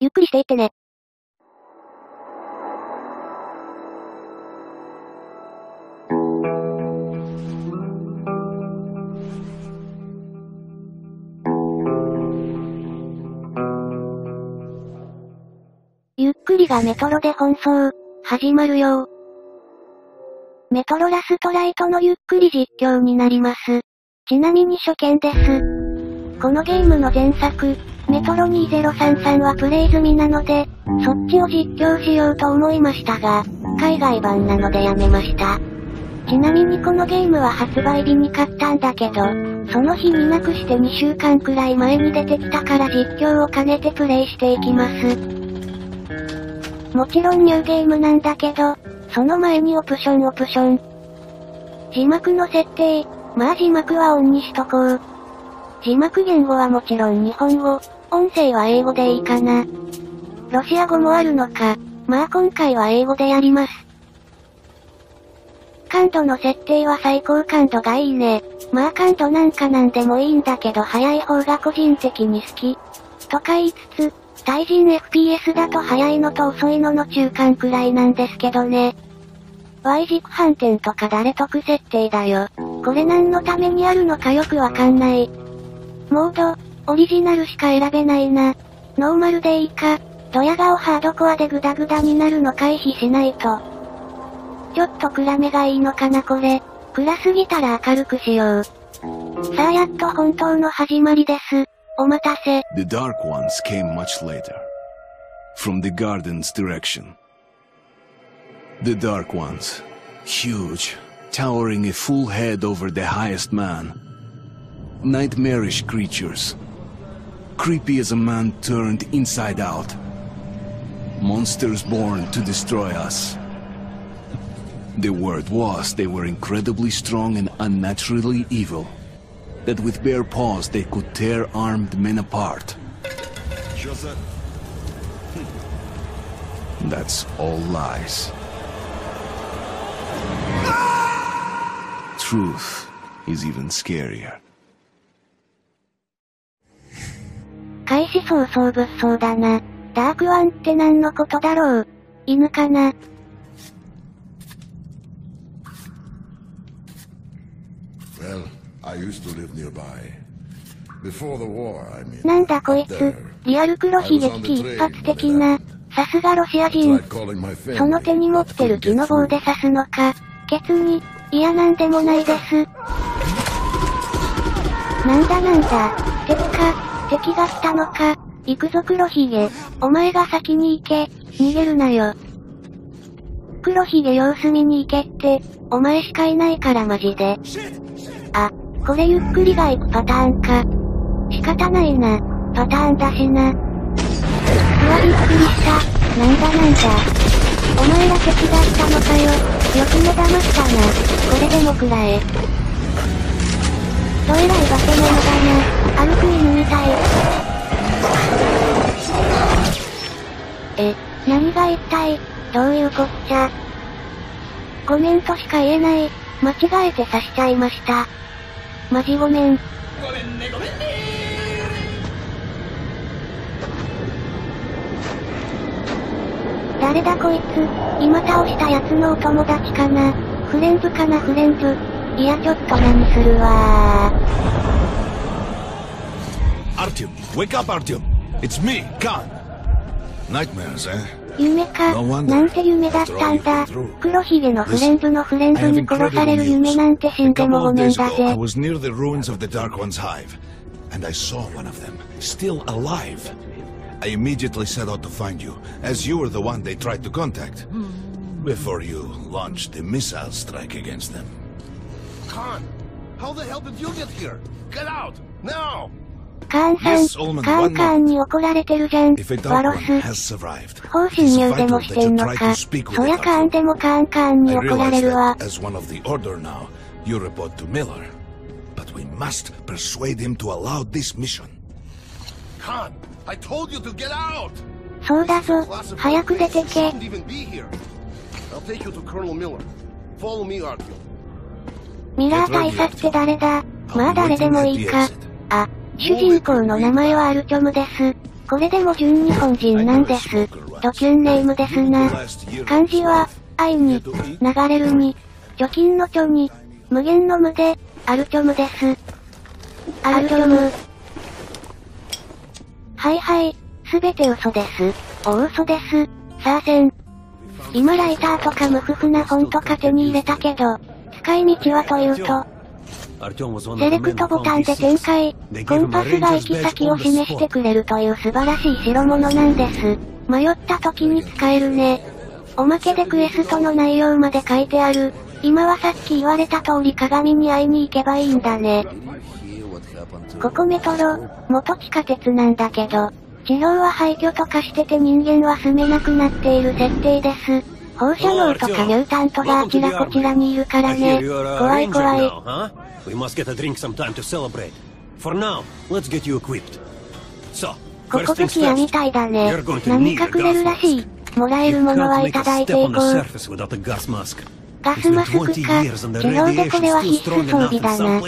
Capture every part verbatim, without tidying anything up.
ゆっくりしていってね。ゆっくりがメトロで奔走、始まるよ。メトロラストライトのゆっくり実況になります。ちなみに初見です。このゲームの前作、メトロにせんさんさんはプレイ済みなので、そっちを実況しようと思いましたが、海外版なのでやめました。ちなみにこのゲームは発売日に買ったんだけど、その日になくしてにしゅうかんくらい前に出てきたから実況を兼ねてプレイしていきます。もちろんニューゲームなんだけど、その前にオプションオプション。字幕の設定、まあ字幕はオンにしとこう。字幕言語はもちろん日本語、音声は英語でいいかな。ロシア語もあるのか、まあ今回は英語でやります。感度の設定は最高感度がいいね。まあ感度なんかなんでもいいんだけど速い方が個人的に好き。とか言いつつ、対人 エフピーエス だと速いのと遅いのの中間くらいなんですけどね。Y 軸反転とか誰得設定だよ。これ何のためにあるのかよくわかんない。モード、オリジナルしか選べないな。ノーマルでいいか、ドヤ顔ハードコアでグダグダになるの回避しないと。ちょっと暗めがいいのかなこれ。暗すぎたら明るくしよう。さあやっと本当の始まりです。お待たせ。 The Dark Ones came much later. From the garden's direction. The Dark Ones. Huge. Towering a full head over the highest man. Nightmarish creatures. Creepy as a man turned inside out. Monsters born to destroy us. The word was they were incredibly strong and unnaturally evil. That with bare paws they could tear armed men apart. That's all lies. Truth is even scarier. 開始早々物騒だな。ダークワンって何のことだろう。犬かな。 Well, I used to live nearby. Before the war, I mean. なんだこいつ、リアル黒ひげ危機一発的な。さすがロシア人。その手に持ってる木の棒で刺すのか。ケツに、いやなんでもないです。なんだなんだ、敵か、敵が来たのか。行くぞ黒ひげ、お前が先に行け、逃げるなよ。黒ひげ様子見に行けって、お前しかいないからマジで。あ、これゆっくりが行くパターンか。仕方ないな、パターンだしな。うわびっくりした、なんだなんだ。お前ら敵だったのかよ、よくも騙したな、これでも食らえ。どえらい化け物だな、歩く犬みたい。え、何が一体、どういうこっちゃ。ごめんとしか言えない、間違えて刺しちゃいました。マジごめん。ごめんねごめんねー。誰だこいつ、今倒したやつのお友達かな。フレンズかなフレンズ。いやちょっと何するわー。Artyom, wake up Artyom. It's me, Khan. Nightmares, eh? 夢か、なんて夢だったんだ。黒ひげのフレンズのフレンズに殺される夢なんて死んでもごめんだぜ。 I was near the ruins of the Dark One's hive, and I saw one of them, still alive. I immediately set out to find you, as you were the one they tried to contact, before you launched a missile strike against them. Khan, how the hell did you get here? Get out, now! カーンさん、カーンカーンに怒られてるじゃん。ワロス。不法侵入でもしてんのか。そりゃカーンでもカーンカーンに怒られるわ。そうだぞ、早く出てけ。ミラー大佐って誰だ。まあ誰でもいいか。あ、主人公の名前はアルチョムです。 これでも純日本人なんです。ドキュンネームですな。漢字は、愛に、流れるに、貯金の貯に、無限の無で、アルチョムです。アルチョム。はいはい、すべて嘘です。お嘘です。さあせん。今ライターとか無夫婦な本とか手に入れたけど、使い道はというと、セレクトボタンで展開、コンパスが行き先を示してくれるという素晴らしい代物なんです。迷った時に使えるね。おまけでクエストの内容まで書いてある。今はさっき言われた通り鏡に会いに行けばいいんだね。ここメトロ、元地下鉄なんだけど、地表は廃墟とかしてて人間は住めなくなっている設定です。放射能とかミュータントがあちらこちらにいるからね。怖い怖い。ここ武器屋みたいだね。何かくれるらしい。もらえるものはいただいていこう。ガスマスクか。地表でこれは必須装備だな。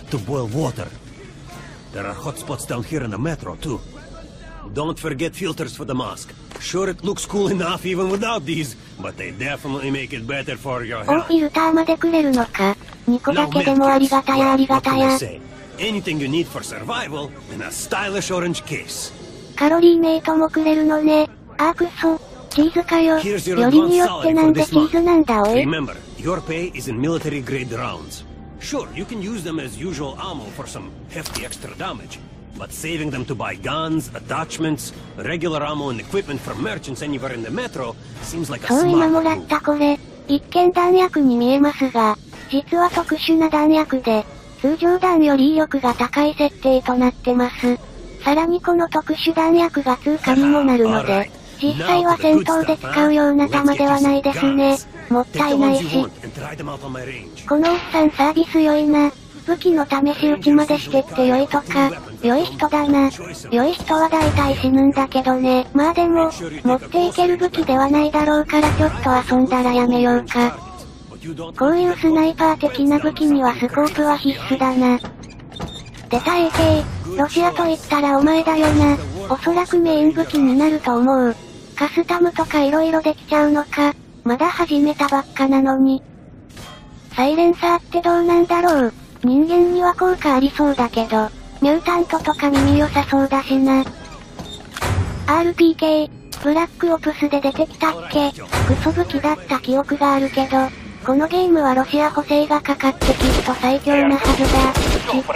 Don't forget filters for the mask. Sure, it looks cool enough even without these, but they definitely make it better for your health. お、フィルターまでくれるのか。にこだけでもありがたやありがたや。 Anything you need for survival in a stylish orange case. カロリーメイトもくれるのね。あーくそ。チーズかよ。よりによってなんでチーズなんだおい。 Remember, your pay is in military grade rounds. Sure, you can use them as usual ammo for some hefty extra damage.But saving them to buy guns, attachments, regular ammo and equipment from merchants anywhere in the metro seems like a smart move. そう今もらったこれ、一見弾薬に見えますが、実は特殊な弾薬で、通常弾より威力が高い設定となってます。さらにこの特殊弾薬が通貨にもなるので、実際は戦闘で使うような弾ではないですね。もったいないし。このおっさんサービス良いな。武器の試し撃ちまでしてって良いとか、良い人だな。良い人は大体死ぬんだけどね。まあでも、持っていける武器ではないだろうからちょっと遊んだらやめようか。こういうスナイパー的な武器にはスコープは必須だな。出た エーケー、ロシアと言ったらお前だよな。おそらくメイン武器になると思う。カスタムとか色々できちゃうのか。まだ始めたばっかなのに。サイレンサーってどうなんだろう。人間には効果ありそうだけど、ミュータントとか耳良さそうだしな。アールピーケー、ブラックオプスで出てきたっけ？クソ武器だった記憶があるけど、このゲームはロシア補正がかかってきっと最強なはずだ。きっ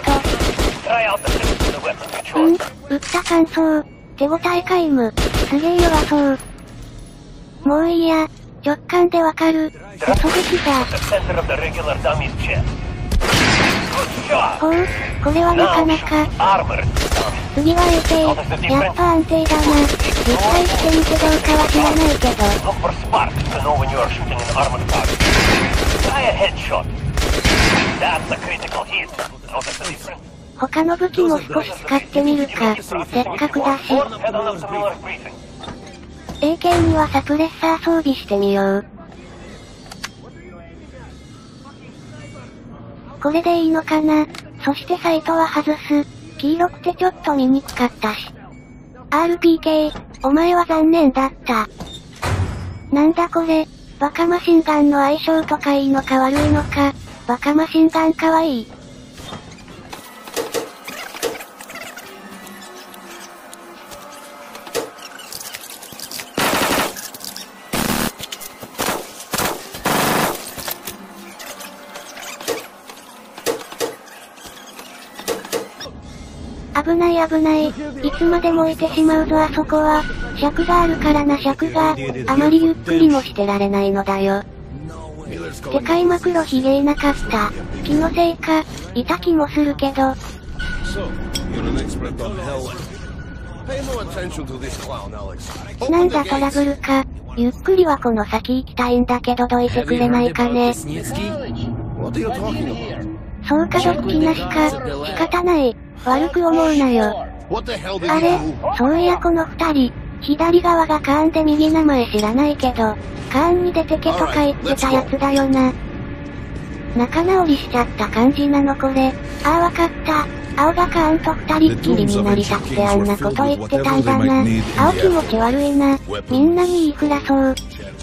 と。うん、撃った感想。手応え皆無。すげえ弱そう。もういいや、直感でわかる。クソ武器だ。ほう、これはなかなか。次は エーケー、やっぱ安定だな。実際してみてどうかは知らないけど。他の武器も少し使ってみるか。せっかくだし。エーケー にはサプレッサー装備してみよう。これでいいのかな。そしてサイトは外す。黄色くてちょっと見にくかったし。アールピーケー、お前は残念だった。なんだこれ、バカマシンガンの相性とかいいのか悪いのか。バカマシンガンかわいい。危ない危ない。いつまでもいてしまうぞあそこは。尺があるからな尺が。あまりゆっくりもしてられないのだよ。でかいマクロひげいなかった。気のせいか、いた気もするけど。え、なんだトラブルか。ゆっくりはこの先行きたいんだけどどいてくれないかね。そうかドッキなしか、仕方ない。悪く思うなよ。あれ、そういやこの二人、左側がカーンで右名前知らないけど、カーンに出てけとか言ってたやつだよな。仲直りしちゃった感じなのこれ。ああわかった。 青がカーンと二人っきりになりたくてあんなこと言ってたんだな。青気持ち悪いな。みんなに言いふらそう。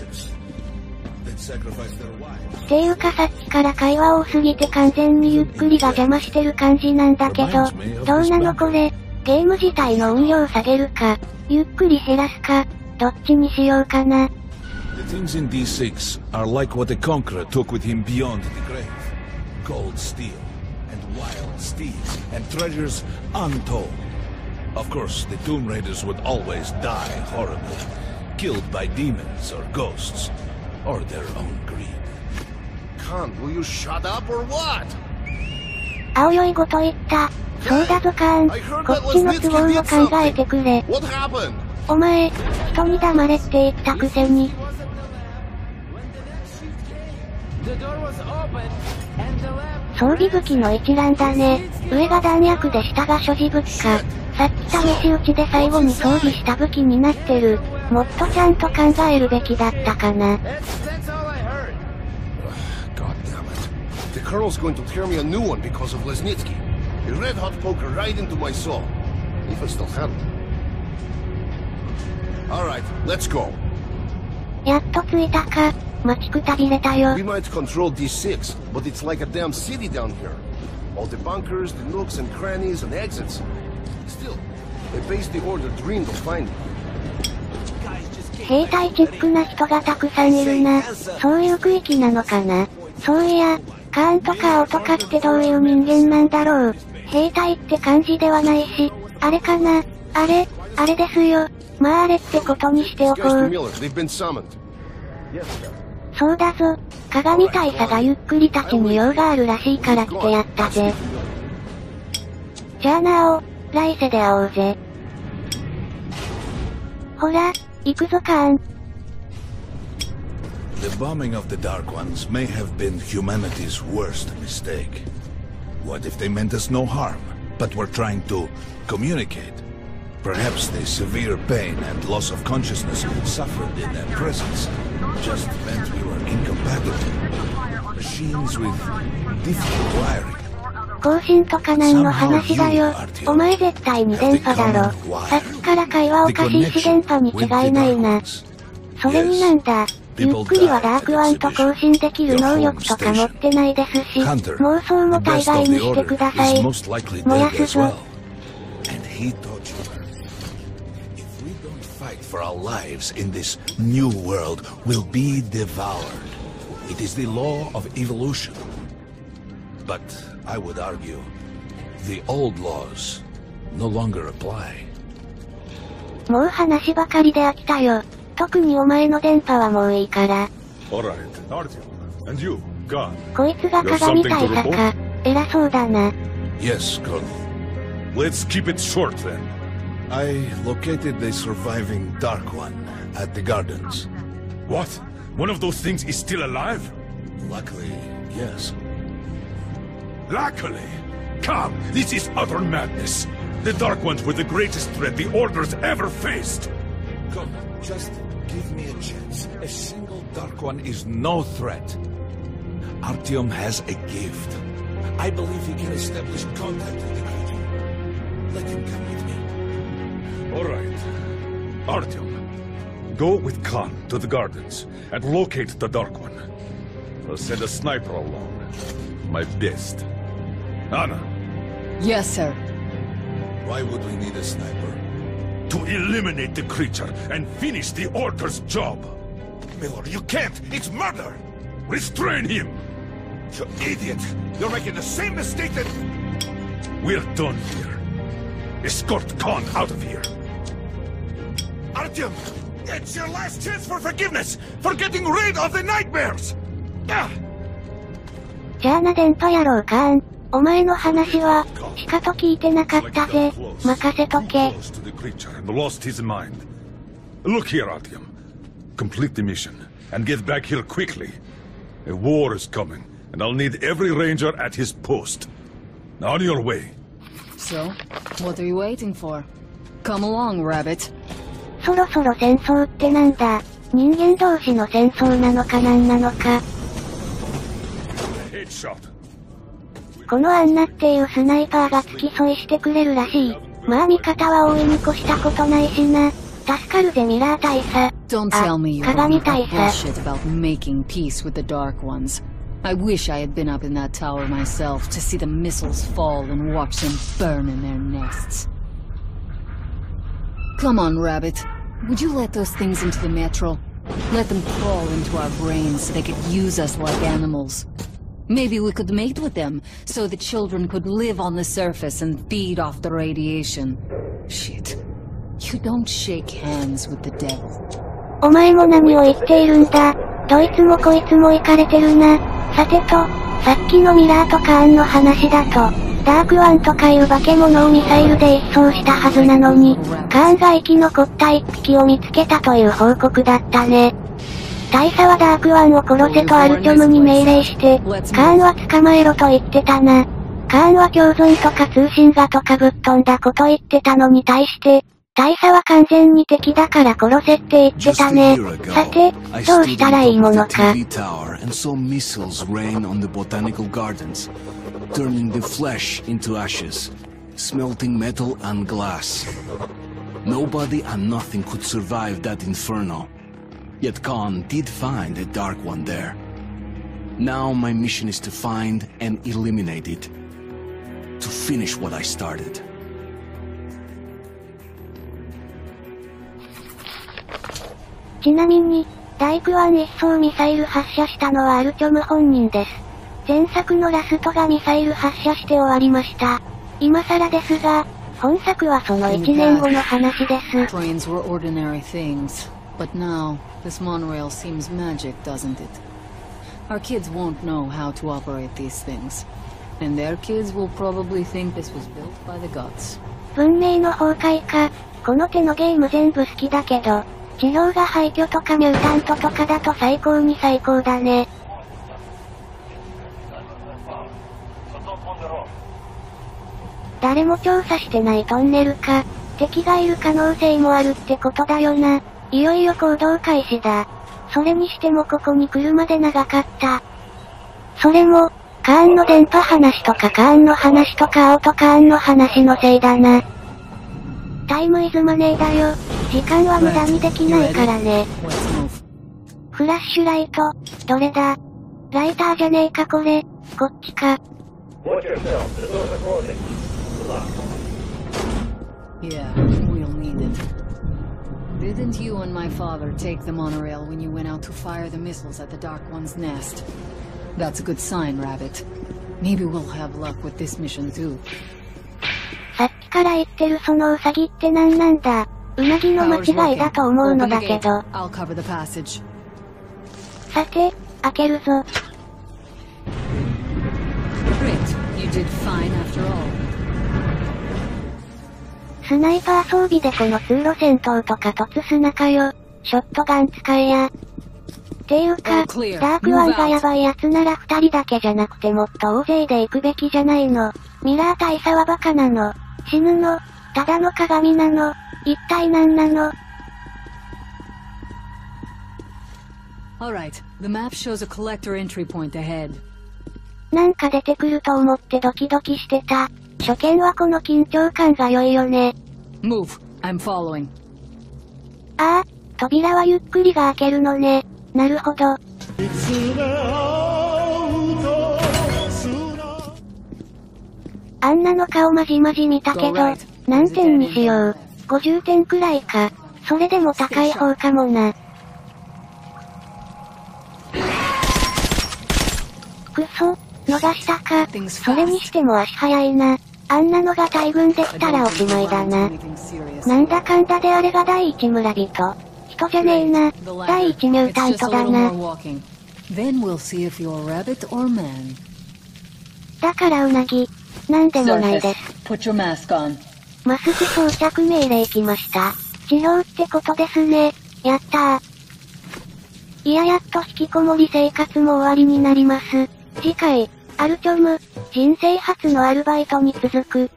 っていうかさっきから会話多すぎて完全にゆっくりが邪魔してる感じなんだけど、どうなのこれ。ゲーム自体の運用下げるか、ゆっくり減らすか、どっちにしようかな。 The things in D six are like what the Conqueror took with him beyond the grave. Gold, steel, and wild steeds, and treasures untold. Of course, the Tomb Raiders would always die horribly, killed by demons or ghosts, or their own greed. Khan, will you shut up or what? 青よいごと言った。そうだぞカーン。こっちの都合を考えてくれ。 What happened? お前、人に黙れって言ったくせに。装備武器の一覧だね。上が弾薬で下が所持武器か。さっき試し撃ちで最後に装備した武器になってる。もっとちゃんと考えるべきだったかな。 God damn it. The Colonel's going to tear me a new one because of Lesnitsky. A red-hot poker right into my soul. If I still had it. Alright, let's go. やっと着いたか。待ちくたびれたよ。 We might control D six, but it's like a damn city down here. All the bunkers, the nooks and crannies and exits. Still, a base the Order dreamed of finding. 兵隊チックな人がたくさんいるな。そういう区域なのかな。そういや、カーンとか青とかってどういう人間なんだろう。兵隊って感じではないし、あれかな。あれ、あれですよ。まああれってことにしておこう。そうだぞ。鏡大佐がゆっくり立ちに用があるらしいから来てやったぜ。じゃあな青、来世で会おうぜ。ほら、行くぞカーン。 The bombing of the Dark Ones may have been humanity's worst mistake. What if they meant us no harm, but were trying to communicate? Perhaps the severe pain and loss of consciousness suffered in their presence just meant we were incompatible. Machines with different wiring. 更新とかなんの話だよ。お前絶対に電波だろ。さっきから会話おかしいし電波に違いないな。それになんだ。ゆっくりはダークワンと交信できる能力とか持ってないですし、妄想も大概にしてください。燃やすぞ。 For our lives in this new world will be devoured. It is the law of evolution. But I would argue the old laws no longer apply. もう話ばかりで飽きたよ。特にお前の電波はもういいから。 Alright, Artyom, and you, God. こいつが鏡大佐か。偉そうだな。 Yes, Colonel. Let's keep it short then. I located the surviving Dark One at the gardens. What? One of those things is still alive? Luckily, yes. Luckily? Come, this is utter madness. The Dark Ones were the greatest threat the Order's ever faced. Come, just give me a chance. A single Dark One is no threat. Artyom has a gift. I believe he can establish contact with the creature. Let him come with me. All right. Artyom, go with Khan to the gardens and locate the Dark One. I'll send a sniper along. My best. Anna. Yes, sir. Why would we need a sniper? To eliminate the creature and finish the Order's job. Miller, you can't! It's murder! Restrain him! You idiot! You're making the same mistake that... We're done here. Escort Khan out of here. Artyom! It's your last chance for forgiveness! For getting rid of the nightmares! Ah! じゃあな電波やろうカーン。お前の話は、しかと聞いてなかったぜ。任せとけ。 Lost his mind. Look here, Artyom. Complete the mission, and get back here quickly. A war is coming, and I'll need every ranger at his post. On your way. So, what are you waiting for? Come along, Rabbit. そろそろ戦争ってなんだ。人間同士の戦争なのかなんなのか。 このアンナっていうスナイパーが付き添いしてくれるらしい。まあ味方は大いに越したことないしな。助かるぜミラー大佐。 Don't tell me you're 鏡 on 大 that 佐。 bullshit about making peace with the Dark Ones. I wish I had been up in that tower myself to see the missiles fall and watch them burn in their nests. Come on, Rabbit. Would you let those things into the metro? Let them crawl into our brains so they could use us like animals. Maybe we could mate with them, so the children could live on the surface and feed off the radiation. Shit. You don't shake hands with the devil. お前も何を言っているんだ。どいつもこいつもイカれてるな。さてと、さっきのミラーとカーンの話だと、ダークワンとかいう化け物をミサイルで一掃したはずなのに、カーンが生き残った一匹を見つけたという報告だったね。大佐はダークワンを殺せとアルチョムに命令して、カーンは捕まえろと言ってたな。カーンは共存とか通信画とかぶっ飛んだこと言ってたのに対して、大佐は完全に敵だから殺せって言ってたね。さて、どうしたらいいものか。 turning the flesh into ashes, smelting metal and glass. Nobody and nothing could survive that inferno. Yet Khan did find a Dark One there. Now my mission is to find and eliminate it. To finish what I started. ちなみに、ダイクワン一層ミサイル発射したのはアルチョム本人です。前作のラストがミサイル発射して終わりました。今更ですが、本作はそのいちねんごの話です。 Trains were ordinary things, but now this monorail seems magic, doesn't it? Our kids won't know how to operate these things, and their kids will probably think this was built by the gods. 文明の崩壊か、この手のゲーム全部好きだけど、治療が廃墟とかミュータントとかだと最高に最高だね。誰も調査してないトンネルか、敵がいる可能性もあるってことだよな。いよいよ行動開始だ。それにしてもここに来るまで長かった。それも、カーンの電波話とかカーンの話とか青とカーンの話のせいだな。タイムイズマネーだよ。時間は無駄にできないからね。フラッシュライト、どれだ？ライターじゃねえかこれ、こっちか。 Yeah, we'll need it. Didn't you and my father take the monorail when you went out to fire the missiles at the Dark One's nest? That's a good sign, Rabbit. Maybe we'll have luck with this mission too. さっきから言ってるそのウサギって何なんだ？うなぎの間違いだと思うのだけど。 I'll cover the passage. さて、開けるぞ。 Great, you did fine after all. スナイパー装備でこの通路戦闘とか突スナかよ。ショットガン使えや。っていうか、ダークワンがヤバいやつなら二人だけじゃなくてもっと大勢で行くべきじゃないの。ミラー大佐はバカなの。死ぬの。ただの鏡なの。一体何なの？ Alright, the map shows a collector entry point ahead. なんか出てくると思ってドキドキしてた。初見はこの緊張感が良いよね。 Move, I'm following. ああ、扉はゆっくりが開けるのね。なるほど。あんなの顔まじまじ見たけど、何点にしよう。ごじゅってんくらいか。それでも高い方かもな。くそ、逃したか。それにしても足早いな。あんなのが大群できたらおしまいだな。なんだかんだであれが第一村人。人じゃねえな。第一ミュータントだな。だからうなぎ。なんでもないです。マスク装着命令来ました。治療ってことですね。やったー。いややっと引きこもり生活も終わりになります。次回、アルチョム、人生初のアルバイトに続く。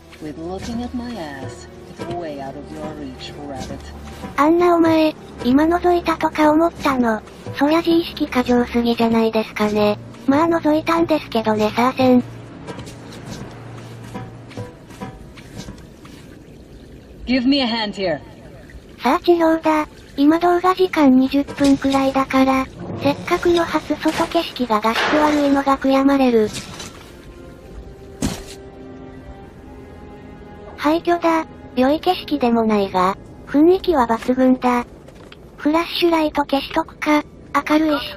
あんなお前、今覗いたとか思ったの。そりゃ自意識過剰すぎじゃないですかね。まあ覗いたんですけどねさーせん。 Give me a hand here. さあ治療だ。今動画時間にじゅっぷんくらいだから、せっかくの初外景色が画質悪いのが悔やまれる。廃墟だ。良い景色でもないが、雰囲気は抜群だ。フラッシュライト消しとくか、明るいし。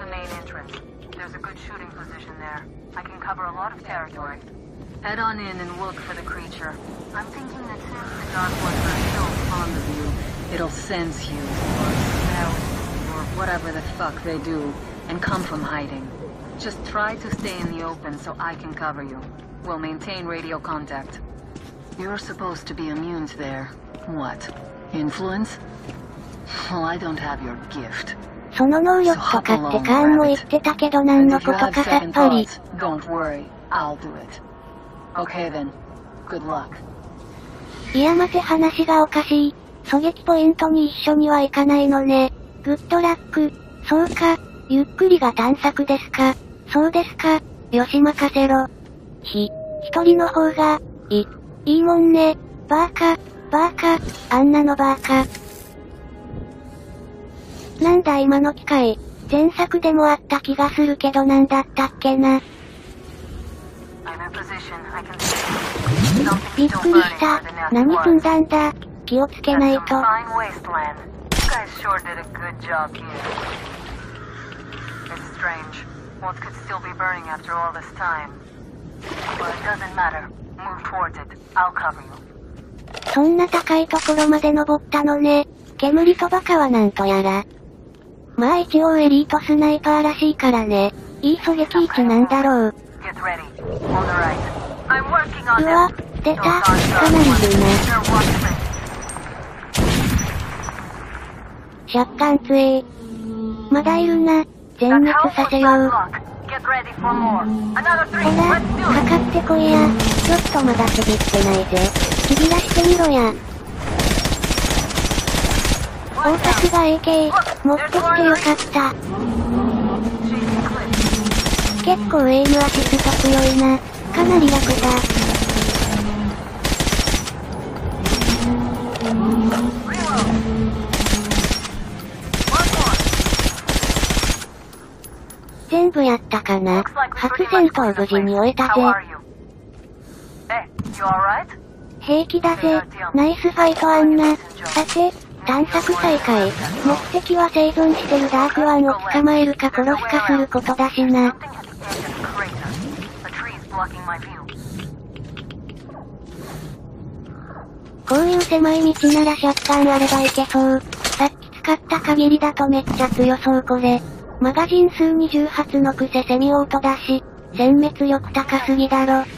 Head on in and look for the creature. I'm thinking that since the Dark Ones are so fond of you, it'll sense you, or smell you, or whatever the fuck they do, and come from hiding. Just try to stay in the open so I can cover you. We'll maintain radio contact. You're supposed to be immune to their... what? Influence? Well, I don't have your gift. その能力とかってカーンも言ってたけど何のことかさっぱり。 Don't worry, I'll do it. Okay then. Good luck. いや待て話がおかしい。狙撃ポイントに一緒には行かないのね。グッドラック。そうか。ゆっくりが探索ですか。そうですか。よし任せろ。ひ、一人の方が、い、いいもんね。バーカ、バーカ、あんなのバーカ。なんだ今の機械。前作でもあった気がするけどなんだったっけな。びっくりした。何踏んだんだ。気をつけないと。そんな高いところまで登ったのね。煙とバカはなんとやら。まあ一応エリートスナイパーらしいからね。いい狙撃位置なんだろう。うわ、出た。かなりいるな。シャッカン強え。まだいるな。全滅させよう。ほら、かかってこいや。ちょっとまだちびってないぜ。ちびらしてみろや。大さすが エーケー、持ってきてよかった。結構エイムアシスト強いな。かなり楽だ。全部やったかな。初戦闘無事に終えたぜ。平気だぜ。ナイスファイトアンナ。さて、探索再開。目的は生存してるダークワンを捕まえるか殺すかすることだしな。こういう狭い道ならシャッターンあればいけそう。さっき使った限りだとめっちゃ強そうこれ。マガジン数にじゅう発のくせセミオートだし、殲滅力高すぎだろ。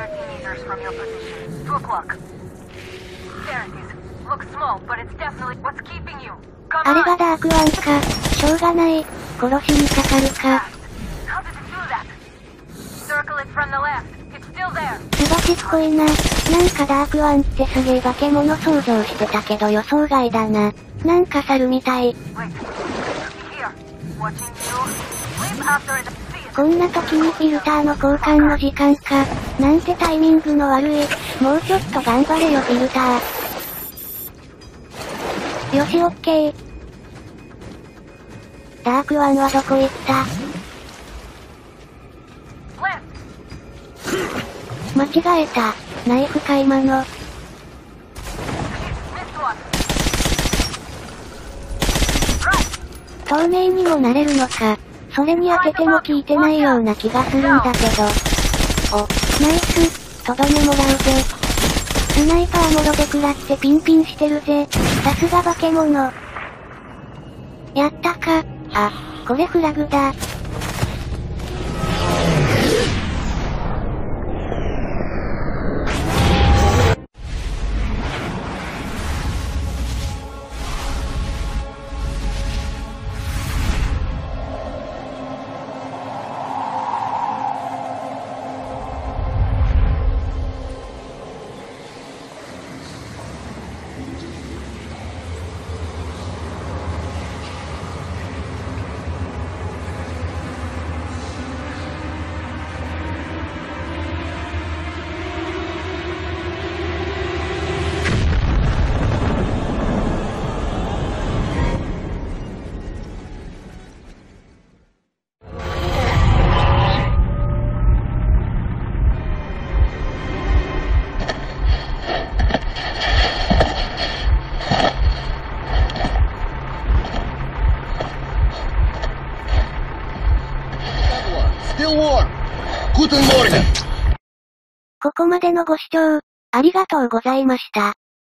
あれがダークワンか。しょうがない。殺しにかかるか。すばしっこいな。なんかダークワンってすげえ化け物想像してたけど予想外だな。なんか猿みたい。こんな時にフィルターの交換の時間か。なんてタイミングの悪い。もうちょっと頑張れよフィルター。よしオッケー。ダークワンはどこ行った？間違えた。ナイフ買い魔の。透明にもなれるのか。それに当てても効いてないような気がするんだけど。お、ナイス。とどめもらうぜ。スナイパーもろで食らってピンピンしてるぜ。さすが化け物。やったか。あ、これフラグだ。 Guten Morgen! ここまでのご視聴、ありがとうございました。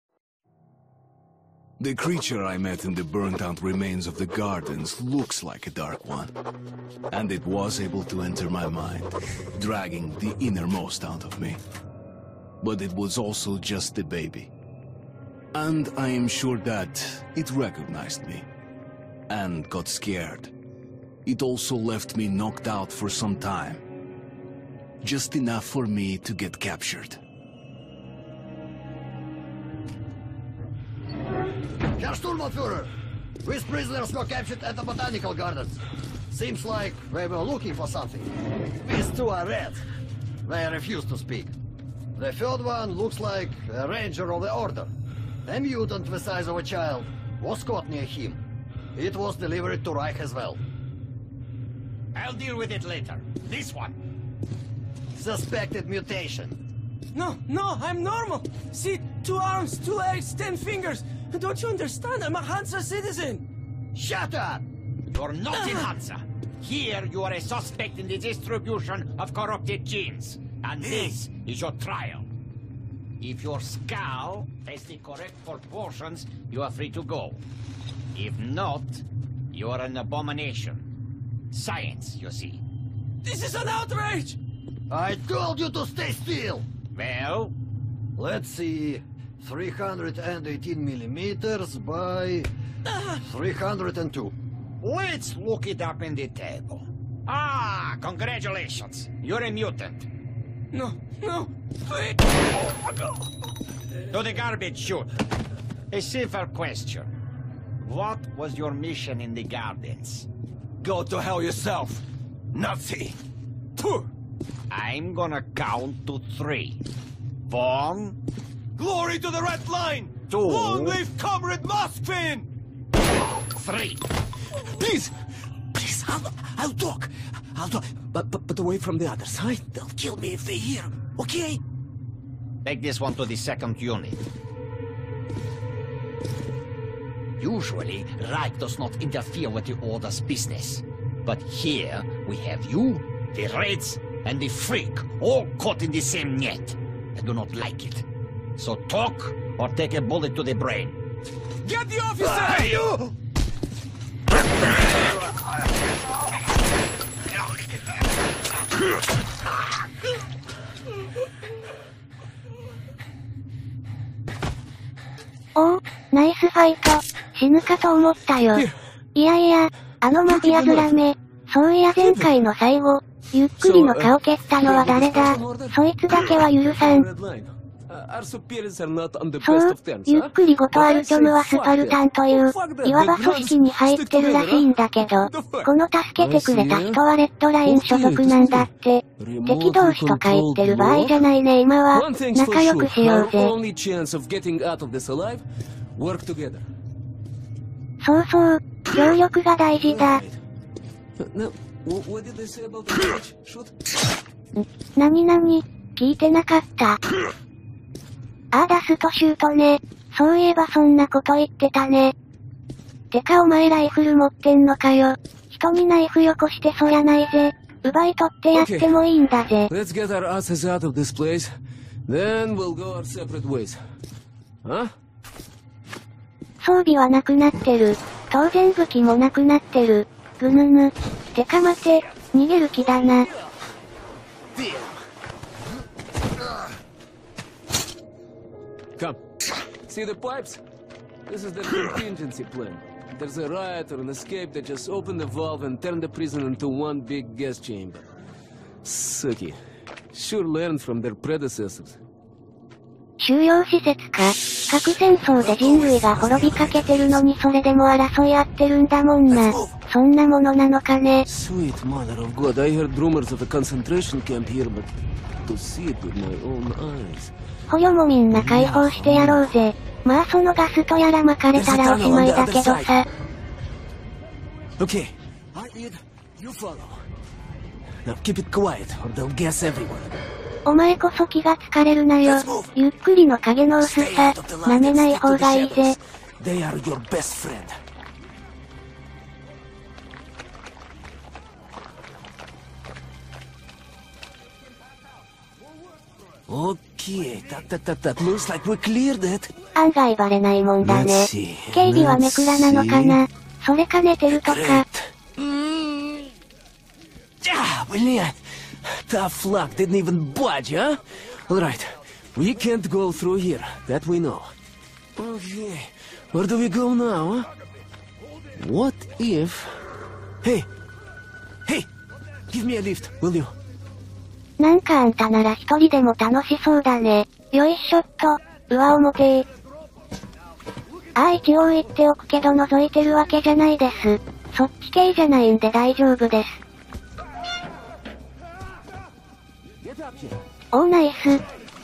The creature I met in the burnt-out remains of the gardens looks like a dark one. And it was able to enter my mind, dragging the innermost out of me. But it was also just a baby. And I am sure that it recognized me. And got scared. It also left me knocked out for some time. Just enough for me to get captured. Herr Sturmbannführer! These prisoners were captured at the Botanical Gardens. Seems like they were looking for something. These two are red. They refuse to speak. The third one looks like a ranger of the Order. A mutant the size of a child was caught near him. It was delivered to Reich as well. I'll deal with it later. This one. Suspected mutation. No, no, I'm normal. See, two arms, two legs, ten fingers. Don't you understand? I'm a Hansa citizen. Shut up! You're not in Hansa. Here you are a suspect in the distribution of corrupted genes. And this is your trial. If your skull has the correct proportions, you are free to go. If not, you are an abomination. Science, you see. This is an outrage! I told you to stay still! Well? Let's see. three hundred eighteen millimeters by three hundred two. Let's look it up in the table. Ah, congratulations. You're a mutant. No, no, please. To the garbage chute. A simple question. What was your mission in the gardens? Go to hell yourself, Nazi. Pooh. I'm gonna count to three. One. Glory to the Red Line! Two. Long live Comrade Moskvin! Three. Please! Please, I'll, I'll talk. I'll talk. But, but, but away from the others, right? They'll kill me if they hear. Okay? Take this one to the second unit. Usually, Reich does not interfere with the Order's business. But here, we have you, the Reds, and the Freak, all caught in the same net. I do not like it. So talk, or take a bullet to the brain. Get the officer! Ah, you! おお、ナイスファイト。死ぬかと思ったよ。いやいや、あのマフィアズラメ。そういや前回の最後、ゆっくりの顔蹴ったのは誰だ？そいつだけは許さん。そう、ゆっくりごとアルティムはスパルタンという、いわば組織に入ってるらしいんだけど、この助けてくれた人はレッドライン所属なんだって。敵同士とか言ってる場合じゃないね今は。仲良くしようぜ。そうそう、協力が大事だ。なになに、聞いてなかった。ああ、ダストシュートね。そういえばそんなこと言ってたね。てかお前ライフル持ってんのかよ。人にナイフよこしてそりゃないぜ。奪い取ってやってもいいんだぜ。 Let's get our asses out of this place. Then we'll go our separate ways. Huh? 装備はなくなってる。当然武器もなくなってる。ぐぬぬ。てか待て、逃げる気だな。 Come. See the pipes? This is the contingency plan. There's a riot or an escape that just open the valve and turn the prison into one big gas chamber. Suki. Sure learned from their predecessors. 収容施設か。核戦争で人類が滅びかけてるのにそれでも争い合ってるんだもんな。そんなものなのかね。 Sweet mother of God, I heard rumors of a concentration camp here, but to see it with my own eyes. 捕虜もみんな解放してやろうぜ。まあそのガスとやらまかれたらおしまいだけどさ。 Okay, I need you follow. Now keep it quiet or they'll gas everyone. お前こそ気がつかれるなよ。ゆっくりの影の薄さ、舐めない方がいいぜ。 They are your best friend. Okay, that, that, that, that looks like we cleared it. 案外バレないもんだね。警備はめくらなのかな。それか寝てるとか。 Mm. Ah, блин. Tough luck, didn't even budge, huh? Alright, we can't go through here, that we know. Okay, where do we go now, huh? What if... Hey! Hey! Give me a lift, will you? なんかあんたなら一人でも楽しそうだね。よいしょっと、上表へ。ああ一応言っておくけど覗いてるわけじゃないです。そっち系じゃないんで大丈夫です。おーナイス。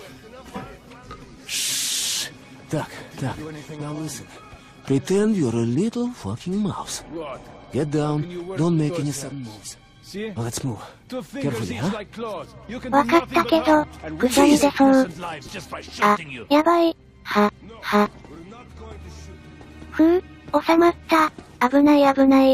Shh. Duck, duck. Now listen. Pretend you're a little fucking mouse. Get down. Don't make any sudden moves. Now let's move. Carefully, huh? わかったけど、くしゃみ出そう。あ、やばい。は、は。ふう、収まった。危ない危ない。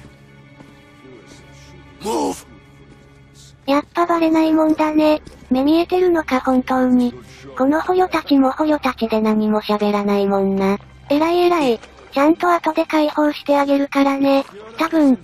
Move! やっぱバレないもんだね。目見えてるのか本当に。この捕虜たちも捕虜たちで何も喋らないもんな。えらいえらい。ちゃんと後で解放してあげるからね。多分。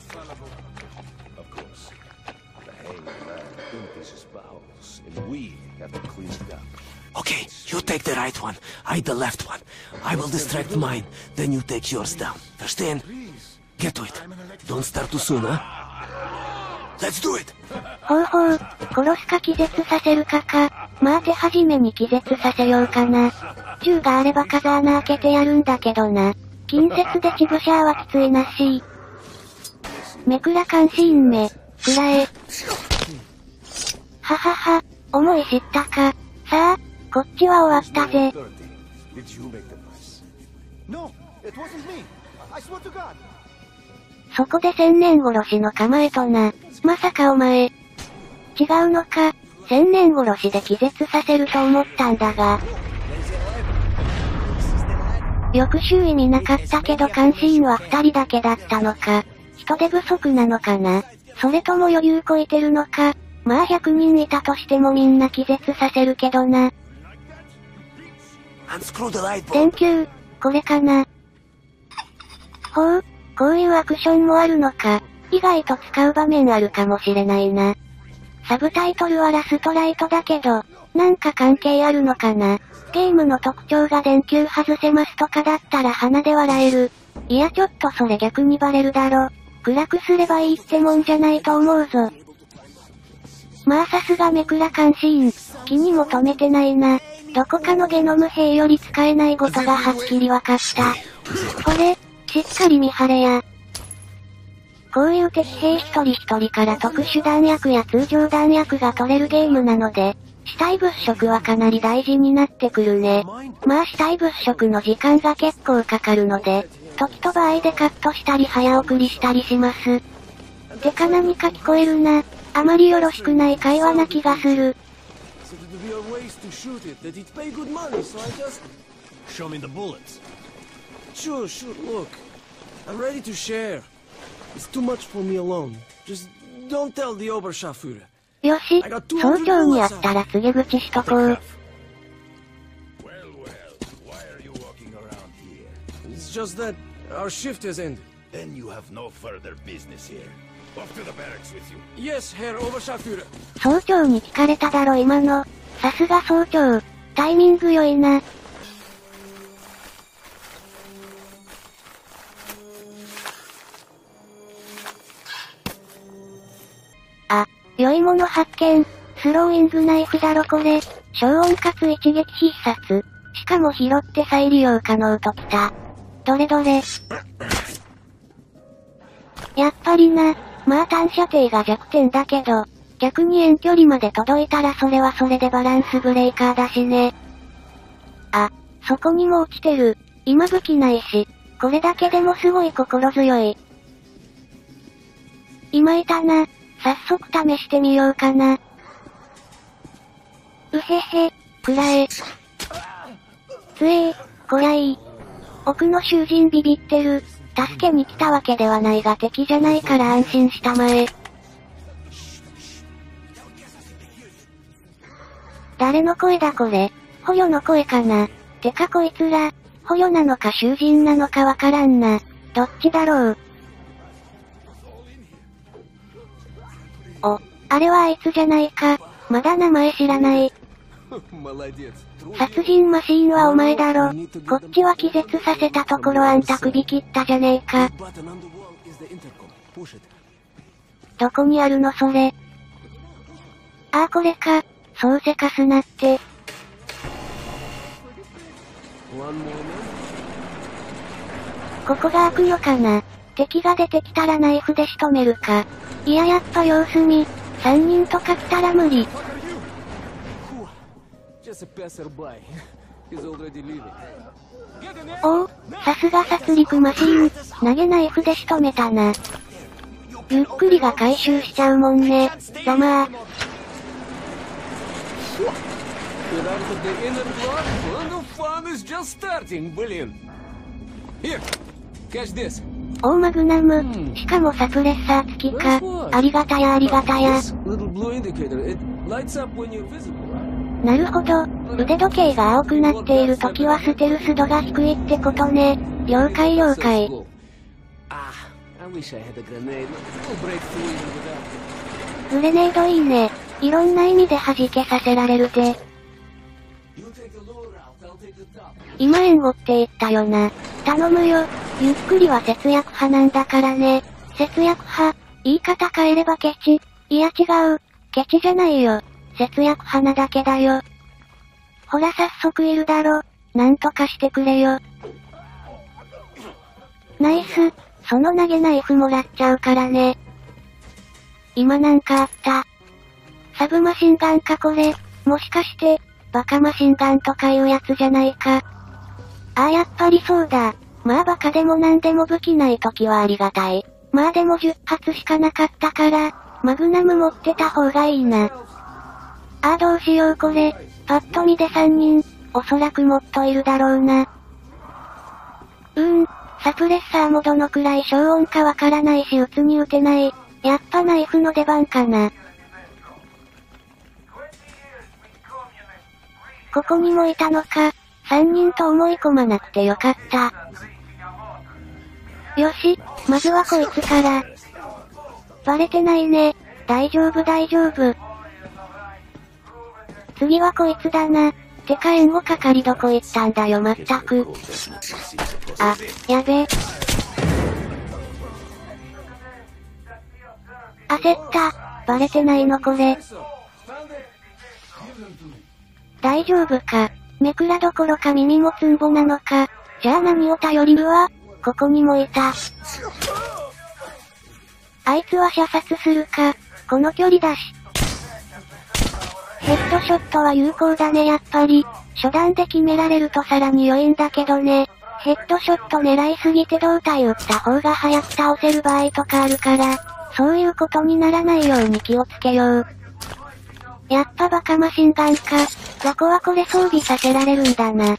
Okay, you take the right one, I the left one. I will distract mine, then you take yours down. Verstehen? Get to it. Don't start too soon, huh? Let's do it! ほうほう、殺すか気絶させるかか。まあ手始めに気絶させようかな。銃があれば風穴開けてやるんだけどな。近接でチブシャーはきついなし。めくら監視員め、くらえ。ははは、思い知ったか。さあ、こっちは終わったぜ。そこで千年殺しの構えとな。まさかお前。違うのか。千年殺しで気絶させると思ったんだが。よく周囲見なかったけど監視員は二人だけだったのか。人手不足なのかな。それとも余裕こいてるのか。まあひゃくにんいたとしてもみんな気絶させるけどな。電球、これかな。ほう、こういうアクションもあるのか。意外と使う場面あるかもしれないな。サブタイトルはラストライトだけど、なんか関係あるのかな。ゲームの特徴が電球外せますとかだったら鼻で笑える。いやちょっとそれ逆にバレるだろ。暗くすればいいってもんじゃないと思うぞ。まあさすがめくら監視員、気にも留めてないな。どこかのゲノム兵より使えないことがはっきりわかった。これ、しっかり見張れや。こういう敵兵一人一人から特殊弾薬や通常弾薬が取れるゲームなので、死体物色はかなり大事になってくるね。まあ死体物色の時間が結構かかるので、時と場合でカットしたり早送りしたりします。てか何か聞こえるな。あまりよろしくない会話な気がする。 Show me the bullets. Sure, sure, look. I'm ready to share. It's too much for me alone. Just don't tell the Oberscharführer. よし、総長に会ったら告げ口しとこう。 It's just that our shift has ended. Then you have no further business here. Off to the barracks with you. Yes, Herr Oberscharführer. 総長に聞かれただろ今の。さすが総長。タイミング良いな。あ、良いもの発見。スローイングナイフだろこれ。消音かつ一撃必殺。しかも拾って再利用可能ときた。どれどれ。やっぱりな。まあ単射程が弱点だけど、逆に遠距離まで届いたらそれはそれでバランスブレーカーだしね。あ、そこにも落ちてる。今武器ないし、これだけでもすごい心強い。今いたな。早速試してみようかな。うへへ、くらえ。つえー、こりゃいい。奥の囚人ビビってる。助けに来たわけではないが敵じゃないから安心したまえ。 誰の声だこれ。捕虜の声かな。てかこいつら、捕虜なのか囚人なのかわからんな。どっちだろう。お、あれはあいつじゃないか。まだ名前知らない。殺人マシーンはお前だろ。こっちは気絶させたところあんた首切ったじゃねえか。どこにあるのそれ。ああこれか。そうせかすなって。ここが開くのかな。敵が出てきたらナイフで仕留めるか。いややっぱ様子見。三人とか来たら無理。おお、さすが殺戮マシーン。投げナイフで仕留めたな。ゆっくりが回収しちゃうもんね。ざまあ。オーマグナム、しかもサプレッサー付きか。ありがたやありがたや。なるほど、腕時計が青くなっている時はステルス度が低いってことね。了解了解。グレネードいいね。いろんな意味で弾けさせられるぜ。今援護って言ったよな。頼むよ。ゆっくりは節約派なんだからね。節約派。言い方変えればケチ。いや違う。ケチじゃないよ。節約派なだけだよ。ほら早速いるだろ。なんとかしてくれよ。ナイス。その投げナイフもらっちゃうからね。今なんかあった。サブマシンガンかこれ。もしかして、バカマシンガンとかいうやつじゃないか。ああやっぱりそうだ。まあバカでもなんでも武器ない時はありがたい。まあでもじゅっ発しかなかったから、マグナム持ってた方がいいな。ああどうしようこれ。パッと見でさんにん、おそらくもっといるだろうな。うーん、サプレッサーもどのくらい消音かわからないし撃つに撃てない。やっぱナイフの出番かな。ここにもいたのか。三人と思い込まなくてよかった。よし、まずはこいつから。バレてないね。大丈夫大丈夫。次はこいつだな。てか援護係どこ行ったんだよまったく。あ、やべえ。焦った。バレてないのこれ。大丈夫か。めくらどころか耳もつんぼなのか。じゃあ何を頼りるわ。ここにもいた。あいつは射殺するか。この距離だし。ヘッドショットは有効だねやっぱり。初段で決められるとさらに良いんだけどね。ヘッドショット狙いすぎて胴体打った方が早く倒せる場合とかあるから、そういうことにならないように気をつけよう。やっぱバカマシンガンか。雑魚はこれ装備させられるんだな。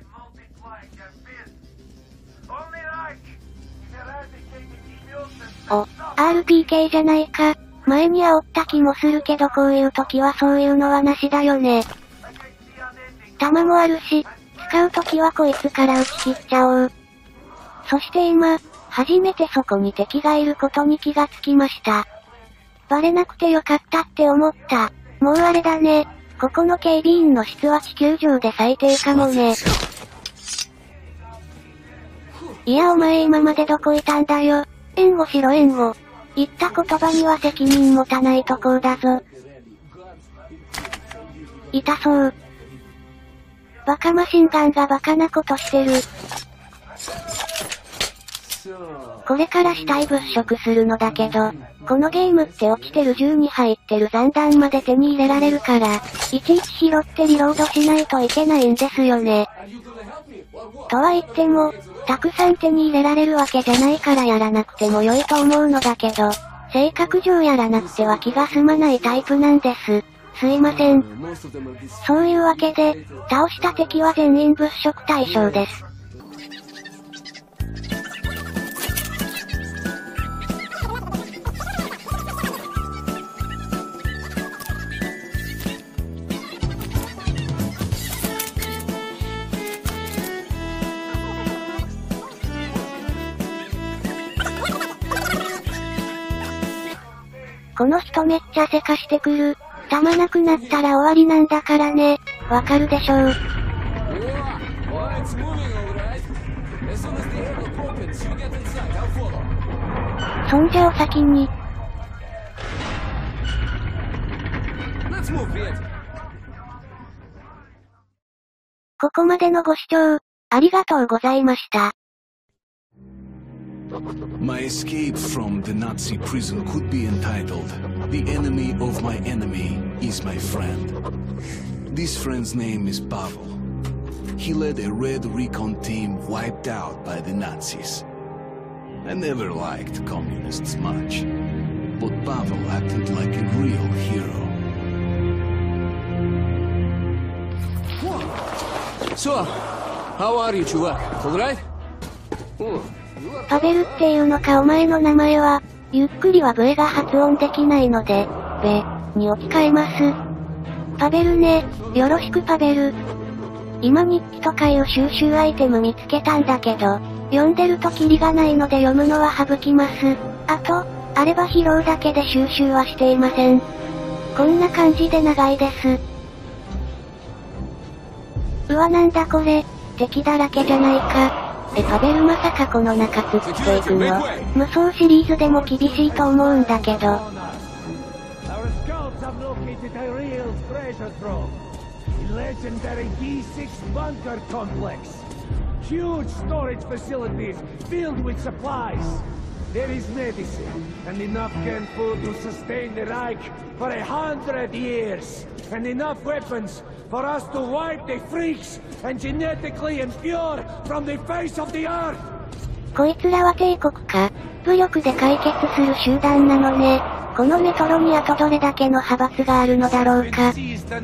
お、アールピーケー じゃないか。前に煽った気もするけどこういう時はそういうのはなしだよね。弾もあるし、使う時はこいつから撃ち切っちゃおう。そして今、初めてそこに敵がいることに気がつきました。バレなくてよかったって思った。もうあれだね。ここの警備員の質は地球上で最低かもね。いやお前今までどこいたんだよ。援護しろ援護。言った言葉には責任持たないとこうだぞ。痛そう。バカマシンガンがバカなことしてる。これから死体物色するのだけど、このゲームって落ちてる銃に入ってる残弾まで手に入れられるから、いちいち拾ってリロードしないといけないんですよね。とは言っても、たくさん手に入れられるわけじゃないからやらなくても良いと思うのだけど、性格上やらなくては気が済まないタイプなんです。すいません。そういうわけで、倒した敵は全員物色対象です。 この人めっちゃせかしてくる。弾なくなったら終わりなんだからね。わかるでしょう。そんじゃお先に。ここまでのご視聴、ありがとうございました。 My escape from the Nazi prison could be entitled, The Enemy of My Enemy is My Friend. This friend's name is Pavel. He led a red recon team wiped out by the Nazis. I never liked communists much, but Pavel acted like a real hero. So, how are you, чувак? All right? Oh. パベルっていうのかお前の名前は、ゆっくりは V が発音できないので、べ、に置き換えます。パベルね、よろしくパベル。今日記とかいう収集アイテム見つけたんだけど、読んでるとキリがないので読むのは省きます。あと、あれば拾うだけで収集はしていません。こんな感じで長いです。うわなんだこれ、敵だらけじゃないか。え、パベルまさかこの中突っっていくの？無双シリーズでも厳しいと思うんだけど。 Legendary D six bunker complex. Huge storage facilities filled with supplies. There is medicine and enough canned food to sustain the Reich for a hundred years. And enough weapons for us to wipe the freaks and genetically impure from the face of the earth. こいつらは帝国か、武力で解決する集団なのね。このメトロにあとどれだけの派閥があるのだろうか。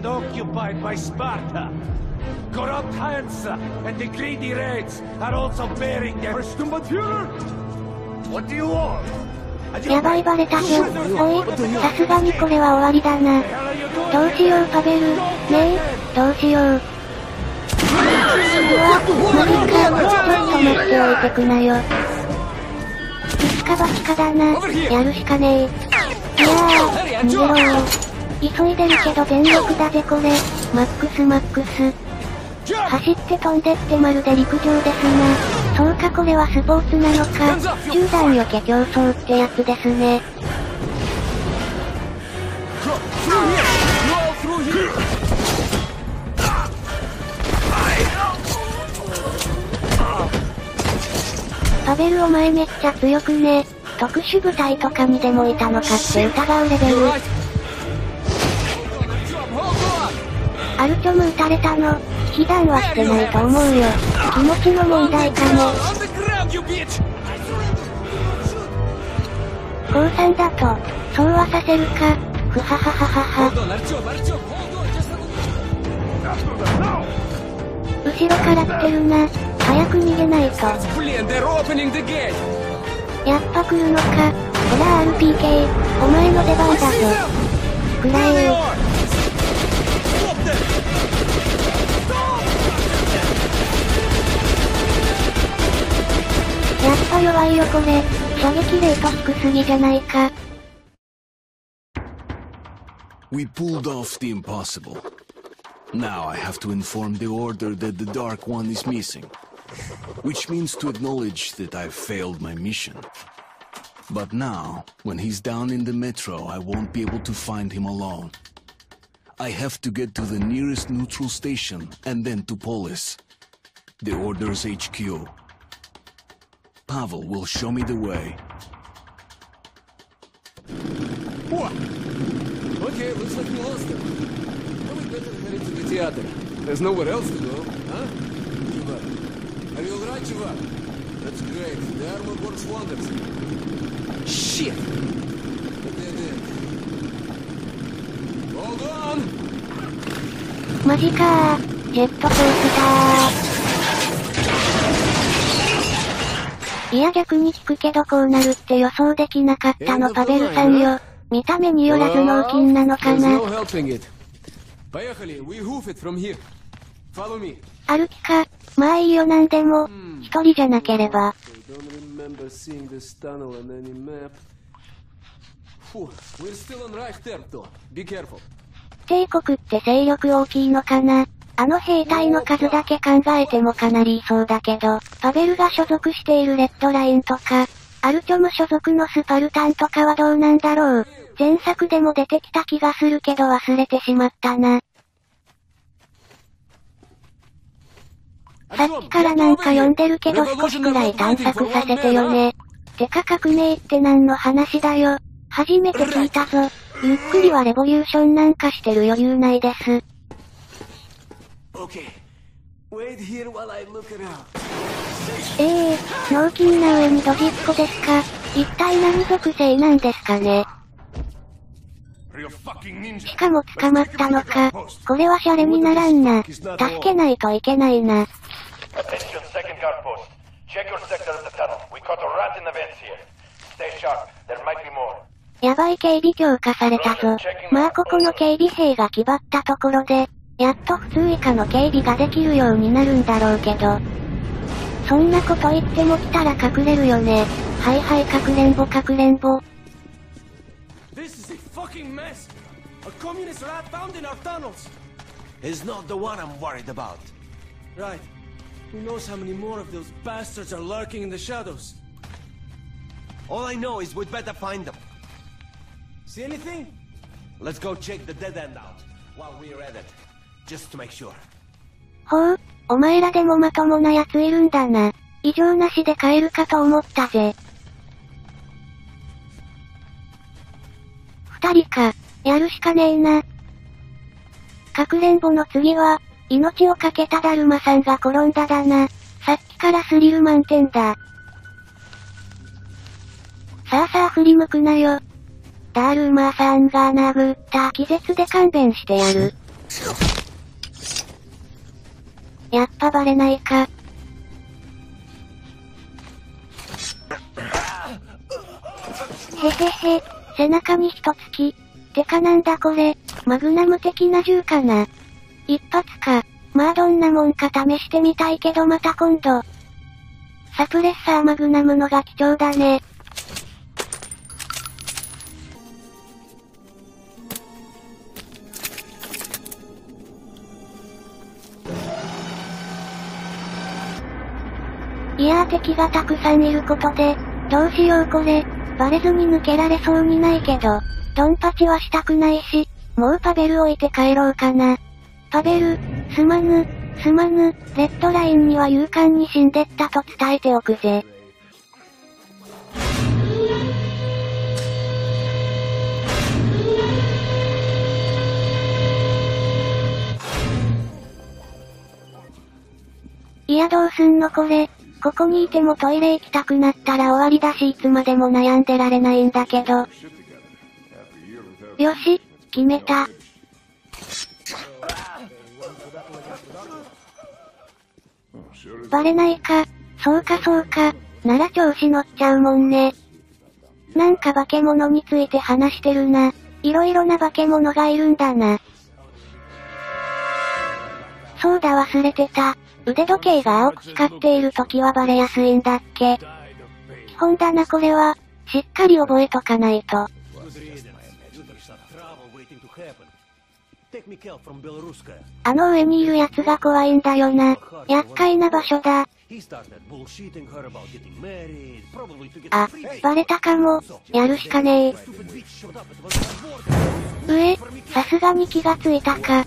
やばいバレたぞ。おい、さすがにこれは終わりだな。どうしようパベル。ねえ、どうしよう。うわ、マジか。ちょっと待っておいてくなよ。一か八かだな。やるしかねえ。いやー、逃げろよ。急いでるけど全力だぜこれ。マックスマックス。走って飛んでってまるで陸上ですな。そうかこれはスポーツなのか。集団よけ競争ってやつですね。パベルお前めっちゃ強くね。特殊部隊とかにでもいたのかって疑うレベル。アルチョム撃たれたの。被弾はしてないと思うよ。気持ちの問題かも。降参だと、そうはさせるか。ふははははは。後ろから来てるな。早く逃げないと。やっぱ来るのか。ほら アールピーケー、お前の出番だぞ。くらえよ。やっぱ弱いよこれ。射撃レート低すぎじゃないか。 We pulled off the impossible. Now I have to inform the Order that the Dark One is missing. Which means to acknowledge that I've failed my mission. But now, when he's down in the metro, I won't be able to find him alone. I have to get to the nearest neutral station, and then to Polis, the Order's H Q. Pavel will show me the way. What? Okay, looks like we lost him. Now we better head into the theater. There's nowhere else to go, huh? Are you alright, чувак? That's great. The armor works wonders. Shit! Hold on! マジかー。ジェットコースター。いや逆に聞くけどこうなるって予想できなかったのパベルさんよ。見た目によらず脳筋なのかな。歩きか。まあいいよなんでも、一人じゃなければ。 We're still on right territory. Be careful. 帝国って勢力大きいのかな？あの兵隊の数だけ考えてもかなりいそうだけど、パベルが所属しているレッドラインとか、アルチョム所属のスパルタンとかはどうなんだろう。前作でも出てきた気がするけど忘れてしまったな。さっきからなんか読んでるけど少しくらい探索させてよね。てか革命って何の話だよ。初めて聞いたぞ。ゆっくりはレボリューションなんかしてる余裕ないです。 Okay. Wait here while I look around. ええー、脳筋な上にドジっ子ですか。一体何属性なんですかね。しかも捕まったのか。これはシャレにならんな。助けないといけないな。やばい警備強化されたぞ。まあここの警備兵が気張ったところで、やっと普通以下の警備ができるようになるんだろうけど。そんなこと言っても来たら隠れるよね。はいはいかくれんぼかくれんぼ。 This is a fucking mess. A communist rat found in our tunnels. Is not the one I'm worried about. Right. Who knows how many more of those bastards are lurking in the shadows? All I know is we'd better find them. See anything? Let's go check the dead end out while we're at it, just to make sure. ほう、お前らでもまともなやついるんだな。異常なしで帰るかと思ったぜ。二人か、やるしかねえな。かくれんぼの次は、命をかけただるまさんが転んだだな。さっきからスリル満点だ。さあさあ振り向くなよ。だるまさんが殴った気絶で勘弁してやる。やっぱバレないか。へへへ、背中に一突き。てかなんだこれ、マグナム的な銃かな。一発か。まあどんなもんか試してみたいけどまた今度。サプレッサーマグナムのが貴重だね。いやー敵がたくさんいることで、どうしようこれ、バレずに抜けられそうにないけど、ドンパチはしたくないし、もうパベル置いて帰ろうかな。パベル、すまぬ、すまぬ、レッドラインには勇敢に死んでったと伝えておくぜ。いやどうすんのこれ。ここにいてもトイレ行きたくなったら終わりだしいつまでも悩んでられないんだけど。よし、決めた。バレないか、そうかそうか、なら調子乗っちゃうもんね。なんか化け物について話してるな。いろいろな化け物がいるんだな。そうだ忘れてた。腕時計が青く光っている時はバレやすいんだっけ。基本だなこれは、しっかり覚えとかないと。あの上にいるやつが怖いんだよな。厄介な場所だ。あ、バレたかも。やるしかねえ。上、さすがに気がついたか。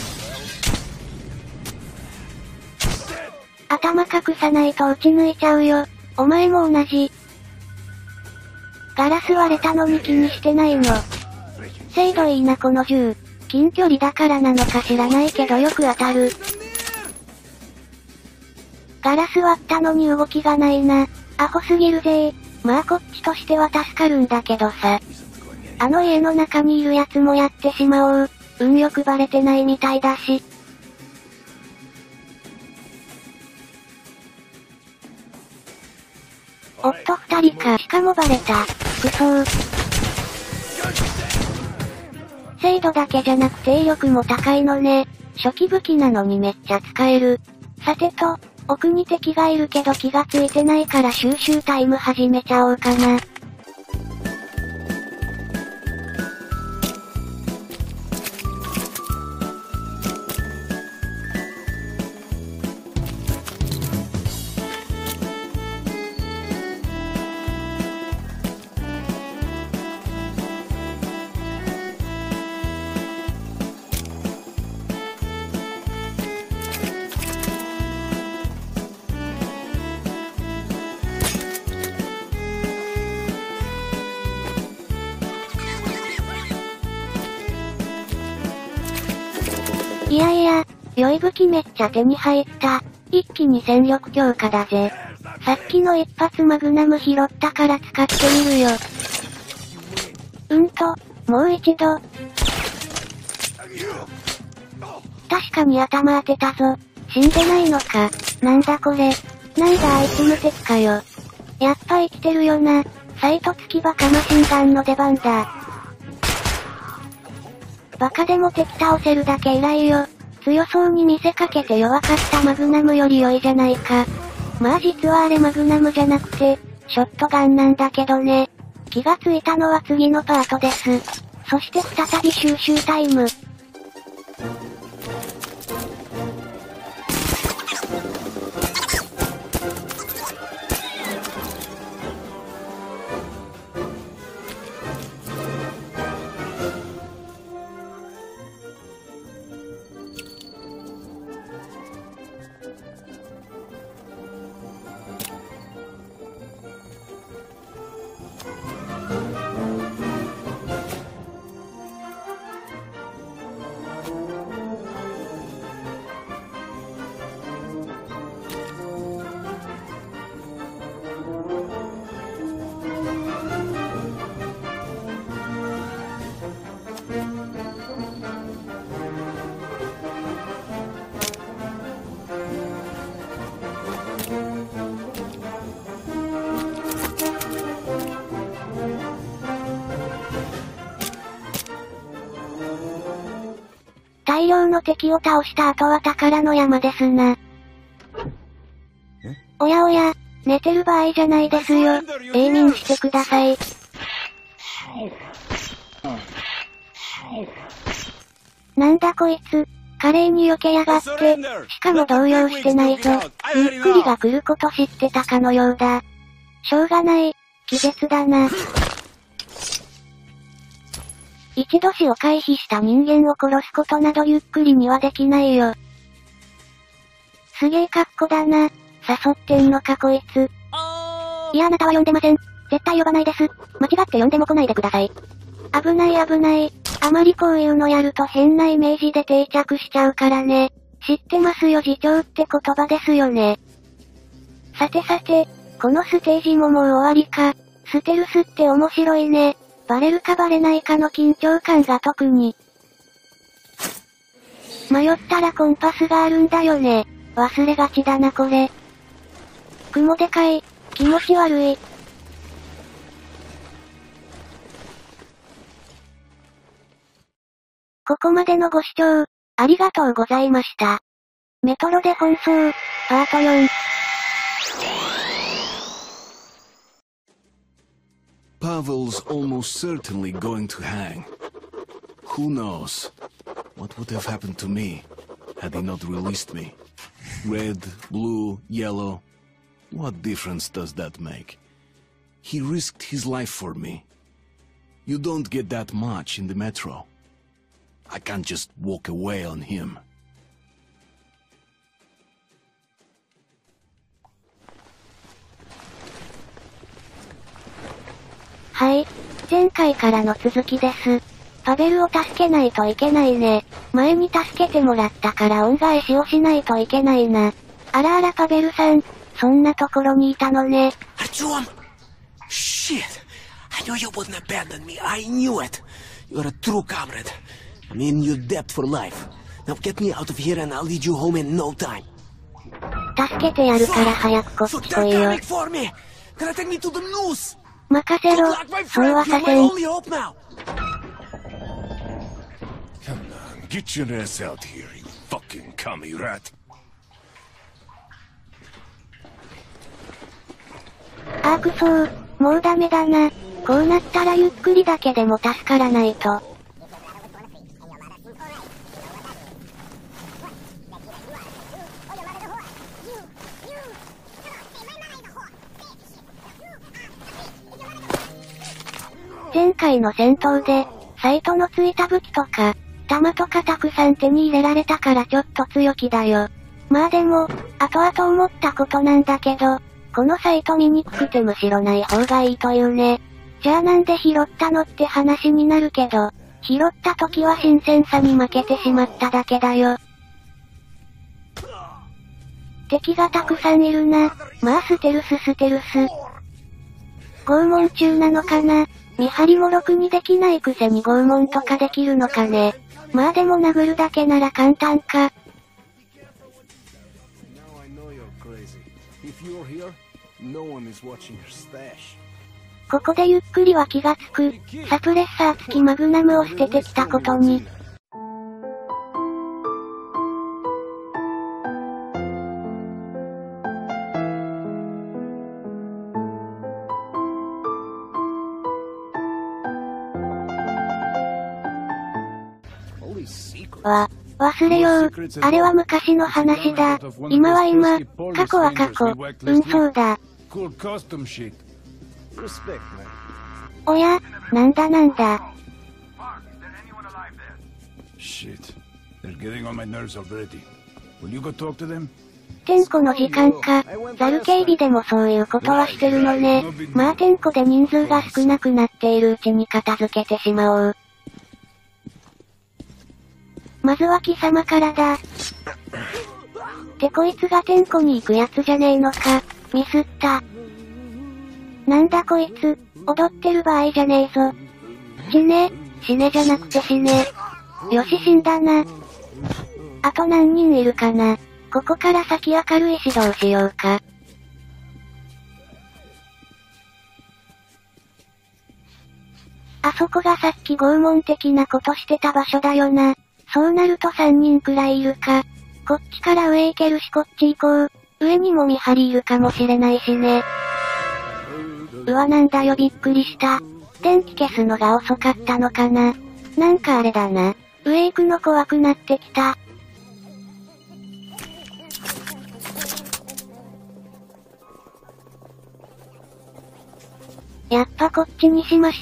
頭隠さないと撃ち抜いちゃうよ。お前も同じ。ガラス割れたのに気にしてないの。精度いいなこの銃。近距離だからなのか知らないけどよく当たる。ガラス割ったのに動きがないな。アホすぎるぜー。まあこっちとしては助かるんだけどさ。あの家の中にいるやつもやってしまおう。運よくバレてないみたいだし。おっと二人か。しかもバレた。くそー。精度だけじゃなくて威力も高いのね。初期武器なのにめっちゃ使える。さてと、奥に敵がいるけど気がついてないから収集タイム始めちゃおうかな。 いやいや、良い武器めっちゃ手に入った。一気に戦力強化だぜ。さっきの一発マグナム拾ったから使ってみるよ。うんと、もう一度。確かに頭当てたぞ。死んでないのか。なんだこれ。なんだあいつ無敵かよ。やっぱ生きてるよな。サイト付きバカマシンガンの出番だ。バカでも敵倒せるだけ偉いよ。強そうに見せかけて弱かったマグナムより良いじゃないか。まあ実はあれマグナムじゃなくて、ショットガンなんだけどね。気がついたのは次のパートです。そして再び収集タイム。大量の敵を倒した後は宝の山ですな。おやおや、寝てる場合じゃないですよ。永眠してください。なんだこいつ、華麗に避けやがって、しかも動揺してないぞ。ゆっくりが来ること知ってたかのようだ。しょうがない、気絶だな。一度死を回避した人間を殺すことなどゆっくりにはできないよ。すげえ格好だな。誘ってんのかこいつ。いやあなたは呼んでません。絶対呼ばないです。間違って呼んでも来ないでください。危ない危ない。あまりこういうのやると変なイメージで定着しちゃうからね。知ってますよ自重って言葉ですよね。さてさて、このステージももう終わりか。ステルスって面白いね。バレるかバレないかの緊張感が特に。迷ったらコンパスがあるんだよね。忘れがちだなこれ。雲でかい。気持ち悪い。ここまでのご視聴、ありがとうございました。メトロで奔走、パートよん。 Pavel's almost certainly going to hang. Who knows? What would have happened to me had he not released me? Red, blue, yellow. What difference does that make? He risked his life for me. You don't get that much in the metro. I can't just walk away on him. はい。前回からの続きです。パベルを助けないといけないね。前に助けてもらったから恩返しをしないといけないな。あらあらパベルさん、そんなところにいたのね。 Artyom! Shit! I knew you wouldn't abandon me. I knew it. You're a true comrade. I'm in your debt for life. Now get me out of here and I'll lead you home in no time. 助けてやるから早くこっち来いよ。 Gonna take me to the noose. 任せろ、そうはさせん。 Only hope now. Come on, get your ass out here, you fucking commie rat. あーくそー、もうダメだな。こうなったらゆっくりだけでも助からないと。前回の戦闘で、サイトのついた武器とか、弾とかたくさん手に入れられたからちょっと強気だよ。まあでも、後々思ったことなんだけど、このサイト見にくくてむしろない方がいいというね。じゃあなんで拾ったのって話になるけど、 拾った時は新鮮さに負けてしまっただけだよ。敵がたくさんいるな。まあステルスステルス。拷問中なのかな。見張りもろくにできないくせに拷問とかできるのかね。まあでも殴るだけなら簡単か。ここでゆっくりは気がつく。サプレッサー付きマグナムを捨ててきたことに。わ、忘れよう。あれは昔の話だ。今は今、過去は過去。うんそうだ。おや、なんだなんだ。点呼の時間か。ザル警備でもそういうことはしてるのね。まあ点呼で人数が少なくなっているうちに片付けてしまおう。まずは貴様からだ。ってこいつが点呼に行くやつじゃねえのか。ミスった。なんだこいつ、踊ってる場合じゃねえぞ。死ね、死ねじゃなくて死ね。よし死んだな。あと何人いるかな。ここから先明るい指導しようか。あそこがさっき拷問的なことしてた場所だよな。そうなるとさんにんくらいいるか。こっちから上行けるしこっち行こう。上にも見張りいるかもしれないしね。うわなんだよびっくりした。電気消すのが遅かったのかな。なんかあれだな。上行くの怖くなってきた。やっぱこっちにしました。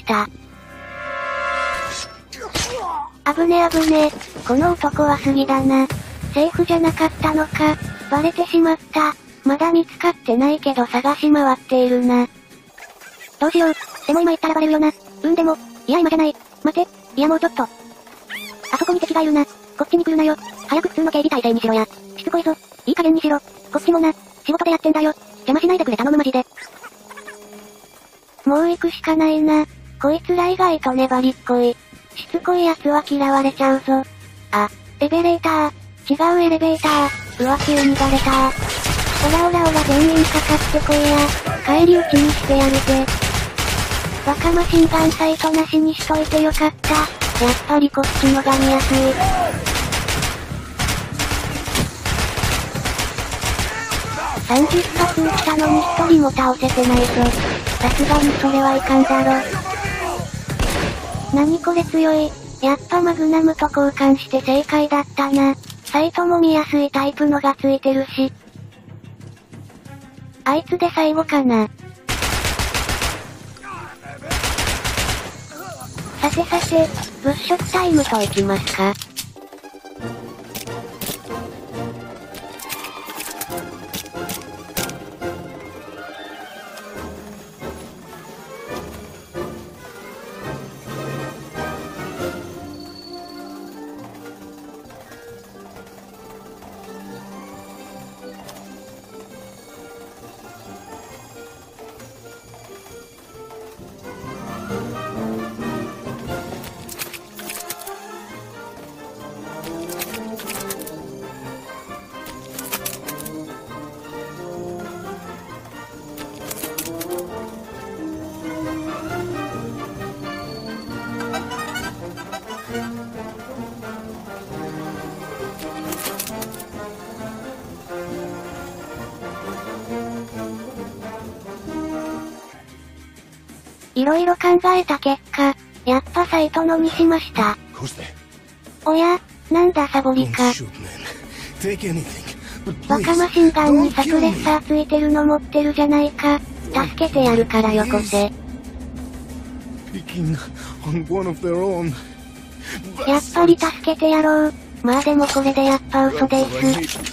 あぶねあぶね。この男は過ぎだな。セーフじゃなかったのか。バレてしまった。まだ見つかってないけど探し回っているな。どうしよう。でも今言ったらバレるよな。うんでも、いや今じゃない。待て、いやもうちょっと。あそこに敵がいるな。こっちに来るなよ。早く普通の警備体制にしろや。しつこいぞ。いい加減にしろ。こっちもな。仕事でやってんだよ。邪魔しないでくれ頼むマジで。もう行くしかないな。こいつら意外と粘りっこい。しつこい奴は嫌われちゃうぞ。あ、エベレーター。違うエレベーター。うわ急にバレた。オラオラオラ全員かかってこいや。返り討ちにしてやるぜ。バカマシンガンサイトなしにしといてよかった。やっぱりこっちのが見やすい。さんじゅっ発撃ったのにひとりも倒せてないぞ。さすがにそれはいかんだろ。何これ強い。やっぱマグナムと交換して正解だったな。サイトも見やすいタイプのがついてるし。あいつで最後かな。さてさて、物色タイムといきますか。いろいろ考えた結果、やっぱサイトのにしました。おや、なんだサボりか。バカマシンガンにサプレッサーついてるの持ってるじゃないか。助けてやるからよこせ。やっぱり助けてやろう。まあでもこれでやっぱ嘘です。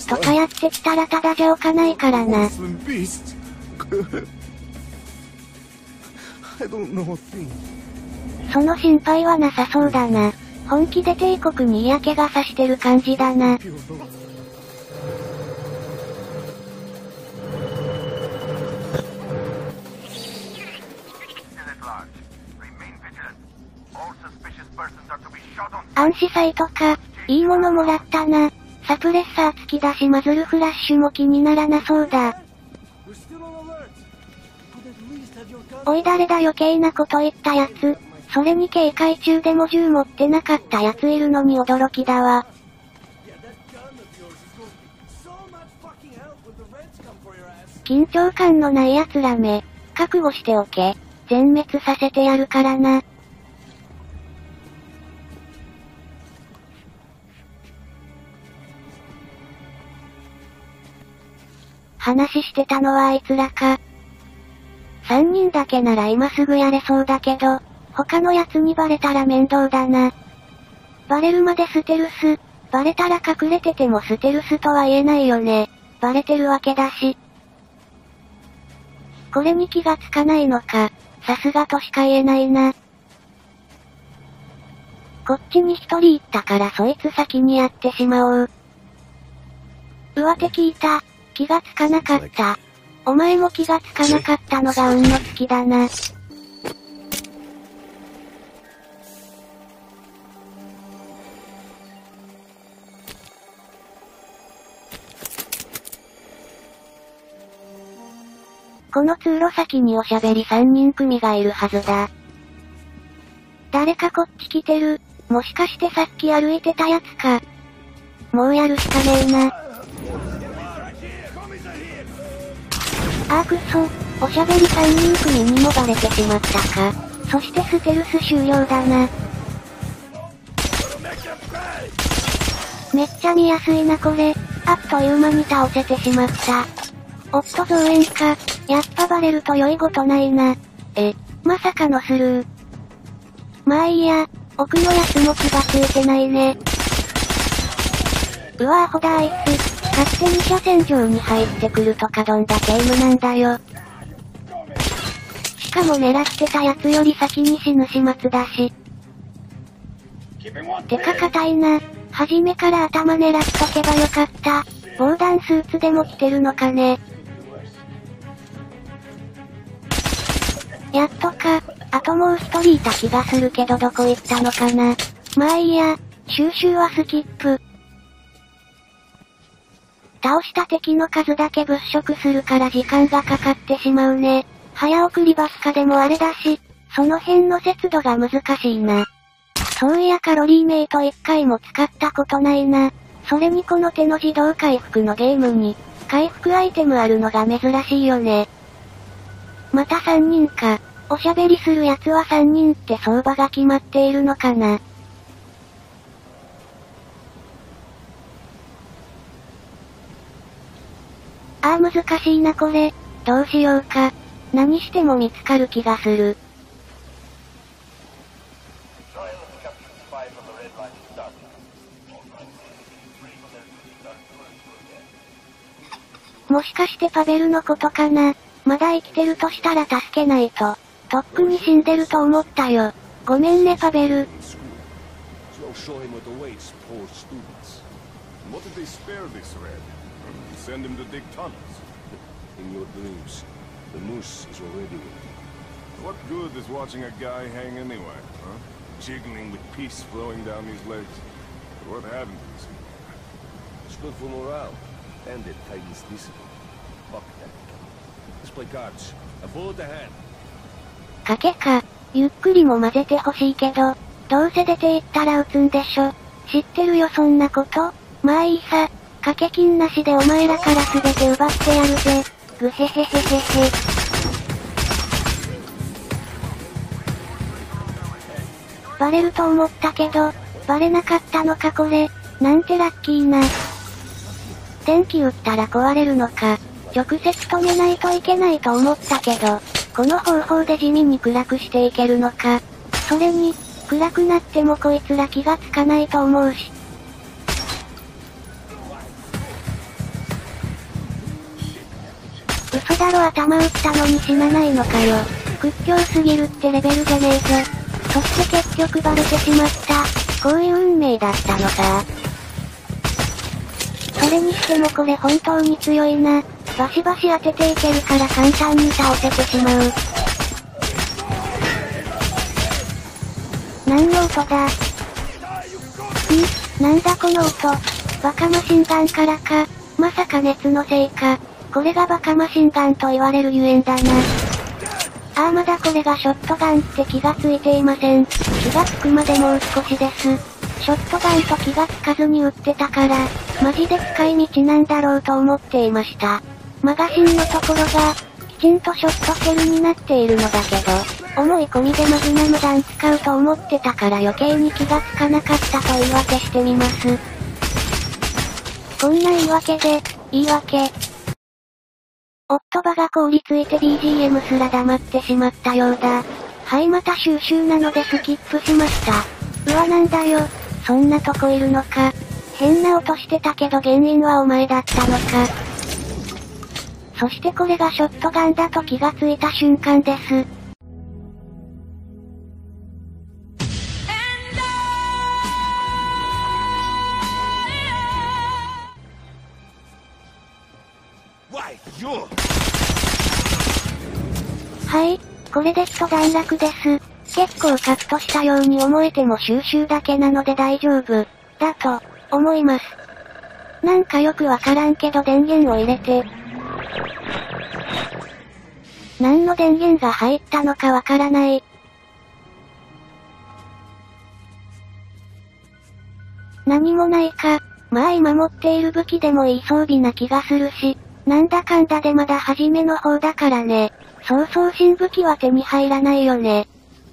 とかやってきたらただじゃおかないからな。 その心配はなさそうだな。本気で帝国に嫌気がさしてる感じだな。暗視サイトか。いいものもらったな。サプレッサー付きだしマズルフラッシュも気にならなそうだ。おい誰だ余計なこと言ったやつ。それに警戒中でも銃持ってなかったやついるのに驚きだわ。緊張感のない奴らめ。覚悟しておけ。全滅させてやるからな。話してたのはあいつらか。三人だけなら今すぐやれそうだけど、他のやつにバレたら面倒だな。バレるまでステルス、バレたら隠れててもステルスとは言えないよね。バレてるわけだし。これに気がつかないのか、さすがとしか言えないな。こっちに一人行ったからそいつ先にやってしまおう。上手聞いた。気がつかなかった。お前も気がつかなかったのが運の尽きだな。この通路先におしゃべり三人組がいるはずだ。誰かこっち来てる。もしかしてさっき歩いてたやつか。もうやるしかねえな。あーくそ、おしゃべり三人組にもバレてしまったか。そしてステルス終了だな。めっちゃ見やすいなこれ。あっという間に倒せてしまった。おっと増援か。やっぱバレると良いことないな。え、まさかのスルー。まあいいや、奥のやつも気がついてないね。うわアホだあいつ。勝手に車線上に入ってくるとかどんだけ M なんだよ。しかも狙ってたやつより先に死ぬ始末だし。てか硬いな。初めから頭狙っとけばよかった。防弾スーツでも着てるのかね。やっとか。あともう一人いた気がするけどどこ行ったのかな。まあいいや。収集はスキップ。倒した敵の数だけ物色するから時間がかかってしまうね。早送りばっかでもあれだし、その辺の節度が難しいな。そういやカロリーメイト一回も使ったことないな。それにこの手の自動回復のゲームに、回復アイテムあるのが珍しいよね。また三人か。おしゃべりするやつは三人って相場が決まっているのかな。ああ難しいなこれ。どうしようか。何しても見つかる気がする。もしかしてパベルのことかな。まだ生きてるとしたら助けないと。とっくに死んでると思ったよ。ごめんねパベル。 Send him to dig tunnels. In your dreams, the noose is already in. What good is watching a guy hang anyway, huh? Jiggling with peace flowing down his legs. What happened to this? It's good for morale, and it tightens discipline. Fuck that. Let's play cards. A bullet ahead. 賭けか。ゆっくりも混ぜてほしいけど、どうせ出て行ったら撃つんでしょ。知ってるよそんなこと。まあいいさ。掛け金なしでお前らから全て奪ってやるぜ。ぐへへへへへ。バレると思ったけど、バレなかったのかこれ。なんてラッキーな。電気打ったら壊れるのか。直接止めないといけないと思ったけど、この方法で地味に暗くしていけるのか。それに、暗くなってもこいつら気がつかないと思うし。嘘だろ頭打ったのに死なないのかよ。屈強すぎるってレベルじゃねえぞ。 そして結局バレてしまった。こういう運命だったのさ。それにしてもこれ本当に強いな。バシバシ当てていけるから簡単に倒せてしまう。何の音だ？ん？なんだこの音。バカマシンガンからか。まさか熱のせいか。これがバカマシンガンと言われるゆえんだな。ああまだこれがショットガンって気がついていません。気がつくまでもう少しです。ショットガンと気がつかずに撃ってたから、マジで使い道なんだろうと思っていました。マガジンのところが、きちんとショットセルになっているのだけど、思い込みでマグナム弾使うと思ってたから余計に気がつかなかったと言い訳してみます。こんな言い訳で、言い訳。オットバが凍りついて ビージーエム すら黙ってしまったようだ。はい、また収集なのでスキップしました。うわなんだよ、そんなとこいるのか。変な音してたけど原因はお前だったのか。そしてこれがショットガンだと気がついた瞬間です。はい、これで一段落です。結構カットしたように思えても収集だけなので大丈夫、だと、思います。なんかよくわからんけど電源を入れて、何の電源が入ったのかわからない。何もないか、まあ今持っている武器でもいい装備な気がするし、なんだかんだでまだ初めの方だからね。そうそう新武器は手に入らないよね。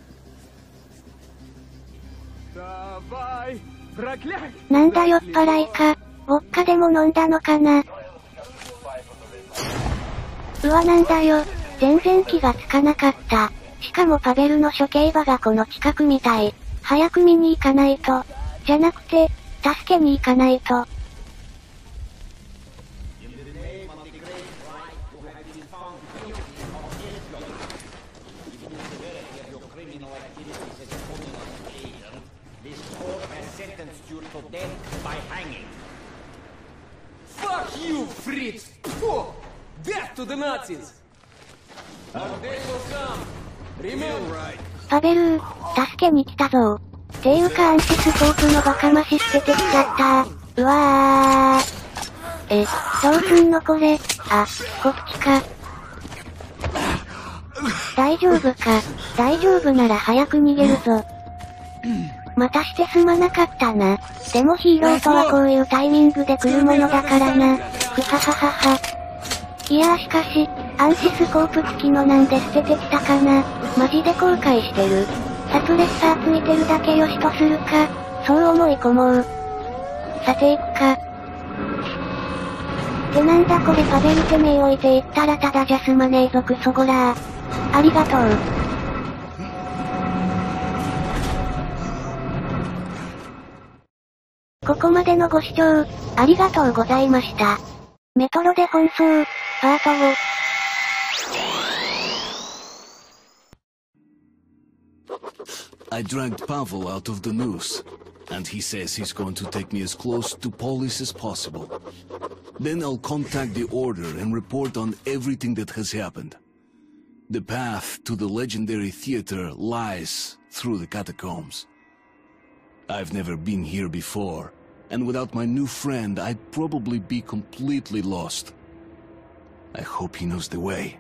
なんだ酔っ払いか、ウォッカでも飲んだのかな。うわなんだよ、全然気がつかなかった。しかもパベルの処刑場がこの近くみたい。早く見に行かないと。じゃなくて、助けに行かないと。 Fuck you, Fritz! Phew! Death to the Nazis! Our day will come! Remember! パベルー、助けに来たぞ。ていうかアンチスコープのバカ増し捨ててきちゃったー。うわー。え、どうすんのこれ。あ、こっちか。大丈夫か。大丈夫なら早く逃げるぞ。またしてすまなかったな。でもヒーローとはこういうタイミングで来るものだからな。ふはははは。いやーしかし、アンチスコープ付きのなんで捨ててきたかな。マジで後悔してる。サプレッサーついてるだけよしとするか。そう思い込もう。さて行くか。ってなんだこれパベルてめえ置いていったらただじゃ済まねえぞクソゴラー。ありがとう。ここまでのご視聴、ありがとうございました。メトロで奔走、パートご。 I dragged Pavel out of the noose, and he says he's going to take me as close to Polis as possible. Then I'll contact the Order and report on everything that has happened. The path to the legendary theater lies through the catacombs. I've never been here before, and without my new friend, I'd probably be completely lost. I hope he knows the way.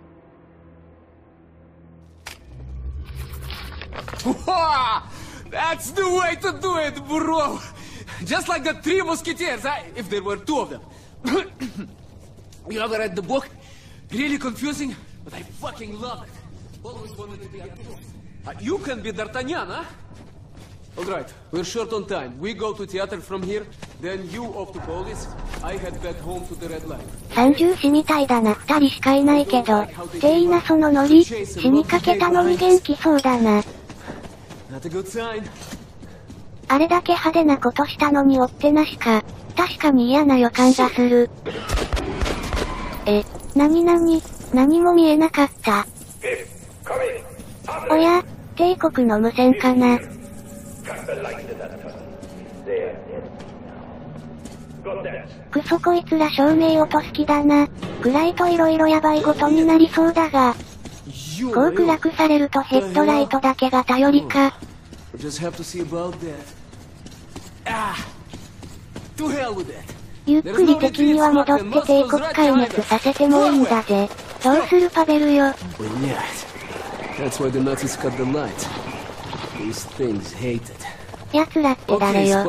That's the way to do it, bro! Just like the Three Musketeers, I, if there were two of them. You ever read the book? Really confusing, but I fucking love it. Always wanted to be a uh, You can be D'Artagnan, huh? Alright, we're short on time. We go to theater from here, then you off to Polis. I head back home to the Red Line. 三重士みたいだな二人しかいないけど。ていいなそのノリ。死にかけたのに元気そうだな。 Not a good sign. あれだけ派手なことしたのに追ってなしか。確かに嫌な予感がする。え、なになに、何も見えなかった。おや、 帝国の無線かな。クソこいつら照明音好きだな。暗いと色々ヤバいことになりそうだが。こう暗くされるとヘッドライトだけが頼りか。ゆっくり敵には戻って帝国壊滅させてもいいんだぜ。どうするパベルよ。奴らって誰よ。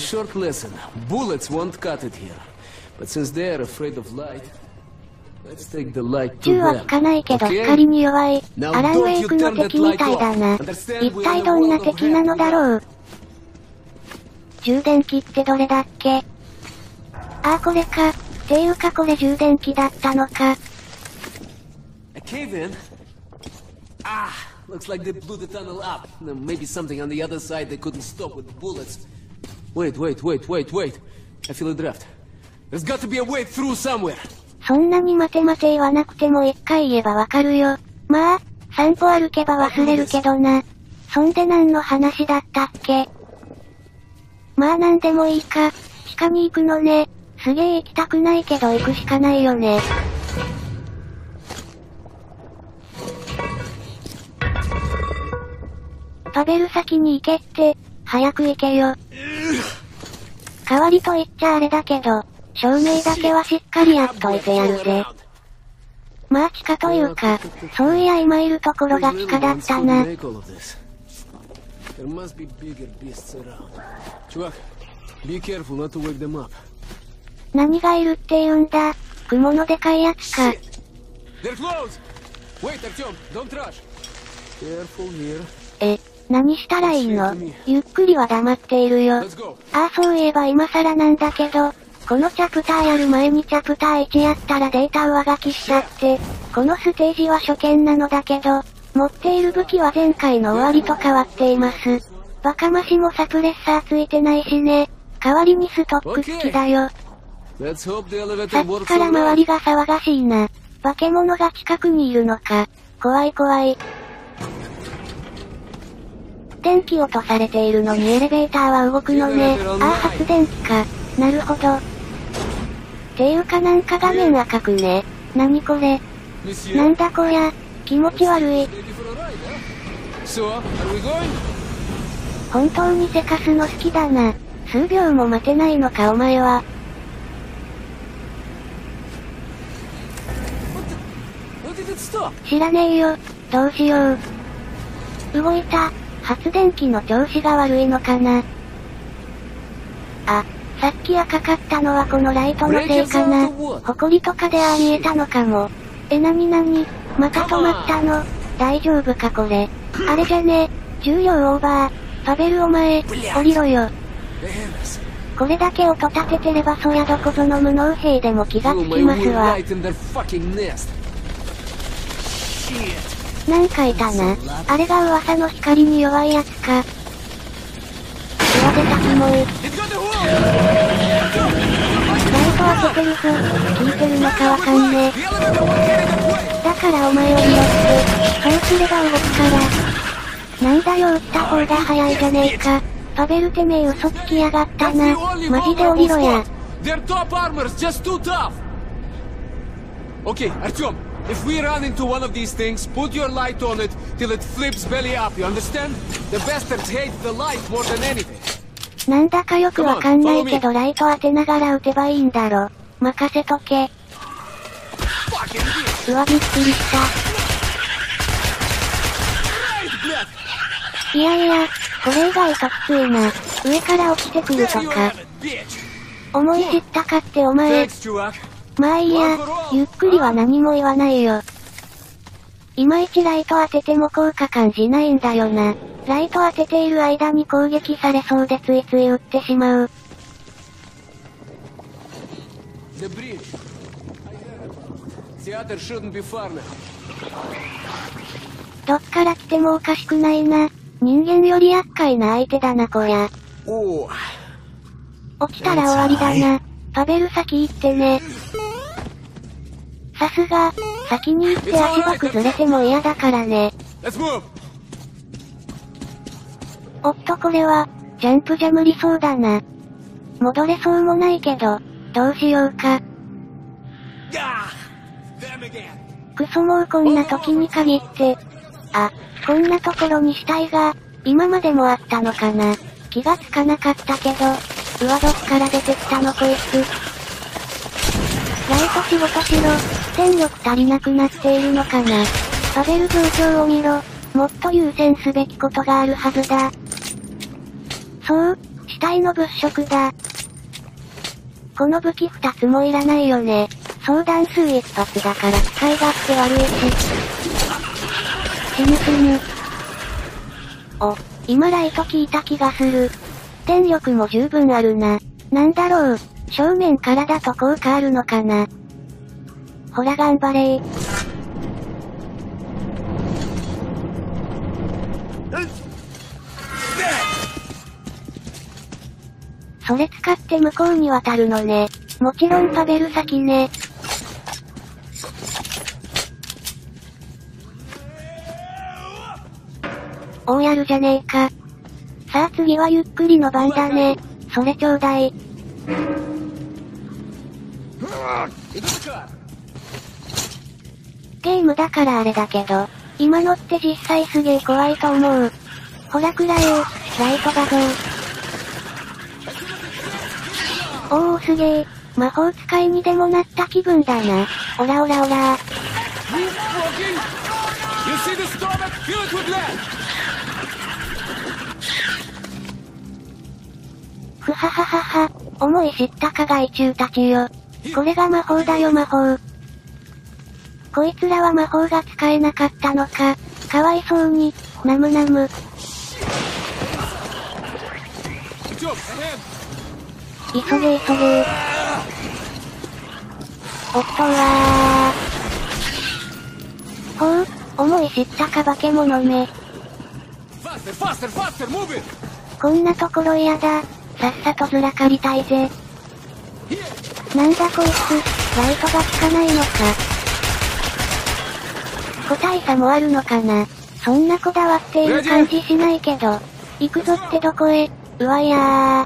銃は効かないけど光に弱い。アランウェイクの敵みたいだな。一体どんな敵なのだろう。充電器ってどれだっけ。ああこれか。っていうかこれ充電器だったのか。 Looks like they blew the tunnel up. Maybe something on the other side they couldn't stop with bullets. Wait, wait, wait, wait, wait. I feel a draft. There's got to be a way through somewhere. そんなに待て待て言わなくても一回言えばわかるよ。まあ、散歩歩けば忘れるけどな。そんで何の話だったっけ。まあなんでもいいか。地下に行くのね。すげえ行きたくないけど行くしかないよね。パベル先に行けって、早く行けよ。代わりと言っちゃあれだけど、照明だけはしっかりやっといてやるぜ。まあ地下というか、そういや今いるところが地下だったな。何がいるって言うんだ。雲のでかいやつか。え、何したらいいの？ゆっくりは黙っているよ。ああそういえば今更なんだけど、このチャプターやる前にチャプターいちやったらデータ上書きしちゃって、このステージは初見なのだけど、持っている武器は前回の終わりと変わっています。バカマシもサプレッサーついてないしね。代わりにストック付きだよ。さっきから周りが騒がしいな。化け物が近くにいるのか。怖い怖い。電気落とされているのにエレベーターは動くのね。ああ発電機か。なるほど。っていうかなんか画面赤くね。なにこれ。なんだこりゃ。気持ち悪い。本当にせかすの好きだな。数秒も待てないのかお前は。知らねえよ。どうしよう。動いた。発電機の調子が悪いのかな。あ、さっき赤かったのはこのライトのせいかな。埃とかでああ見えたのかも。えなになに、また止まったの。大丈夫かこれ。あれじゃね。重量オーバー。パベルお前、降りろよ。これだけ音立ててればそりゃどこぞの無能兵でも気がつきますわ。なんかいたな。あれが噂の光に弱いやつか。うわ出たキモい。ライト当ててるぞ。効いてるのかわかんねえ。だからお前を拾って、そうすれば動くから。なんだよ撃った方が早いじゃねえか。パベルてめえ嘘つきやがったな。マジで降りろや。 Okay, Artyom, if we run into one of these things, put your light on it till it flips belly up, you understand? The bastards hate the light more than anything. なんだかよくわかんないけどライト当てながら撃てばいいんだろ。任せとけ。うわびっくりした。いやいや、これ意外ときついな。上から落ちてくるとか。思い知ったかってお前。まあいいや、ゆっくりは何も言わないよ。いまいちライト当てても効果感じないんだよな。ライト当てている間に攻撃されそうでついつい撃ってしまう。どっから来てもおかしくないな。人間より厄介な相手だなこりゃ。落ちたら終わりだな。パベル先行ってね。さすが、先に行って足が崩れても嫌だからね。 おっとこれは、ジャンプじゃ無理そうだな。戻れそうもないけど、どうしようか。クソもうこんな時に限って。あ、こんなところに死体が、今までもあったのかな。気がつかなかったけど、うわどっから出てきたのこいつ。ライト仕事しろ、電力足りなくなっているのかな。パベル状況を見ろ、もっと優先すべきことがあるはずだ。そう、死体の物色だ。この武器二つもいらないよね。相談数一発だから使い勝手悪いし。死ぬ死ぬ。お、今ライト効いた気がする。電力も十分あるな。なんだろう、正面からだと効果あるのかな。ほら頑張れー。それ使って向こうに渡るのね。もちろんパベル先ね。おーやるじゃねえか。さあ次はゆっくりの番だね。それちょうだい。ゲームだからあれだけど、今のって実際すげえ怖いと思う。ほらくらえよ、ライト画像。おーすげえ、魔法使いにでもなった気分だな。オラオラオラー。ふはははは、思い知ったか害虫たちよ。これが魔法だよ魔法。こいつらは魔法が使えなかったのか、かわいそうに、ナムナム。急げ急げ。おっとわー。ほう、思い知ったか化け物め。こんなところ嫌だ。さっさとずらかりたいぜ。なんだこいつ、ライトが効かないのか。個体差もあるのかな。そんなこだわっている感じしないけど。行くぞってどこへ。うわいやー。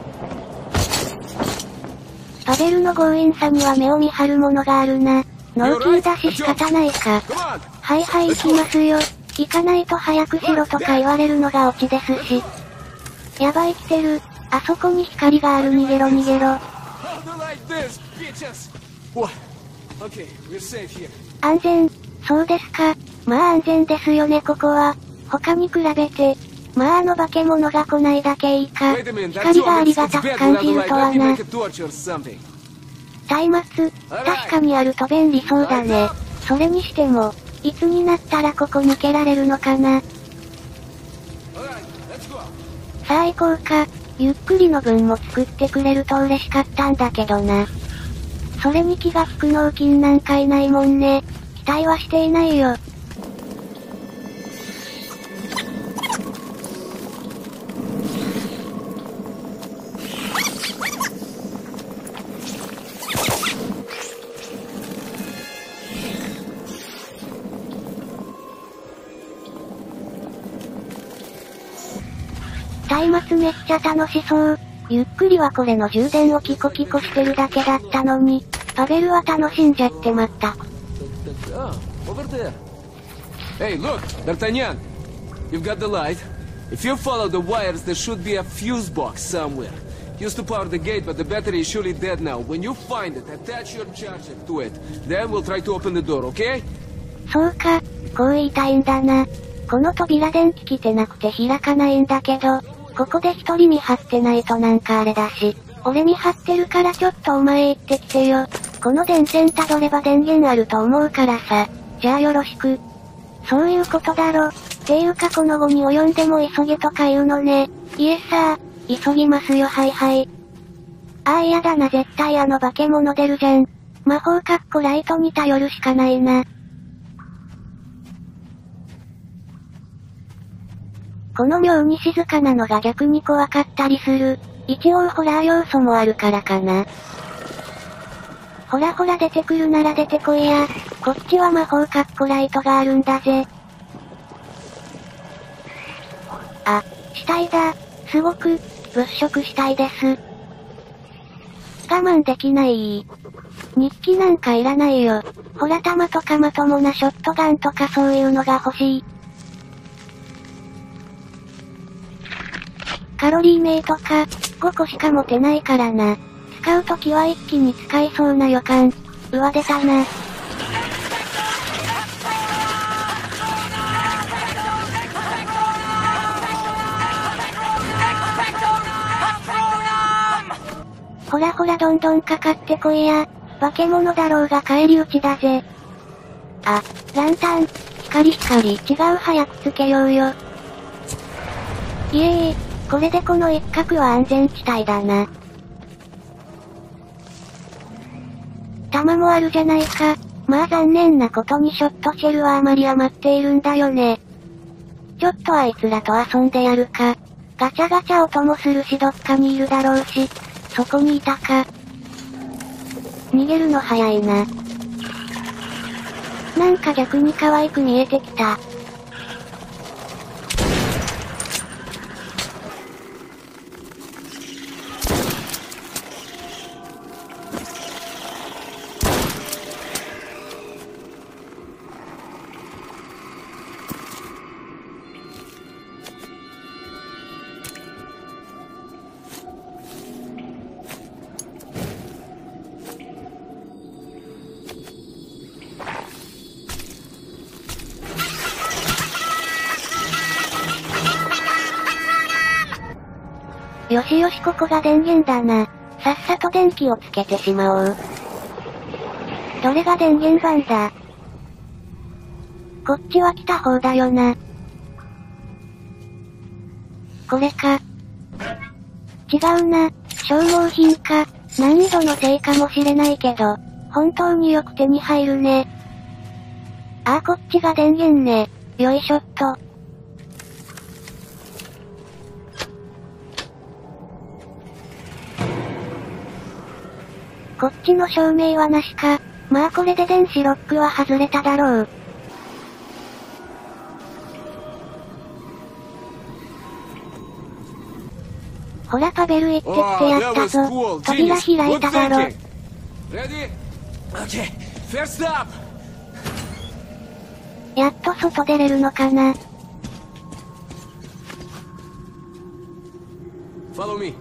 パベルの強引さには目を見張るものがあるな。脳筋だし仕方ないか。はいはい行きますよ。行かないと早くしろとか言われるのがオチですし。やばい来てる。あそこに光がある逃げろ逃げろ。安全、そうですか。まあ安全ですよねここは。他に比べて。まああの化け物が来ないだけいいか。光がありがたく感じるとはな。松明、確かにあると便利そうだね。それにしても、いつになったらここ抜けられるのかな。さあ行こうか。ゆっくりの分も作ってくれると嬉しかったんだけどな。それに気が利く脳筋なんかいないもんね。期待はしていないよ。松明めっちゃ楽しそう。ゆっくりはこれの充電をキコキコしてるだけだったのに、パベルは楽しんじゃってまった。 Hey, look, D'Artagnan. You've got the light. If you follow the wires, there should be a fuse box somewhere. Used to power the gate, but the battery is surely dead now. When you find it, attach your charger to it. Then we'll try to open the door, okay? そうか、こう言いたいんだな。この扉電気来てなくて開かないんだけど、ここで一人見張ってないとなんかあれだし、俺見張ってるからちょっとお前行ってきてよ。この電線たどれば電源あると思うからさ。じゃあよろしく。そういうことだろ。っていうかこの後に及んでも急げとか言うのね。いえさ急ぎますよはいはい。ああ嫌だな絶対あの化け物出るじゃん。魔法かっこライトに頼るしかないな。この妙に静かなのが逆に怖かったりする。一応ホラー要素もあるからかな。ほらほら出てくるなら出てこいや。こっちは魔法かっこライトがあるんだぜ。あ、 死体だ。すごく、物色したいです。我慢できない。日記なんかいらないよ。ほら弾とかまともなショットガンとかそういうのが欲しい。カロリーメイトか、ごこしか持てないからな。使うときは一気に使いそうな予感。うわ出たな。ほらほらどんどんかかってこいや。化け物だろうが返り討ちだぜ。あ、ランタン。光光。違う早くつけようよ。いえいえ、これでこの一角は安全地帯だな。弾もあるじゃないか。まあ残念なことにショットシェルはあまり余っているんだよね。ちょっとあいつらと遊んでやるか。ガチャガチャ音もするしどっかにいるだろうし。そこにいたか。逃げるの早いな。なんか逆に可愛く見えてきた。よしよしここが電源だな。さっさと電気をつけてしまおう。どれが電源板だ？こっちは来た方だよな。これか。違うな。消耗品か。難易度のせいかもしれないけど、本当によく手に入るね。ああこっちが電源ね。よいしょっと。こっちの照明はなしか。まあこれで電子ロックは外れただろう。ほらパベル行ってきてやったぞ。扉開いただろ。やっと外出れるのかな。 Follow me.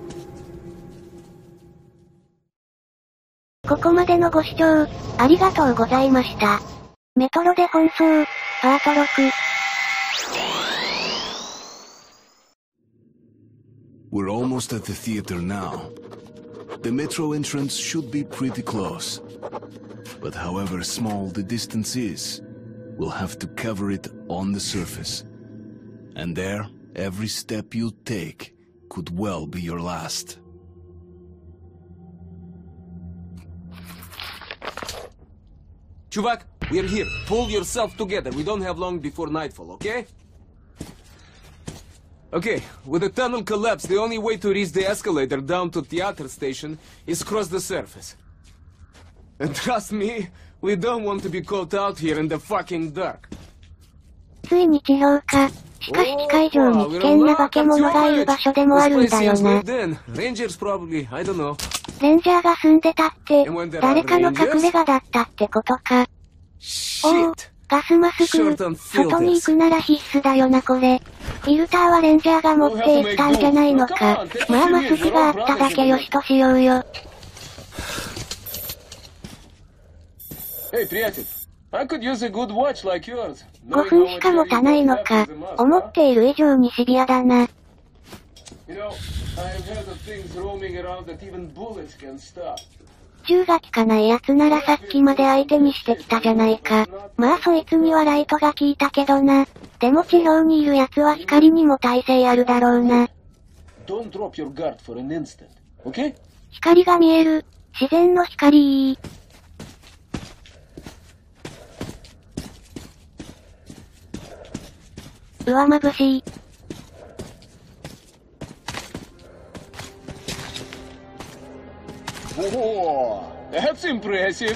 ここまでのご視聴、ありがとうございました。メトロで奔走、パートろく。 We're almost at the theater now. The metro entrance should be pretty close. But however small the distance is, we'll have to cover it on the surface. And there, every step you take could well be your last. Chuvak, we're here. Pull yourself together. We don't have long before nightfall, okay? Okay, with the tunnel collapsed, the only way to reach the escalator down to theater station is cross the surface. And trust me, we don't want to be caught out here in the fucking dark. ついに地表か。しかし機械上に危険な化け物がいる場所でもあるんだよな。 Rangers probably, I don't know. レンジャーが住んでたって、誰かの隠れ家だったってことか。おお、ガスマスク、外に行くなら必須だよなこれ。フィルターはレンジャーが持って行ったんじゃないのか。まあマスクがあっただけよしとしようよ。ごふんしか持たないのか。思っている以上にシビアだな。銃が効かないやつならさっきまで相手にしてきたじゃないか。まあそいつにはライトが効いたけどな。でも地表にいるやつは光にも耐性あるだろうな。光が見える。自然の光。うわ眩しい。 Whoa, that's impressive.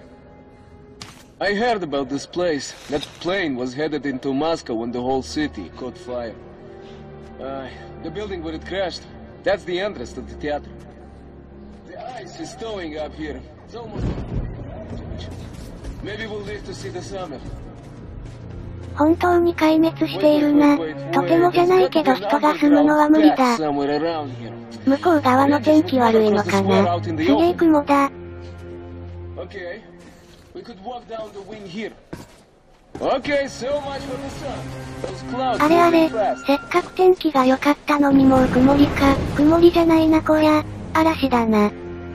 I heard about this place. That plane was headed into Moscow when the whole city caught fire. Uh, the building where it crashed. That's the entrance to the theater. The ice is stowing up here. It's almost... Maybe we'll live to see the summer. 本当に壊滅しているな。とてもじゃないけど人が住むのは無理だ。向こう側の天気悪いのかな。すげえ雲だ。 Okay, we could walk down the wing here. Okay, so much for the sun. Those clouds あれあれ、せっかく天気が良かったのにもう曇りか。曇りじゃないなこりゃ。嵐だな。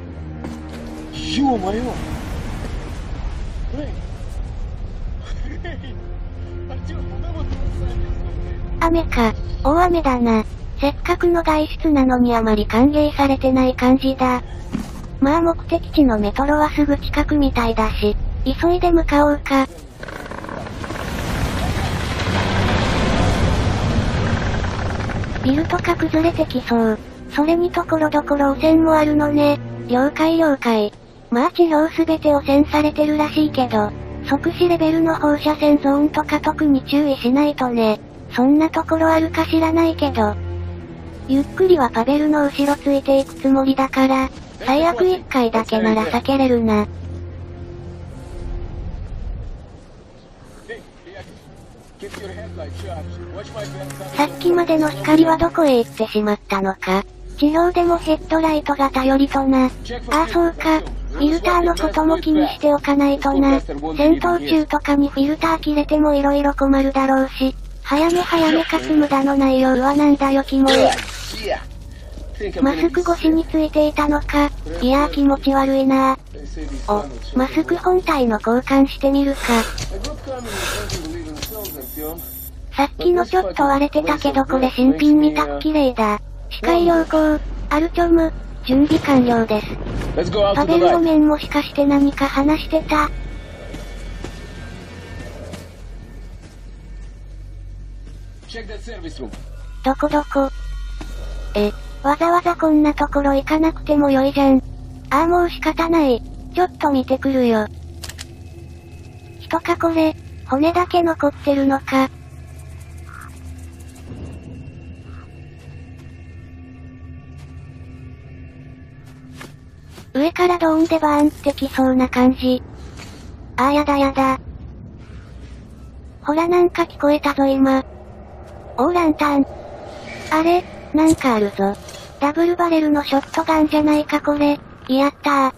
Ё-моё! Hey! Hey! Артём, куда вот ты сами? 雨か。大雨だな。せっかくの外出なのにあまり歓迎されてない感じだ。まあ目的地のメトロはすぐ近くみたいだし、急いで向かおうか。ビルとか崩れてきそう。それにところどころ汚染もあるのね。了解了解。まあ治療すべて汚染されてるらしいけど、即死レベルの放射線ゾーンとか特に注意しないとね。そんなところあるか知らないけど。ゆっくりはパベルの後ろついていくつもりだから、最悪一回だけなら避けれるな。さっきまでの光はどこへ行ってしまったのか。治療でもヘッドライトが頼りとな。ああそうか。フィルターのことも気にしておかないとな。戦闘中とかにフィルター切れても色々困るだろうし。早め早めかつ無駄の内容はなんだよキモい。マスク越しについていたのか。いやー気持ち悪いなー。お、マスク本体の交換してみるか。さっきのちょっと割れてたけどこれ新品みたく綺麗だ。視界良好。アルチョム、準備完了です。パベルの面もしかして何か話してた。どこどこ。え、わざわざこんなところ行かなくてもよいじゃん。ああもう仕方ない。ちょっと見てくるよ。人かこれ、骨だけ残ってるのか。上からドーンでバーンってきそうな感じ。ああやだやだ。ほらなんか聞こえたぞ今。オーランタン。あれ、なんかあるぞ。ダブルバレルのショットガンじゃないかこれ。やったー。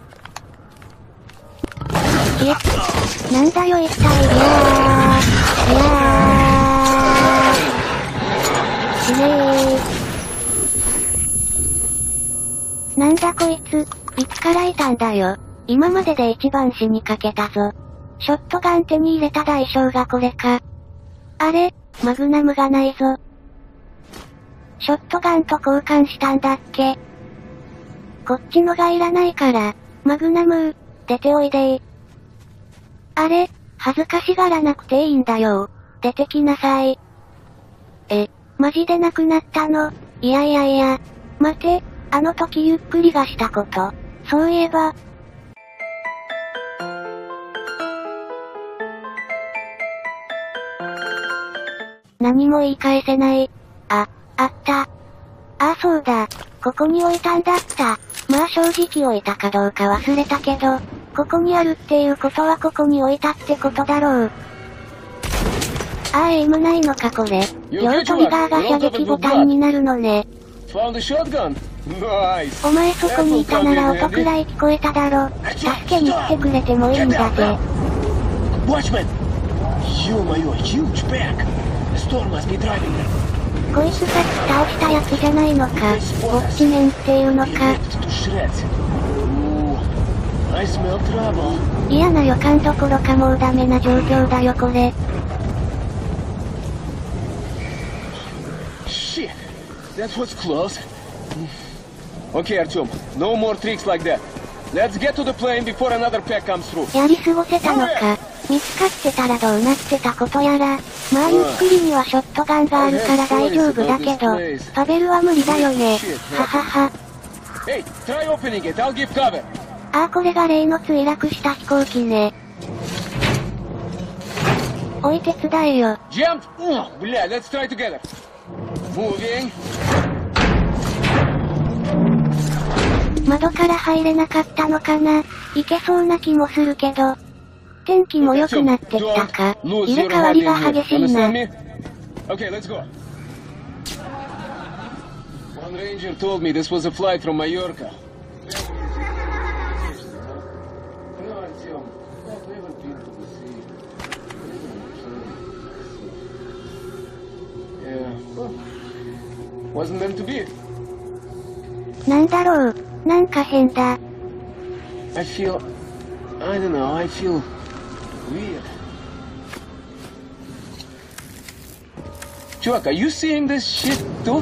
え、なんだよ一体。いやー。いやー。しねー。なんだこいつ。いつからいたんだよ。今までで一番死にかけたぞ。ショットガン手に入れた代償がこれか。あれ、マグナムがないぞ。ショットガンと交換したんだっけ。こっちのがいらないから、マグナムー、出ておいでー。あれ、恥ずかしがらなくていいんだよ。出てきなさい。え、マジでなくなったの？いやいやいや。待て、あの時ゆっくりがしたこと。そういえば。何も言い返せない。あ、あった。ああそうだ。ここに置いたんだった。まあ正直置いたかどうか忘れたけど、ここにあるっていうことはここに置いたってことだろう。ああエイムないのかこれ。両トリガーが射撃ボタンになるのね。お前そこにいたなら音くらい聞こえただろ。助けに来てくれてもいいんだぜ。こいつさっき倒したやつじゃないのか。ウォッチメンっていうのか。嫌な予感どころかもうダメな状況だよこれ。 Shit, that was close. Okay, Artyom, no more tricks like that. Let's get to the plane before another pack comes through. やり過ごせたのか。見つかってたらどうなってたことやら。まあゆっくりにはショットガンがあるから大丈夫だけど、パベルは無理だよね。ははは。 Hey, try opening it. I'll give cover. ああこれが例の墜落した飛行機ね。おい手伝えよ。 Jump! Oh, bля, let's try together. 窓から入れなかったのかな。いけそうな気もするけど。天気も良くなってきたか。入れ替わりが激しいな。 Okay, let's go. One ranger told me this was a flight from Mallorca. No, Artyom, I've never been to the sea. Yeah, well, wasn't meant to be. なんだろう、なんか変だ。 I feel, I don't know, I feel weird. Chuvak, are you seeing this shit too?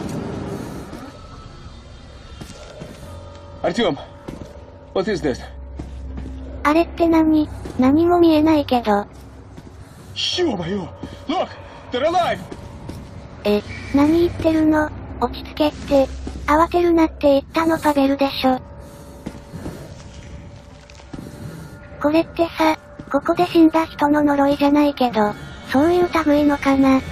Artyom, what is this? あれって何？何も見えないけど。 Ё-моё! Look! They're alive! え、何言ってるの？落ち着けって。慌てるなって言ったのパベルでしょ。これってさ、ここで死んだ人の呪いじゃないけど、そういう類のかな。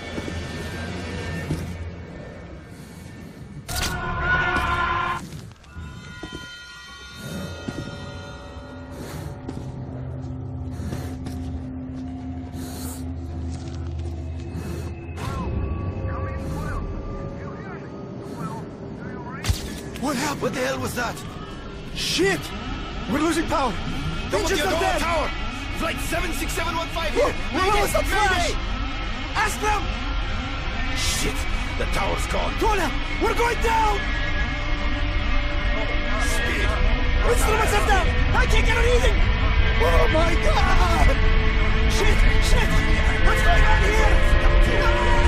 What happened? What the hell was that? Shit! We're losing power! Rangers are dead! Tower! Flight seven six seven one five here! Where was the flash? Ask them! Shit! The tower's gone! Коля! We're going down! Speed! Let's slow myself down! I can't get anything! Oh my god! Shit! Shit! What's going on here? No!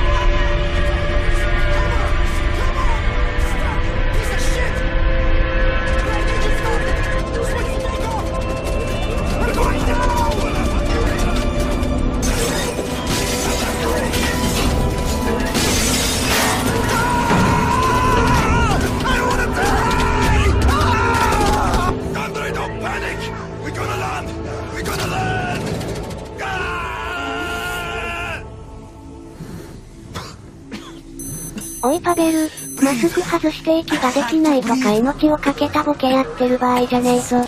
おいパベル、マスク外して息ができないとか命をかけたボケやってる場合じゃねえぞ。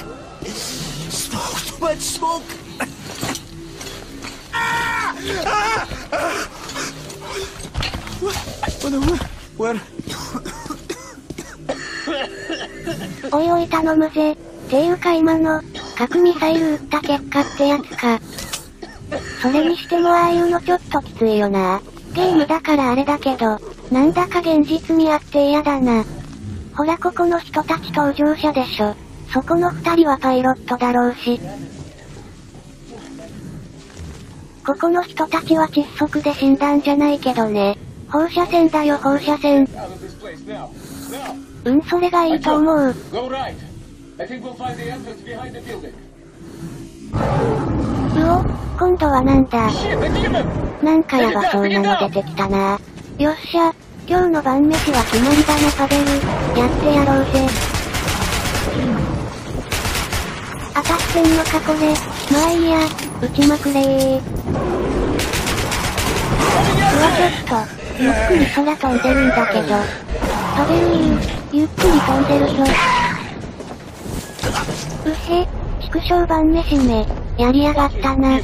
おいおい頼むぜ。ていうか今の、核ミサイル撃った結果ってやつか。それにしてもああいうのちょっときついよな。ゲームだからあれだけど、なんだか現実味あって嫌だな。ほらここの人たち搭乗者でしょ。そこの二人はパイロットだろうし。ここの人たちは窒息で死んだんじゃないけどね。放射線だよ放射線。うん、それがいいと思う。うお、今度はなんだ。なんかヤバそうなの出てきたな。よっしゃ、今日の晩飯は決まりだなパベル。やってやろうぜ。当たってんのかこれ。まあいいや、撃ちまくれー。うわちょっと、ゆっくり空飛んでるんだけど。パベルー、ゆっくり飛んでるぞ。うへ、畜生晩飯め、やりやがったな。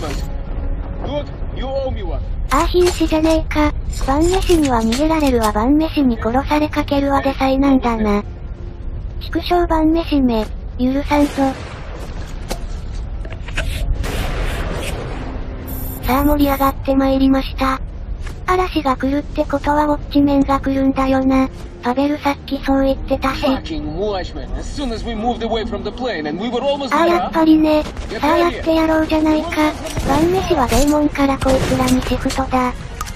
ああ瀕死じゃねえか。晩飯には逃げられるわ晩飯に殺されかけるわで災難だな。畜生晩飯め、許さんぞ。さあ盛り上がって参りました。嵐が来るってことはウォッチメンが来るんだよな。パベルさっきそう言ってたし。ああやっぱりね。さあやってやろうじゃないか。晩飯はデーモンからこいつらにシフトだ。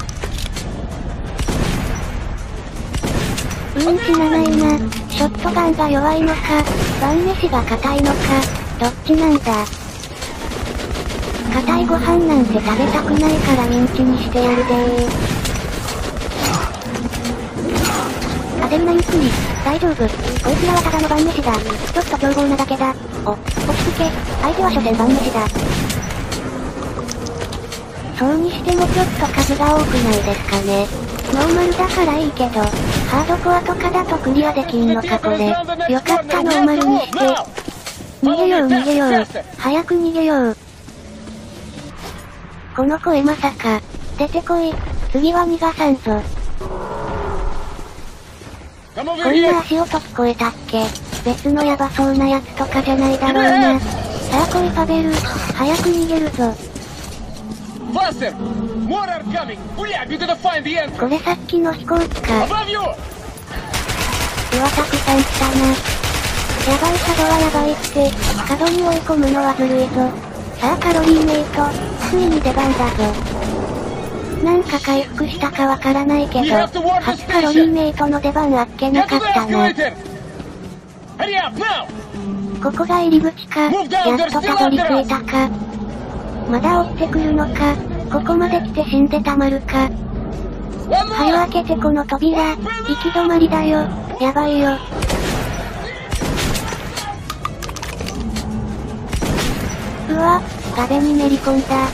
うーん死なないな。ショットガンが弱いのか、晩飯が硬いのか、どっちなんだ。硬いご飯なんて食べたくないからミンチにしてやるでー。アデルナゆっくり、大丈夫。こいつらはただの晩飯だ。ちょっと凶暴なだけだ。お、落ち着け。相手は所詮晩飯だ。そうにしてもちょっと数が多くないですかね。 ノーマルだからいいけど、ハードコアとかだとクリアできんのかこれ。よかったノーマルにして。逃げよう逃げよう。早く逃げよう。この声まさか。出てこい。次は逃がさんぞ。こんな足音聞こえたっけ？別のヤバそうなやつとかじゃないだろうな。さあ来いパベル。早く逃げるぞ。これさっきの飛行機か。うわ、たくさん来たな。やばい角はやばいって。角に追い込むのはずるいぞ。さあカロリーメイト。ついに出番だぞ。なんか回復したかわからないけど、初カロリーメイトの出番あっけなかったな。ここが入り口か。やっとたどり着いたか。まだ追ってくるのか。ここまで来て死んでたまるか。はよ開けてこの扉。行き止まりだよ。やばいよ。うわ、壁にめり込んだ。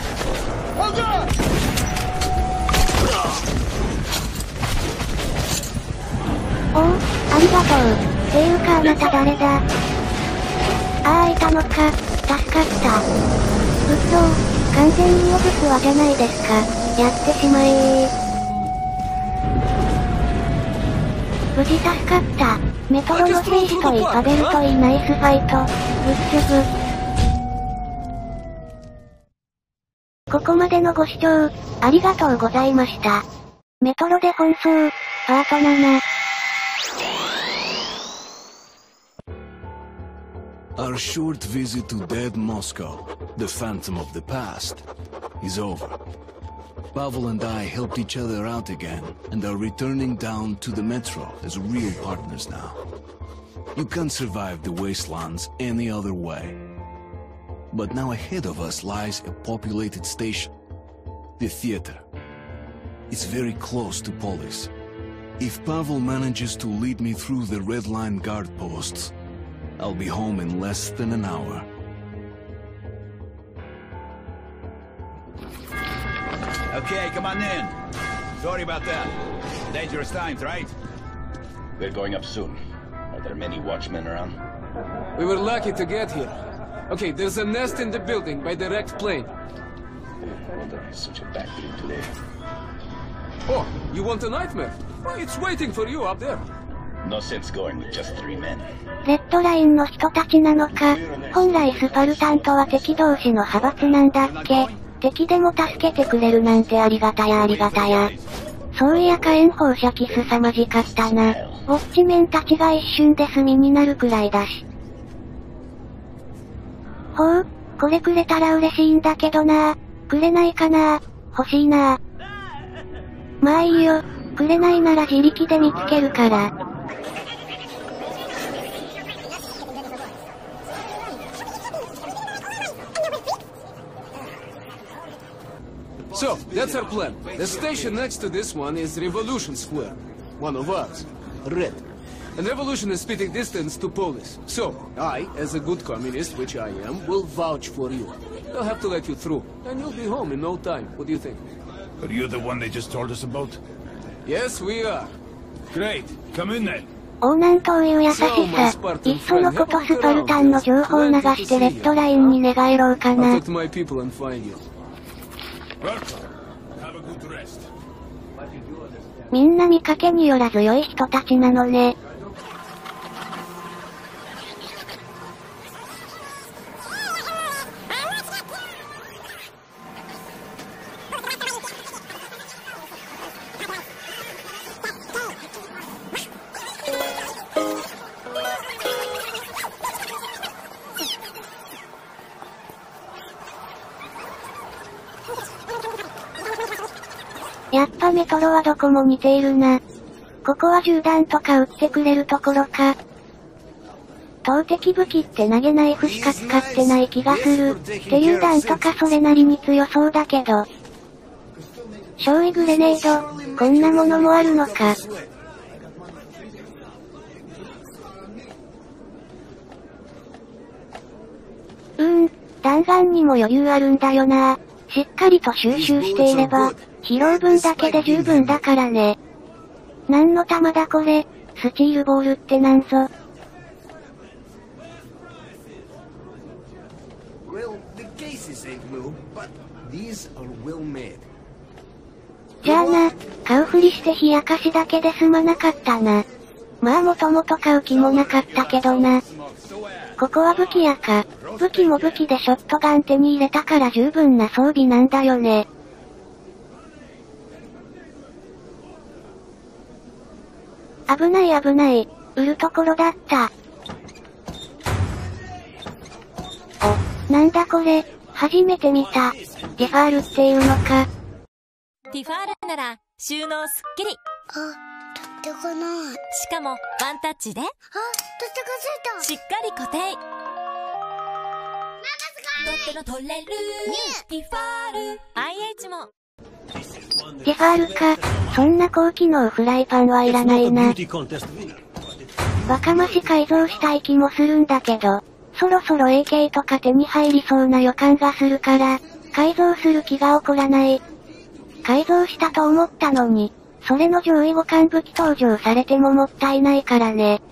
おお、ありがとう。っていうかあなた誰だ？ああ、いたのか。助かった。うっそー、完全にオブスワじゃないですか。やってしまえー。無事助かった。メトロの兵士といいパベルといいナイスファイト。グッジョブ。ここまでのご視聴、ありがとうございました。メトロで奔走、パートなな。 Our short visit to dead Moscow, the phantom of the past, is over. Pavel and I helped each other out again, and are returning down to the metro as real partners now. You can't survive the wastelands any other way. But now ahead of us lies a populated station, the theater. It's very close to Polis. If Pavel manages to lead me through the Red Line guard posts, I'll be home in less than an hour. Okay, come on in. Sorry about that. Dangerous times, right? We're going up soon. Are there many watchmen around? We were lucky to get here. Okay, there's a nest in the building by direct plane. No wonder it's such a bad day today. Oh, you want a nightmare? Well, it's waiting for you up there. No sense going with just three men. レッドラインの人たちなのか。本来スパルタンとは敵同士の派閥なんだっけ。敵でも助けてくれるなんてありがたやありがたや。そういや火炎放射器すさまじかったな。ウォッチメンたちが一瞬で炭になるくらいだし。ほう、これくれたら嬉しいんだけどな。くれないかな。欲しいな。まあいいよ。くれないなら自力で見つけるから。 So, that's our plan. The station next to this one is Revolution Square. One of ours. Red. And Revolution is spitting distance to Polis. So, I, as a good communist, which I am, will vouch for you. They'll have to let you through, and you'll be home in no time. What do you think? Are you the one they just told us about? Yes, we are. Great. Come in then. オーナンという優しさ。いっそのことスパルタンの情報を流してレッドラインに寝返ろうかな。 I'll talk to my people and find you. みんな見かけによらず良い人たちなのね。やっぱメトロはどこも似ているな。ここは銃弾とか撃ってくれるところか。投擲武器って投げナイフしか使ってない気がする。手榴弾とかそれなりに強そうだけど。焼夷グレネード、こんなものもあるのか。うーん、弾丸にも余裕あるんだよな。しっかりと収集していれば、疲労分だけで十分だからね。 何の玉だこれ。スチールボールってなんぞ。 Well, the cases ain't new, but these are well made. じゃあな、買うふりして冷やかしだけで済まなかったな。まあもともと買う気もなかったけどな。ここは武器屋か。武器も武器でショットガン手に入れたから十分な装備なんだよね。危ない危ない。売るところだった。お、なんだこれ。初めて見た。ティファールっていうのか。 ティファールなら収納すっきり。 あ、取っ手かな。 しかもワンタッチで。あ、取っ手がついた。 しっかり固定。取っ手の取れる。ティファール。アイエイチ も。 ティファールか。そんな高機能フライパンはいらないな。バカまし改造したい気もするんだけど、そろそろ エーケー とか手に入りそうな予感がするから、改造する気が起こらない。改造したと思ったのに、それの上位互換武器登場されてももったいないからね。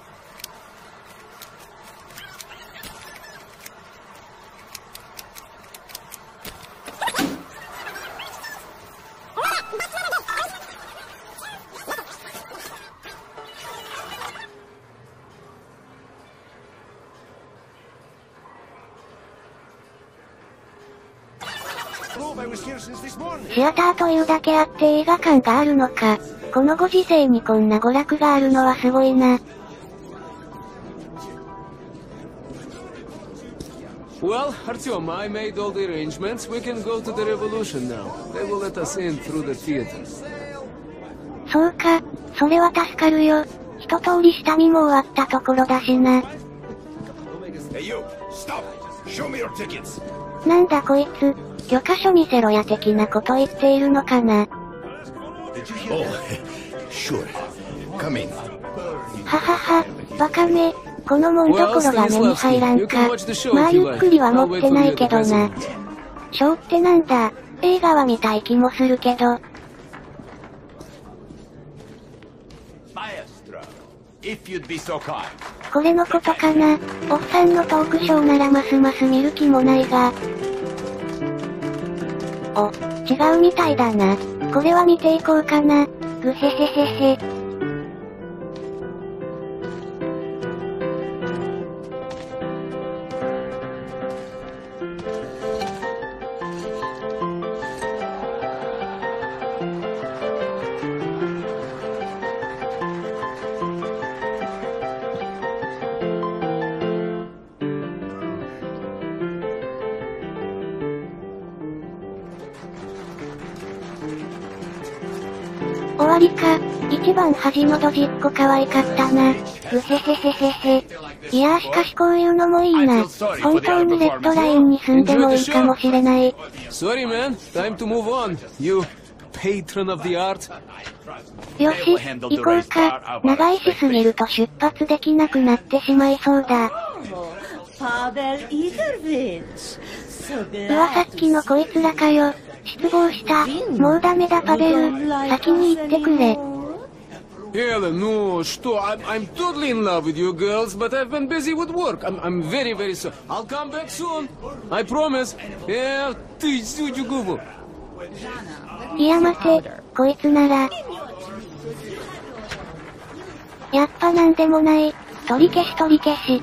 シアターというだけあって映画館があるのか。このご時世にこんな娯楽があるのはすごいな。 Well, Artyom, I made all the arrangements. We can go to the Revolution now. They will let us in through the theater. そうか、それは助かるよ。一通り下見も終わったところだしな。 Hey you, stop! Show me your tickets! なんだこいつ、許可書見せろや的なこと言っているのかな。 Oh, sure. Come in. ははは、バカめ。この門どころが目に入らんか。まあゆっくりは持ってないけどな。ショーってなんだ。映画は見たい気もするけど。これのことかな。おっさんのトークショーならますます見る気もないが。お、違うみたいだな。これは見ていこうかな。ぐへへへへ。終わりか。一番端のドジっ子可愛かったな。ぐへへへへへ。いやーしかしこういうのもいいな。本当にレッドラインに住んでもいいかもしれない。 Sorry, man. Time to move on. You patron of the art. よし、行こうか。長いしすぎると出発できなくなってしまいそうだ。うわ、さっきのこいつらかよ。失望した。もうダメだパベル。先に行ってくれ。 Helen, no, что? I'm, I'm totally in love with you girls, but I've been busy with work. I'm, I'm very, very sorry. I'll come back soon. I promise. Yeah, ты сучу губу. いや待て、こいつなら。やっぱなんでもない。取り消し取り消し。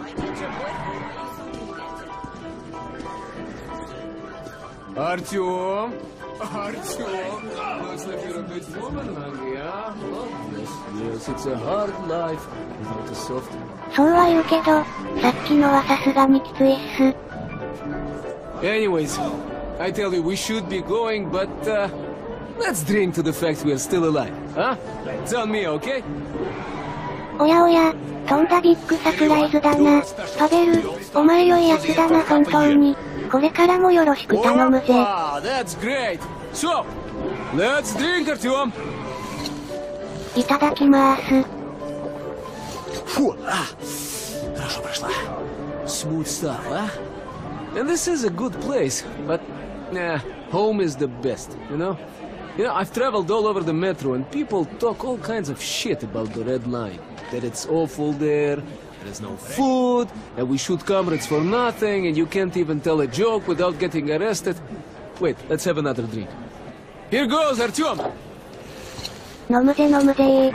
Артём! Артём! Looks like you're a bit woman hungry, huh? Yes, yes, it's a hard life without a soft. そうは言うけど、さっきのはさすがにきついっす。 Anyways, I tell you we should be going, but uh, let's drink to the fact we're still alive, huh? It's on me, okay? おやおや、とんだビッグサプライズだな。パベル、お前良いやつだな本当に。これからもよろしく頼むぜ。 That's great. So, let's drink, Artyom. いただきまーす。 Фу, а, хорошо прошла. Smooth stuff, huh? And this is a good place, but, nah, home is the best, you know? You know, I've traveled all over the metro, and people talk all kinds of shit about the Red Line. That it's awful there, there's no food, and we shoot comrades for nothing, and you can't even tell a joke without getting arrested. Wait, let's have another drink. Here goes, Artyom! 飲むぜ飲むぜ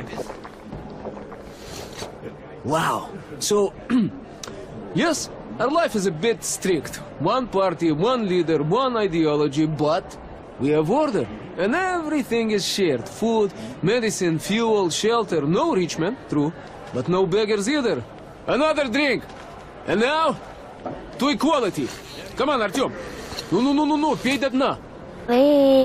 Wow. So, yes, our life is a bit strict. One party, one leader, one ideology, but we have order. And everything is shared. Food, medicine, fuel, shelter. No rich men, true, but no beggars either. Another drink. And now, to equality. Come on, Artyom. No, no, no, no, no, пей до дна. Эй.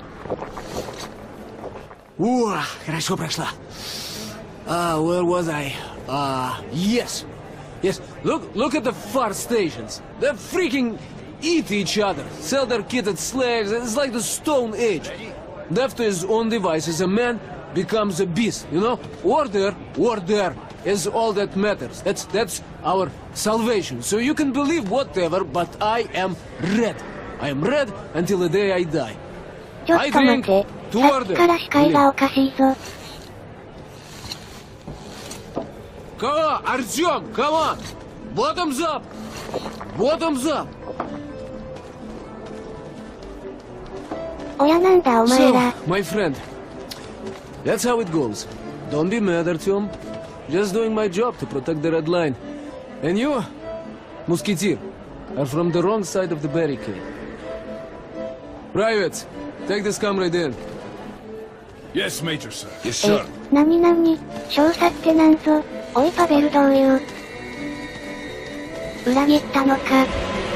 Ух, хорошо прошла. Ah, where was I? Ah, uh, yes. Yes, look, look at the far stations. They freaking eat each other, sell their kitted slaves. It's like the Stone Age. Left to his own devices, a man becomes a beast, you know? Order, order is all that matters. That's, that's our salvation. So you can believe whatever, but I am red. I am red until the day I die. I drink to order. Come on, Artyom, come on! Bottoms up! Bottoms up! So, my friend, that's how it goes. Don't be mad, Artyom. Just doing my job to protect the Red Line. And you, Musketeer, are from the wrong side of the barricade. Privates, take this comrade in. Yes, Major, sir. Yes, sir. なになに、少佐ってなんぞ。おいパベルどういう。裏切ったのか。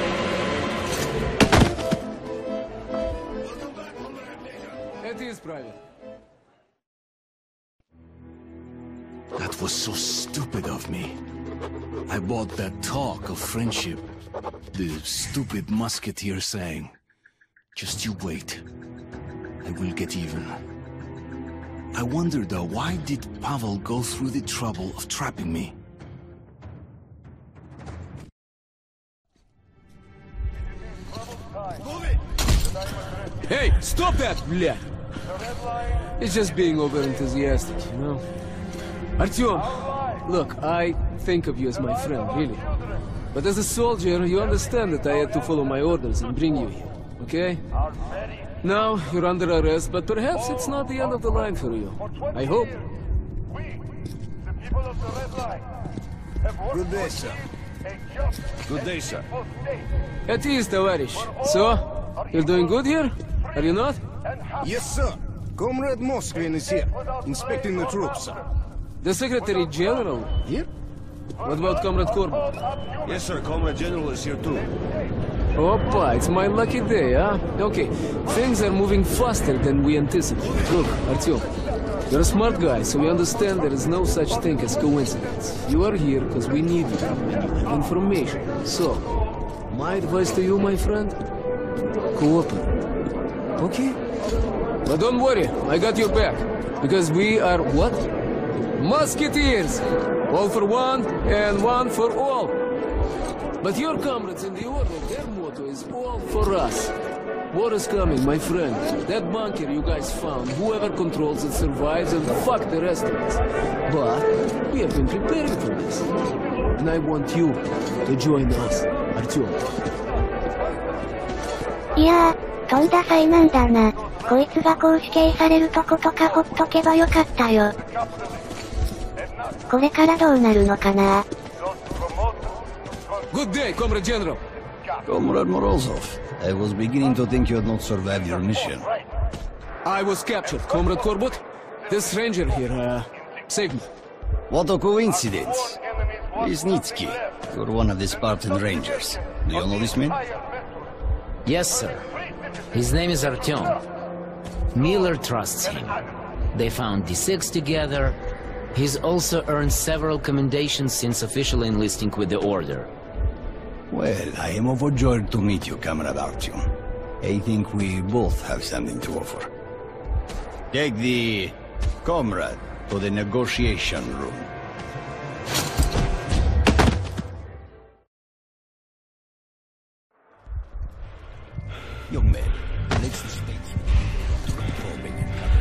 It is private. That was so stupid of me. I bought that talk of friendship. The stupid musketeer saying, just you wait, and we'll get even. I wonder though, why did Pavel go through the trouble of trapping me? Hey, stop that, блядь! It's just being over-enthusiastic, you know? Artyom, look, I think of you as my friend, really. But as a soldier, you understand that I had to follow my orders and bring you here, okay? Now, you're under arrest, but perhaps it's not the end of the line for you. I hope. Good day, sir. Good day, sir. At ease, товарищ. So, you're doing good here? Are you not? Yes, sir. Comrade Moskvin is here, inspecting the troops, sir. The Secretary General here? What about Comrade Korbut? Yes, sir. Comrade General is here too. Oppa, it's my lucky day, huh? Okay, things are moving faster than we anticipated. Look, Artyom, you're a smart guy, so you understand there is no such thing as coincidence. You are here because we need you, and you have information. So, my advice to you, my friend, cooperate. Okay? But don't worry, I got your back. Because we are what? Musketeers! All for one, and one for all. But your comrades in the order, their motto is all for us. War is coming, my friend. That bunker you guys found, whoever controls it survives, and fuck the rest of us. But we have been preparing for this. And I want you to join us, Artyom. いやー、とんだ災難だな。こいつがこう死刑されるとことかほっとけばよかったよ。これからどうなるのかな。 Good day, Comrade General. Comrade Morozov, I was beginning to think you had not survived your mission. I was captured, Comrade Korbut. This ranger here, uh, saved me. What a coincidence. Isnitsky, you're one of the Spartan Rangers. Do you know this man? Yes, sir. His name is Artyom. Miller trusts him. They found D six together. He's also earned several commendations since officially enlisting with the Order. Well, I am overjoyed to meet you, Comrade Artyom. I think we both have something to offer. Take the comrade to the negotiation room. Young man, let's the stage. Probing and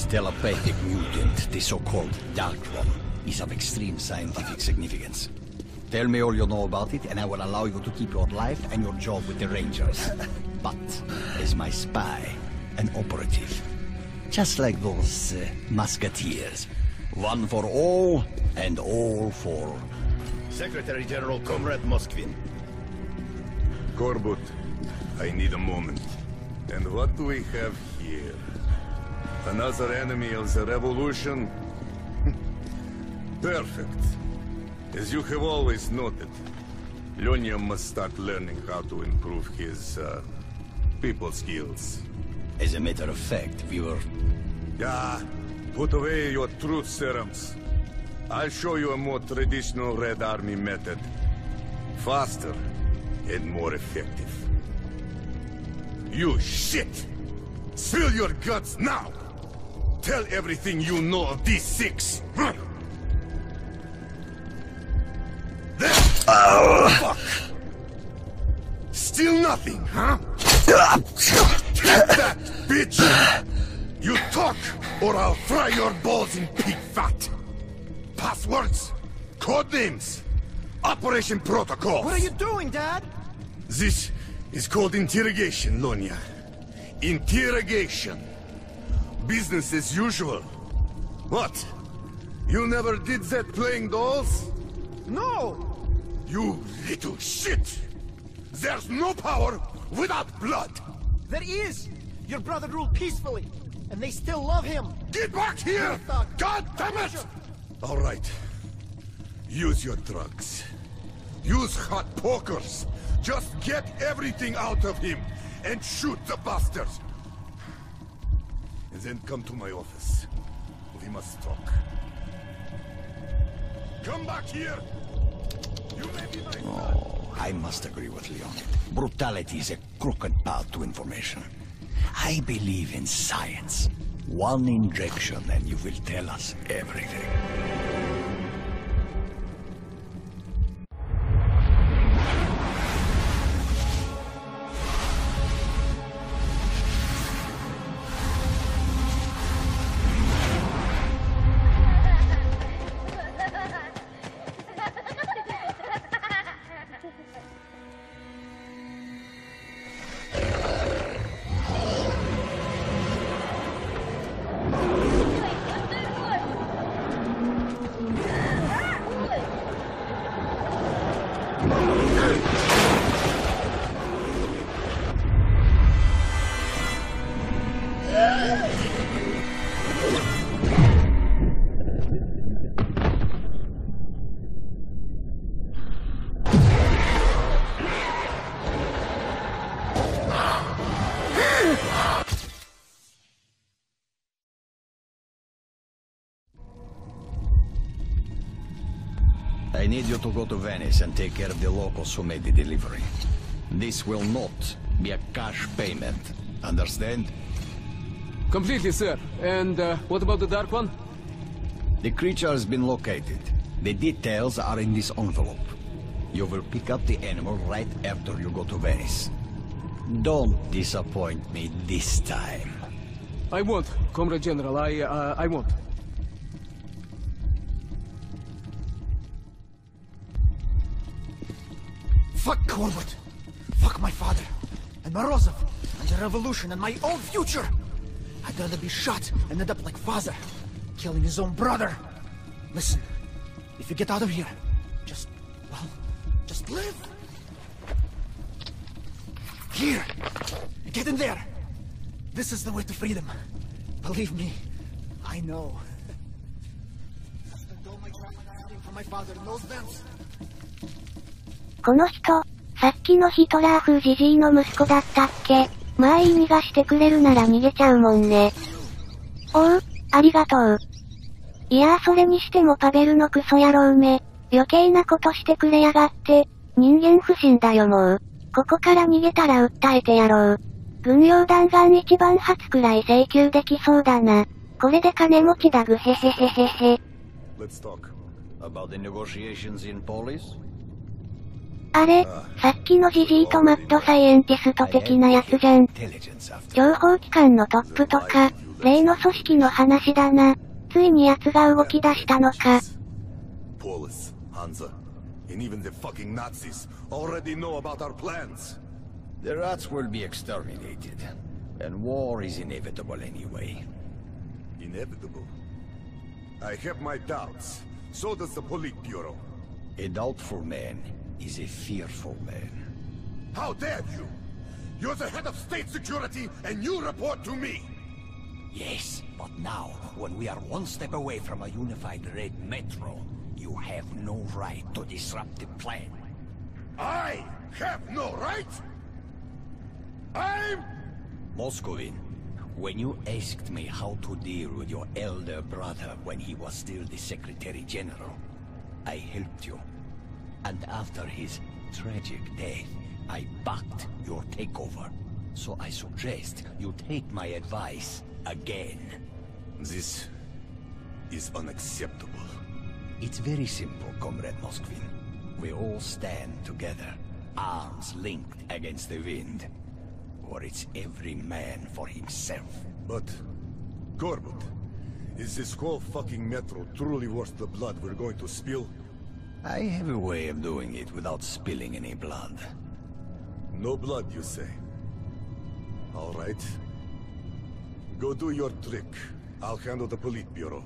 telepathic mutant, the so-called Dark One, is of extreme scientific significance. Tell me all you know about it, and I will allow you to keep your life and your job with the Rangers. But, as my spy, an operative. Just like those uh, musketeers. One for all, and all for... Secretary General Comrade Moskvin. Korbut, I need a moment. And what do we have here? Another enemy of the revolution? Perfect. As you have always noted, Lyonya must start learning how to improve his, uh, people skills. As a matter of fact, we were... Yeah, put away your truth serums. I'll show you a more traditional Red Army method. Faster and more effective. You shit! Spill your guts now! Tell everything you know of these six! Huh? There! Oh, fuck! Still nothing, huh? Take that, bitch! You talk, or I'll fry your balls in pig fat! Passwords, codenames, operation protocol. What are you doing, Dad? This is called interrogation, Lyonya. Interrogation. Business as usual. What? You never did that playing dolls? No! You little shit! There's no power without blood! There is! Your brother ruled peacefully, and they still love him! Get back here! God damn it! All right. Use your drugs. Use hot pokers. Just get everything out of him and shoot the bastards. And then come to my office. We must talk. Come back here! You may be my son. Oh, I must agree with Leonid. Brutality is a crooked path to information. I believe in science. One injection and you will tell us everything. I need you to go to Venice and take care of the locals who made the delivery. This will not be a cash payment. Understand? Completely, sir. And uh, what about the Dark One? The creature has been located. The details are in this envelope. You will pick up the animal right after you go to Venice. Don't disappoint me this time. I won't, Comrade General. I, uh, I won't. Fuck Korbut! Fuck my father! And Morozov! And the revolution and my own future! I'd rather be shot and end up like father, killing his own brother! Listen, if you get out of here, just, well, just live! Here! Get in there! This is the way to freedom. Believe me, I know. I spent all my time hiding from my father in those vents. この人、さっきのヒトラー風ジジイの息子だったっけ？まあ言い逃がしてくれるなら逃げちゃうもんね。おう、ありがとう。いやーそれにしてもパベルのクソ野郎め、余計なことしてくれやがって、人間不信だよもう。ここから逃げたら訴えてやろう。軍用弾丸一番発くらい請求できそうだな。これで金持ちだぐへへへへへ。 Let's talk about the negotiations in Polis. あれ、さっきのジジイとマッドサイエンティスト的なやつじゃん。情報機関のトップとか、 例の組織の話だな。ついに奴が動き出したのか。 Polis, Hansa, and even the fucking Nazis already know about our plans. The rats will be exterminated, and war is inevitable anyway. Inevitable? I have my doubts. So does the Politburo. A doubtful man is a fearful man. How dare you? You're the head of state security, and you report to me! Yes, but now, when we are one step away from a unified Red Metro, you have no right to disrupt the plan. I have no right? I'm... Moscovin, when you asked me how to deal with your elder brother when he was still the Secretary General, I helped you. And after his tragic death, I backed your takeover. So I suggest you take my advice again. This is unacceptable. It's very simple, Comrade Moskvin. We all stand together, arms linked against the wind. Or it's every man for himself. But, Korbut, is this whole fucking metro truly worth the blood we're going to spill? I have a way of doing it without spilling any blood. No blood, you say? All right. Go do your trick. I'll handle the Politburo.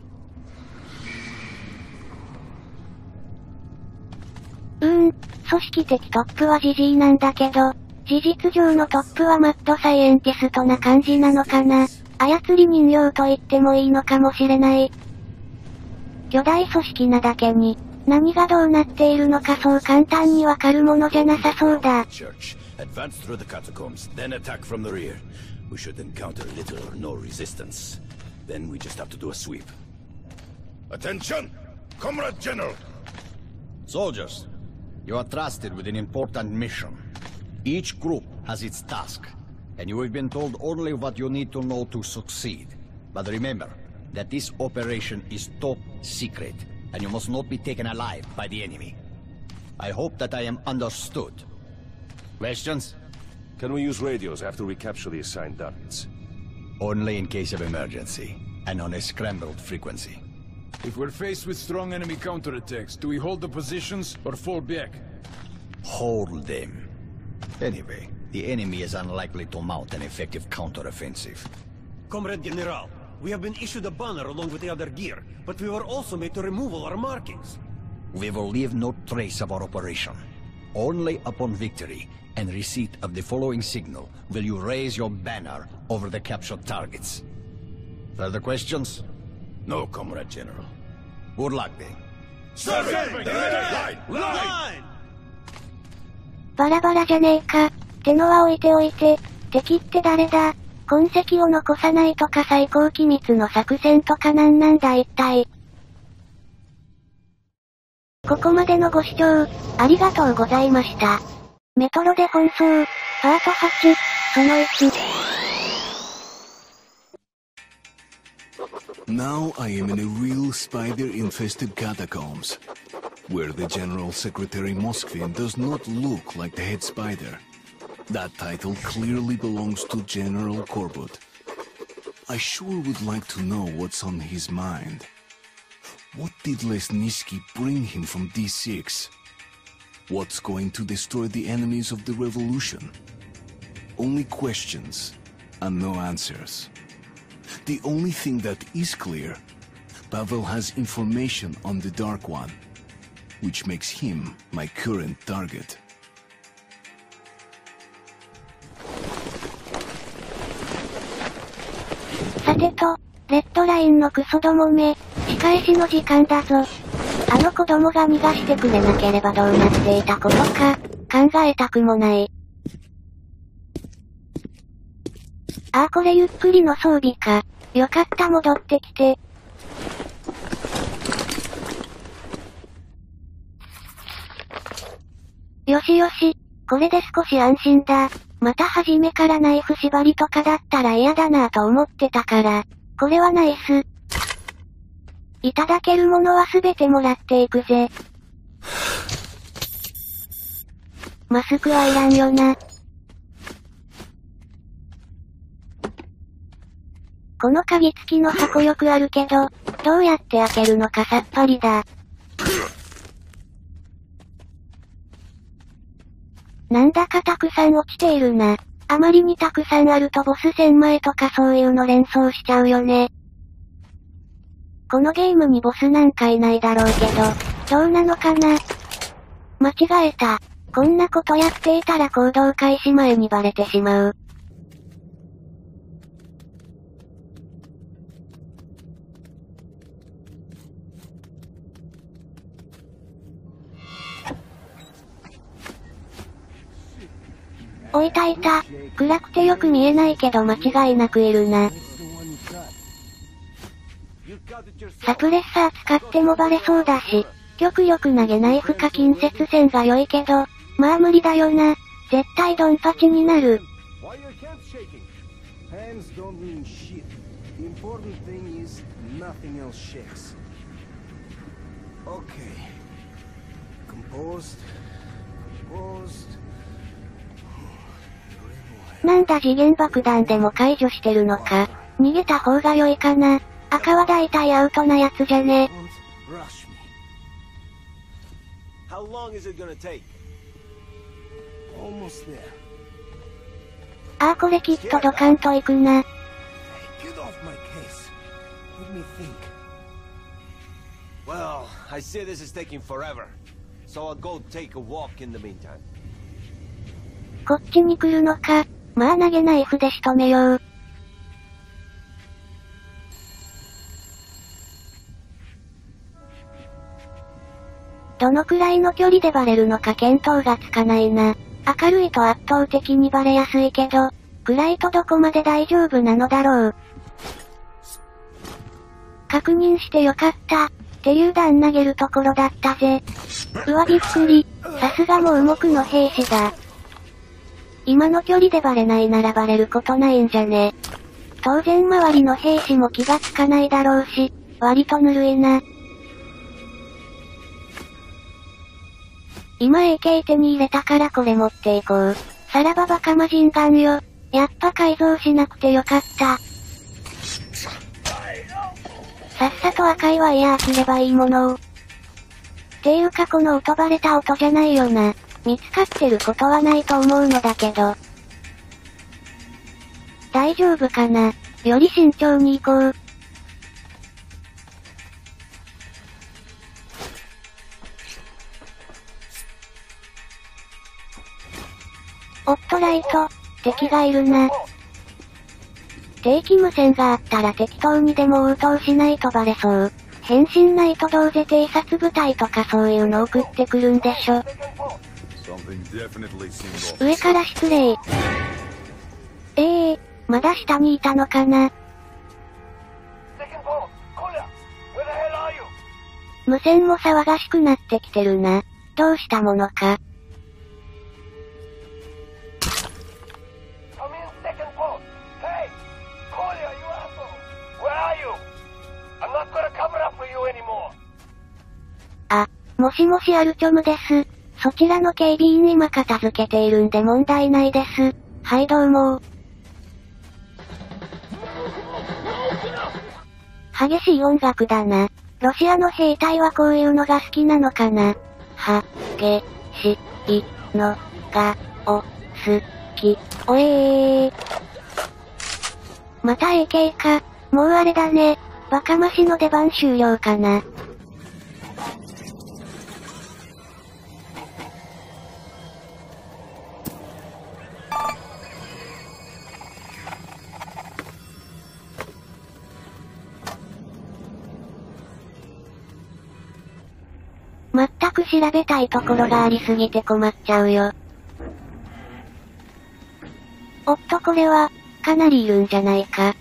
うーん、組織的トップはジジイなんだけど、事実上のトップはマッドサイエンティストな感じなのかな。操り人形と言ってもいいのかもしれない。巨大組織なだけに、何がどうなっているのかそう簡単にわかるものじゃなさそうだ。 Advance through the catacombs, then attack from the rear. We should encounter little or no resistance. Then we just have to do a sweep. Attention! Comrade General! Soldiers, you are trusted with an important mission. Each group has its task, and you have been told only what you need to know to succeed. But remember, that this operation is top secret, and you must not be taken alive by the enemy. I hope that I am understood. Questions? Can we use radios after we capture the assigned targets? Only in case of emergency, and on a scrambled frequency. If we're faced with strong enemy counterattacks, do we hold the positions or fall back? Hold them. Anyway, the enemy is unlikely to mount an effective counteroffensive. Comrade General, we have been issued a banner along with the other gear, but we were also made to remove all our markings. We will leave no trace of our operation. Only upon victory and receipt of the following signal will you raise your banner over the captured targets. Further questions? No, Comrade General. Good luck then. Serving! Line! Line! バラバラじゃねえか。ってのは置いておいて、敵って誰だ？痕跡を残さないとか最高機密の作戦とかなんなんだ一体。ここまでのご視聴、ありがとうございました。メトロで奔走、パートはち、そのいち。 Now I am in a real spider-infested catacombs, where the General Secretary Moskvin does not look like the head spider. That title clearly belongs to General Korbut. I sure would like to know what's on his mind. What did Lesnitsky bring him from D six? What's going to destroy the enemies of the revolution? Only questions, and no answers. The only thing that is clear, Pavel has information on the Dark One, which makes him my current target. さてと、レッドラインのクソどもめ、仕返しの時間だぞ。あの子供が逃がしてくれなければどうなっていたことか、考えたくもない。ああこれゆっくりの装備か。よかった戻ってきて。よしよし、これで少し安心だ。また初めからナイフ縛りとかだったら嫌だなぁと思ってたから、これはナイス。いただけるものはすべてもらっていくぜ。マスクはいらんよな。 この鍵付きの箱よくあるけど、どうやって開けるのかさっぱりだ。なんだかたくさん落ちているな。あまりにたくさんあるとボス戦前とかそういうの連想しちゃうよね。このゲームにボスなんかいないだろうけど、どうなのかな？間違えた。こんなことやっていたら行動開始前にバレてしまう。おいたいた。暗くてよく見えないけど間違いなくいるな。サプレッサー使ってもバレそうだし、極力投げナイフか近接戦が良いけど、まあ無理だよな。絶対ドンパチになる。なんだ次元爆弾でも解除してるのか。逃げた方が良いかな。赤は大体アウトなやつじゃね。ああこれきっとドカンと行くな。 Well, I see this is taking forever, so I'll go take a walk in the meantime. こっちに来るのか。まあ投げナイフで仕留めよう。どのくらいの距離でバレるのか見当がつかないな。明るいと圧倒的にバレやすいけど、暗いとどこまで大丈夫なのだろう。確認してよかった。手榴弾投げるところだったぜ。うわびっくり。さすがもう無垢の兵士だ。今の距離でバレないならバレることないんじゃね。当然周りの兵士も気がつかないだろうし、割とぬるいな。今 エーケー 手に入れたからこれ持っていこう。さらばバカマジンガンよ。やっぱ改造しなくてよかった。さっさと赤いワイヤー切ればいいものを。っていうかこの音バレた音じゃないよな。見つかってることはないと思うのだけど。大丈夫かな？より慎重に行こう。おっとライト、敵がいるな。定期無線があったら適当にでも応答しないとバレそう。変身ないとどうぜ偵察部隊とかそういうの送ってくるんでしょ。上から失礼。ええー、まだ下にいたのかな。無線も騒がしくなってきてるな。どうしたものか。あ、もしもしアルチョムです。そちらの警備員今片付けているんで問題ないです。はいどうも。激しい音楽だな。ロシアの兵隊はこういうのが好きなのかな。は、げ、し、い、の、が、お、す、き、おえー。また エーケー か。もうあれだね。バカマシの出番終了かな。まったく調べたいところがありすぎて困っちゃうよ。おっとこれは、かなりいるんじゃないか。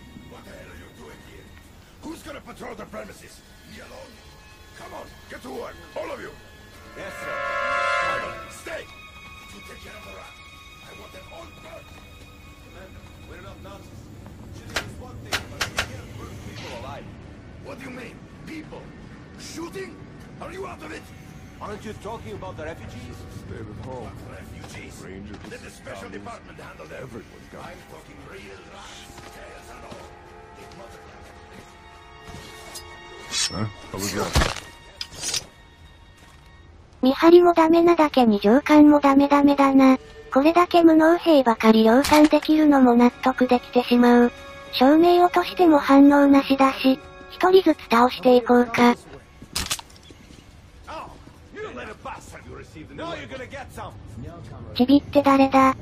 Aren't you talking about the refugees? Stay at home. Refugees. Rangers, Let the special department handle them. Everyone's got I'm talking real rats, tails and all. It must Huh? What was that? 見張りもダメなだけに上官もダメダメだな。これだけ無能兵ばかり量産できるのも納得できてしまう。照明落としても反応なしだし、一人ずつ倒していこうか。ちびって誰だ？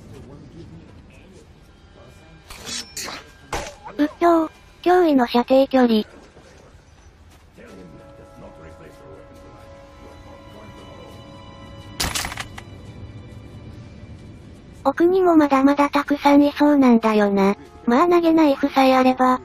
うっひょー、脅威の射程距離。奥にもまだまだたくさんいそうなんだよな。まあ投げナイフさえあれば。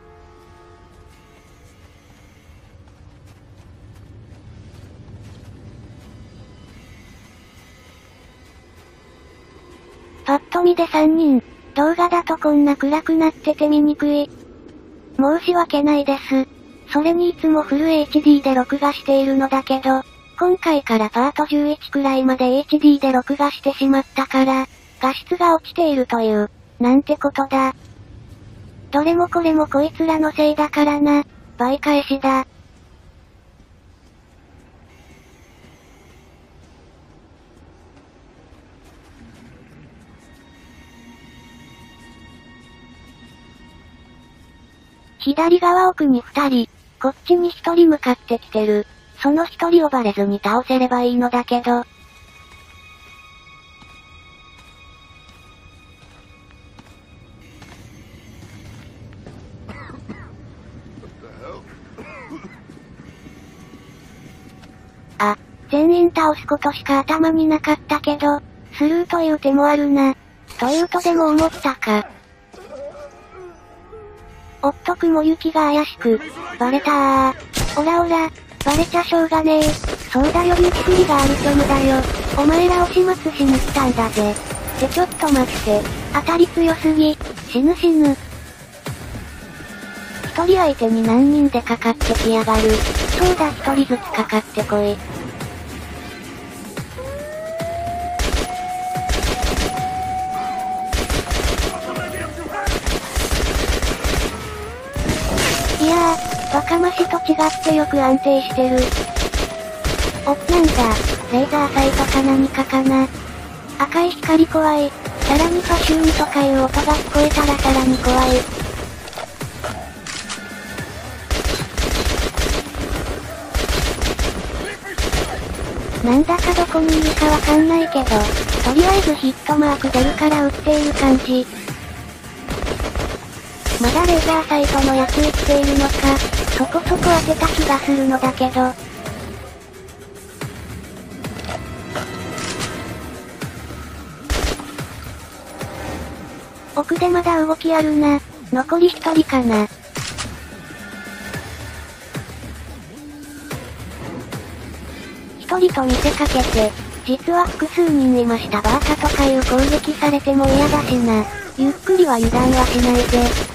パッと見でさんにん。動画だとこんな暗くなってて見にくい。申し訳ないです。それにいつもフル エイチディー で録画しているのだけど、今回からパートじゅういちくらいまで エイチディー で録画してしまったから、画質が落ちているという、なんてことだ。どれもこれもこいつらのせいだからな、倍返しだ。左側奥に二人、こっちに一人向かってきてる。その一人をバレずに倒せればいいのだけど。あ、全員倒すことしか頭になかったけど、スルーという手もあるな。というとでも思ったか。おっと雲行きが怪しく、バレたー。オラオラ、バレちゃしょうがねえ。そうだよゆっくりがアルテムだよ。お前らを始末しに来たんだぜ。ってちょっと待って、当たり強すぎ、死ぬ死ぬ。一人相手に何人でかかってきやがる。そうだ一人ずつかかってこい。いやー、バカマシと違ってよく安定してる。お、なんだ、レーザーサイトか何かかな。赤い光怖い。さらにパシューンとかいう音が聞こえたらさらに怖い。なんだかどこにいるかわかんないけど、とりあえずヒットマーク出るから撃っている感じ。まだレーザーサイトのやつ生きているのか、そこそこ当てた気がするのだけど。奥でまだ動きあるな。残り一人かな。一人と見せかけて、実は複数人いましたバーカとかいう攻撃されても嫌だしな。ゆっくりは油断はしないで。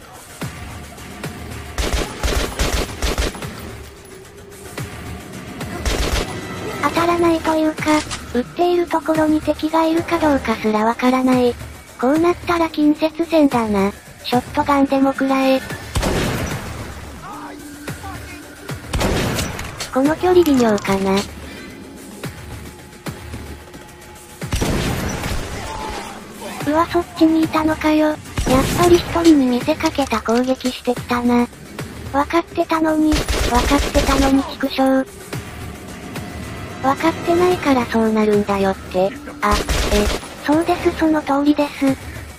当たらないというか、撃っているところに敵がいるかどうかすらわからない。こうなったら近接戦だな。ショットガンでもくらえ。この距離微妙かな。うわそっちにいたのかよ。やっぱり一人に見せかけた攻撃してきたな。わかってたのに、わかってたのに畜生。わかってないからそうなるんだよって。あ、え、そうですその通りです。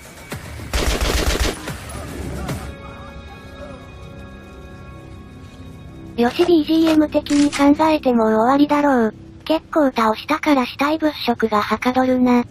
よし ビージーエム 的に考えてもう終わりだろう。結構倒したから死体物色がはかどるな。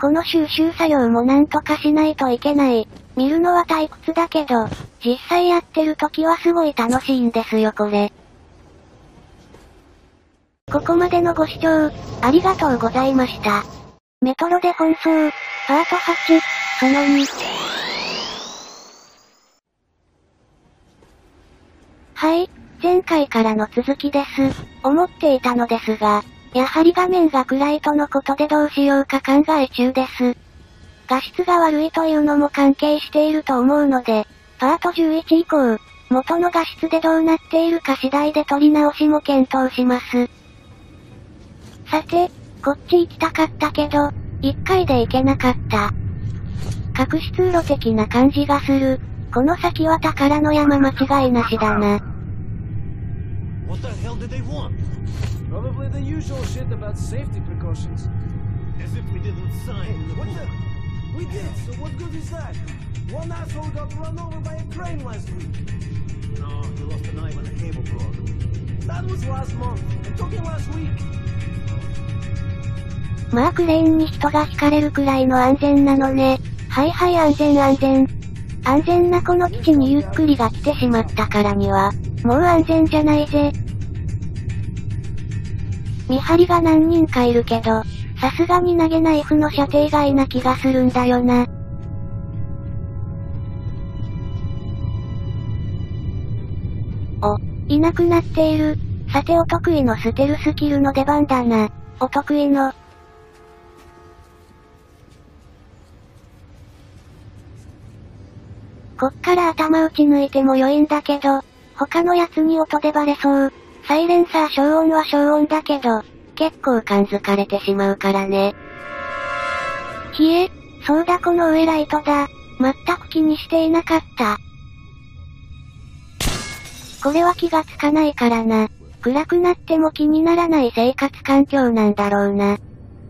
この収集作業もなんとかしないといけない。見るのは退屈だけど、実際やってる時はすごい楽しいんですよこれ。ここまでのご視聴、ありがとうございました。メトロで奔走、パートはち、そのに。はい、前回からの続きです。思っていたのですが、やはり画面が暗いとのことでどうしようか考え中です。画質が悪いというのも関係していると思うので、パートじゅういち以降、元の画質でどうなっているか次第で撮り直しも検討します。さて、こっち行きたかったけど、一回で行けなかった。隠し通路的な感じがする。この先は宝の山間違いなしだな。 What the hell did they want? Probably the usual shit about safety precautions. As if we didn't sign the book. What the? We did, so what good is that? One asshole got run over by a crane last week. No, he lost an eye when a cable broke. That was last month. I'm talking last week. まあクレーンに人が引かれるくらいの安全なのね。はいはい安全安全。安全なこの基地にゆっくりが来てしまったからには、もう安全じゃないぜ。見張りが何人かいるけど、さすがに投げナイフの射程外な気がするんだよな。お、いなくなっている。さてお得意のステルスキルの出番だな。お得意の。こっから頭打ち抜いても良いんだけど、他のやつに音でバレそう。サイレンサー消音は消音だけど、結構感づかれてしまうからね。ひえ、そうだこの上ライトだ。全く気にしていなかった。これは気がつかないからな。暗くなっても気にならない生活環境なんだろうな。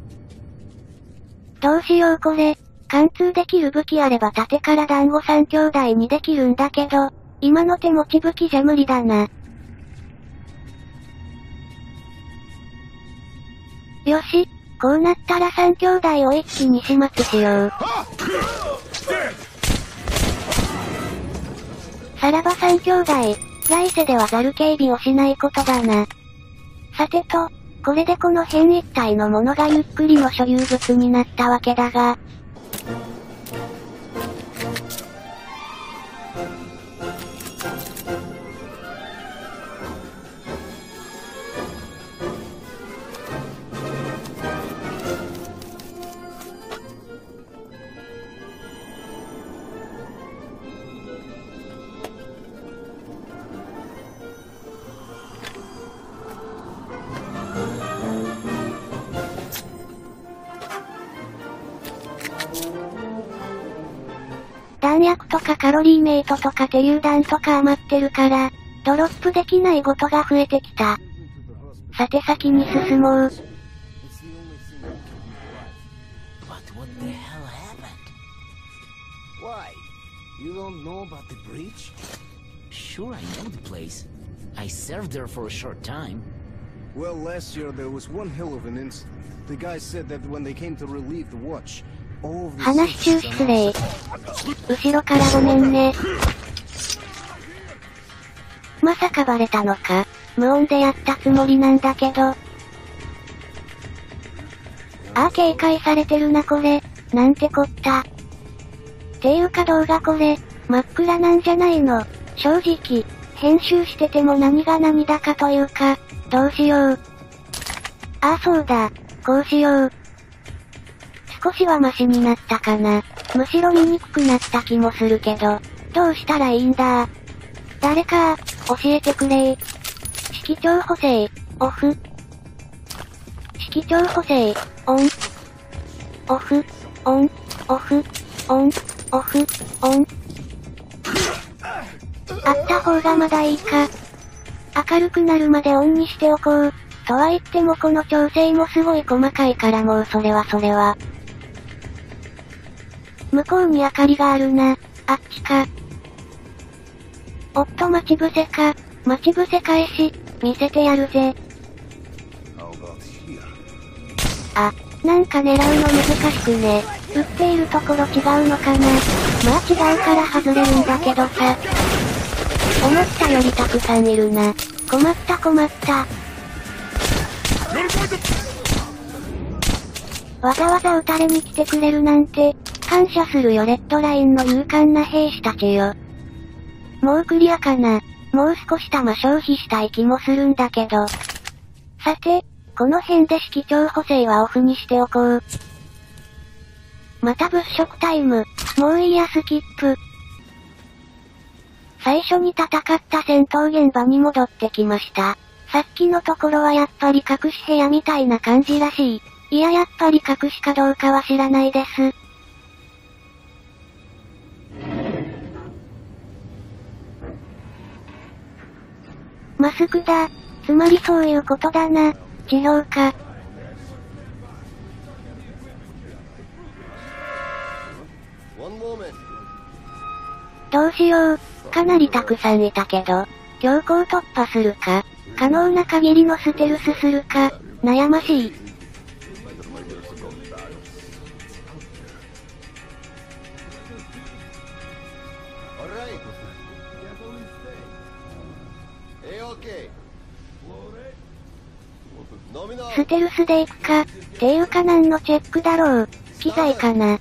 どうしようこれ。貫通できる武器あれば盾から団子三兄弟にできるんだけど、今の手持ち武器じゃ無理だな。よし、こうなったら三兄弟を一気に始末しよう。さらば三兄弟、来世ではザル警備をしないことだな。さてと、これでこの辺一帯のものがゆっくりの所有物になったわけだが、弾薬とかカロリーメイトとか手榴弾とか余ってるから、ドロップできないことが増えてきた。さて先に進もう。 But what the hell happened? Why? You don't know about the breach? Sure, I know the place. I served there for a short time. Well, last year there was one hell of an incident. The guy said that when they came to relieve the watch, 話中失礼。後ろからごめんね。まさかバレたのか。無音でやったつもりなんだけど。ああ警戒されてるなこれ。なんてこった。ていうか動画これ、真っ暗なんじゃないの。正直、編集してても何が何だかというか、どうしよう。ああそうだ、こうしよう。少しはマシになったかな。むしろ見にくくなった気もするけど、どうしたらいいんだ。誰か、教えてくれ。色調補正、オフ。色調補正、オン。オフ、オン、オフ、オン、オフ、オン。あった方がまだいいか。明るくなるまでオンにしておこう。とは言ってもこの調整もすごい細かいからもうそれはそれは。向こうに明かりがあるな。あっちか。おっと待ち伏せか。待ち伏せ返し、見せてやるぜ。あ、 なんか狙うの難しくね。撃っているところ違うのかな。まあ違うから外れるんだけどさ。思ったよりたくさんいるな。困った困った。わざわざ撃たれに来てくれるなんて、感謝するよレッドラインの勇敢な兵士たちよ。もうクリアかな。もう少し弾消費したい気もするんだけど。さて、この辺で色調補正はオフにしておこう。また物色タイム。もういいやスキップ。最初に戦った戦闘現場に戻ってきました。さっきのところはやっぱり隠し部屋みたいな感じらしい。いややっぱり隠しかどうかは知らないです。マスクだ。つまりそういうことだな。治療か。どうしよう。かなりたくさんいたけど、強行突破するか、可能な限りのステルスするか、悩ましい。ステルスで行くか、っていうか何のチェックだろう。機材かな。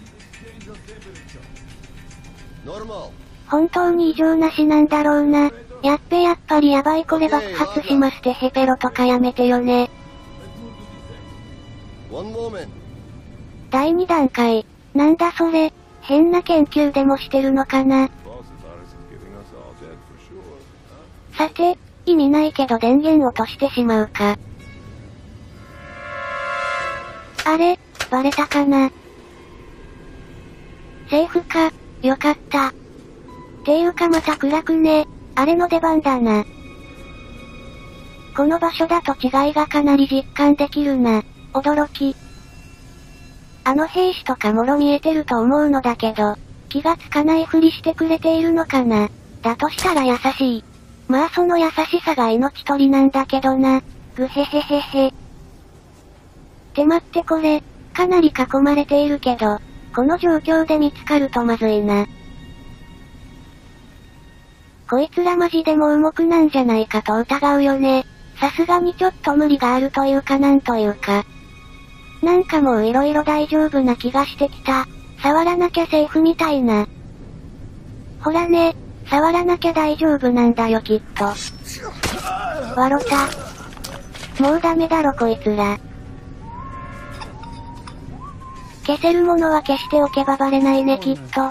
本当に異常なしなんだろうな。やっべやっぱりやばいこれ爆発しますってヘペロとかやめてよね。だいに段階。なんだそれ。変な研究でもしてるのかな。さて、意味ないけど電源落としてしまうか。あれ、バレたかな。セーフか、よかった。っていうかまた暗くね。あれの出番だな。この場所だと違いがかなり実感できるな。驚き。あの兵士とかもろ見えてると思うのだけど、気がつかないふりしてくれているのかな。だとしたら優しい。まあその優しさが命取りなんだけどな。ぐへへへへ。って待ってこれ、かなり囲まれているけど、この状況で見つかるとまずいな。こいつらマジでも重くなんじゃないかと疑うよね。さすがにちょっと無理があるというかなんというか。なんかもう色々大丈夫な気がしてきた。触らなきゃセーフみたいな。ほらね、触らなきゃ大丈夫なんだよきっと。わろた。もうダメだろこいつら。消せるものは消しておけばバレないねきっと。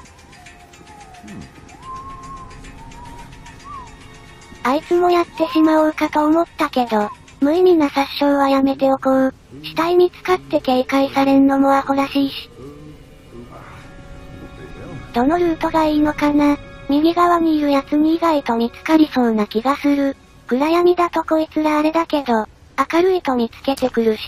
あいつもやってしまおうかと思ったけど、無意味な殺傷はやめておこう。死体見つかって警戒されんのもアホらしいし。どのルートがいいのかな。右側にいるやつに意外と見つかりそうな気がする。暗闇だとこいつらあれだけど、明るいと見つけてくるし。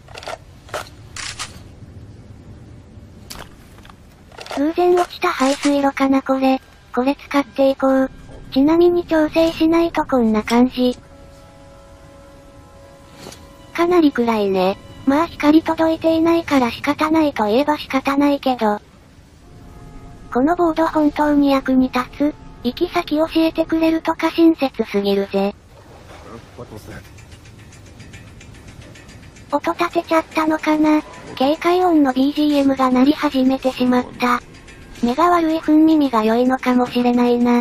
偶然落ちた排水路かなこれ。これ使っていこう。ちなみに調整しないとこんな感じ。かなり暗いね。まあ光届いていないから仕方ないといえば仕方ないけど。このボード本当に役に立つ。行き先教えてくれるとか親切すぎるぜ。音立てちゃったのかな。警戒音の ビージーエム が鳴り始めてしまった。目が悪い分耳が良いのかもしれないな。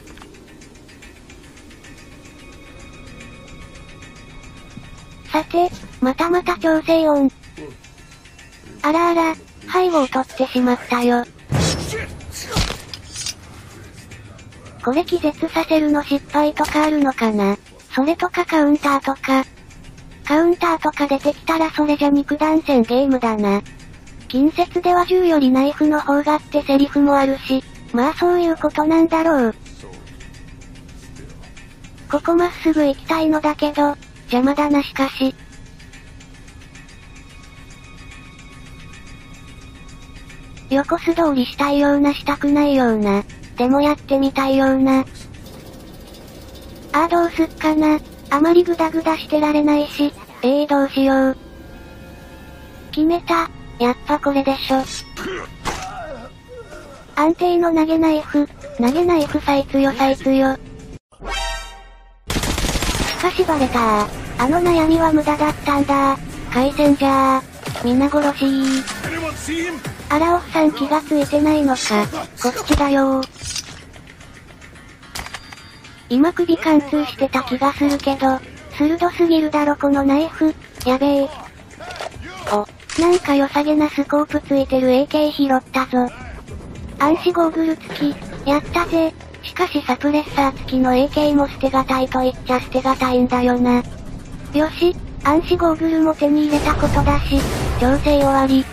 さて、またまた調整音。あらあら、背後を取ってしまったよ。これ気絶させるの失敗とかあるのかな。それとかカウンターとか。カウンターとか出てきたらそれじゃ肉弾戦ゲームだな。近接では銃よりナイフの方があってセリフもあるし、まあそういうことなんだろう。ここまっすぐ行きたいのだけど、邪魔だなしかし。横素通りしたいようなしたくないような。でもやってみたいような。ああどうすっかな。あまりグダグダしてられないし、ええー、どうしよう。 決めた。やっぱこれでしょ。安定の投げナイフ。投げナイフ最強最強。しかしバレたー。あの悩みは無駄だったんだ。回線じゃー。皆殺しー。あらおっさん気がついてないのか。こっちだよー。今首貫通してた気がするけど、鋭すぎるだろこのナイフ。やべえ。お、なんか良さげなスコープついてる エーケー 拾ったぞ。暗視ゴーグル付き、やったぜ。しかしサプレッサー付きの エーケー も捨てがたいと言っちゃ捨てがたいんだよな。よし、暗視ゴーグルも手に入れたことだし、調整終わり。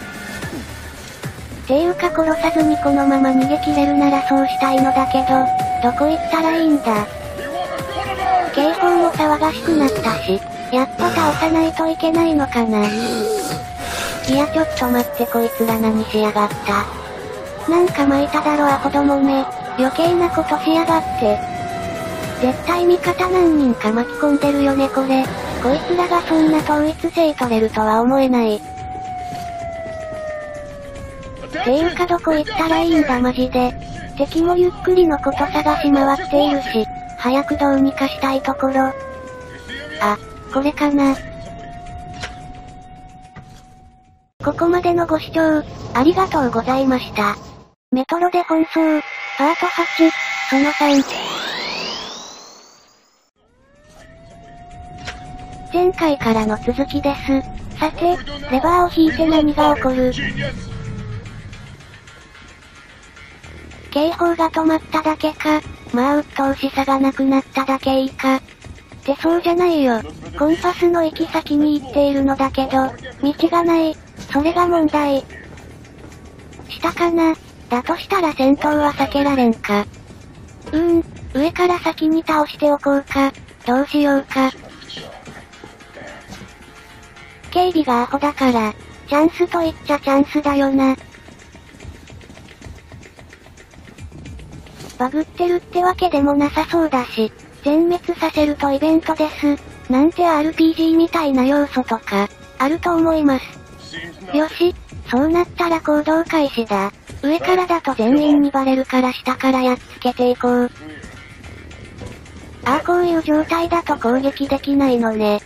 ていうか殺さずにこのまま逃げ切れるならそうしたいのだけど、どこ行ったらいいんだ。警報も騒がしくなったし、やっぱ倒さないといけないのかな。いやちょっと待ってこいつら何しやがった。なんか巻いただろアホどもめ。余計なことしやがって。絶対味方何人か巻き込んでるよねこれ。こいつらがそんな統一性取れるとは思えない。ていうかどこ行ったらいいんだマジで。敵もゆっくりのこと探し回っているし、早くどうにかしたいところ。あ、これかな。ここまでのご視聴、ありがとうございました。メトロで奔走、パートはち、そのさん。前回からの続きです。さて、レバーを引いて何が起こる？警報が止まっただけか、まあ鬱陶しさがなくなっただけいいか。ってそうじゃないよ。コンパスの行き先に行っているのだけど、道がない。それが問題。下かな。だとしたら戦闘は避けられんか。うーん、上から先に倒しておこうか。どうしようか。警備がアホだから、チャンスと言っちゃチャンスだよな。バグってるってわけでもなさそうだし、全滅させるとイベントです。なんて アールピージー みたいな要素とか、あると思います。よし、そうなったら行動開始だ。上からだと全員にバレるから下からやっつけていこう。ああこういう状態だと攻撃できないのね。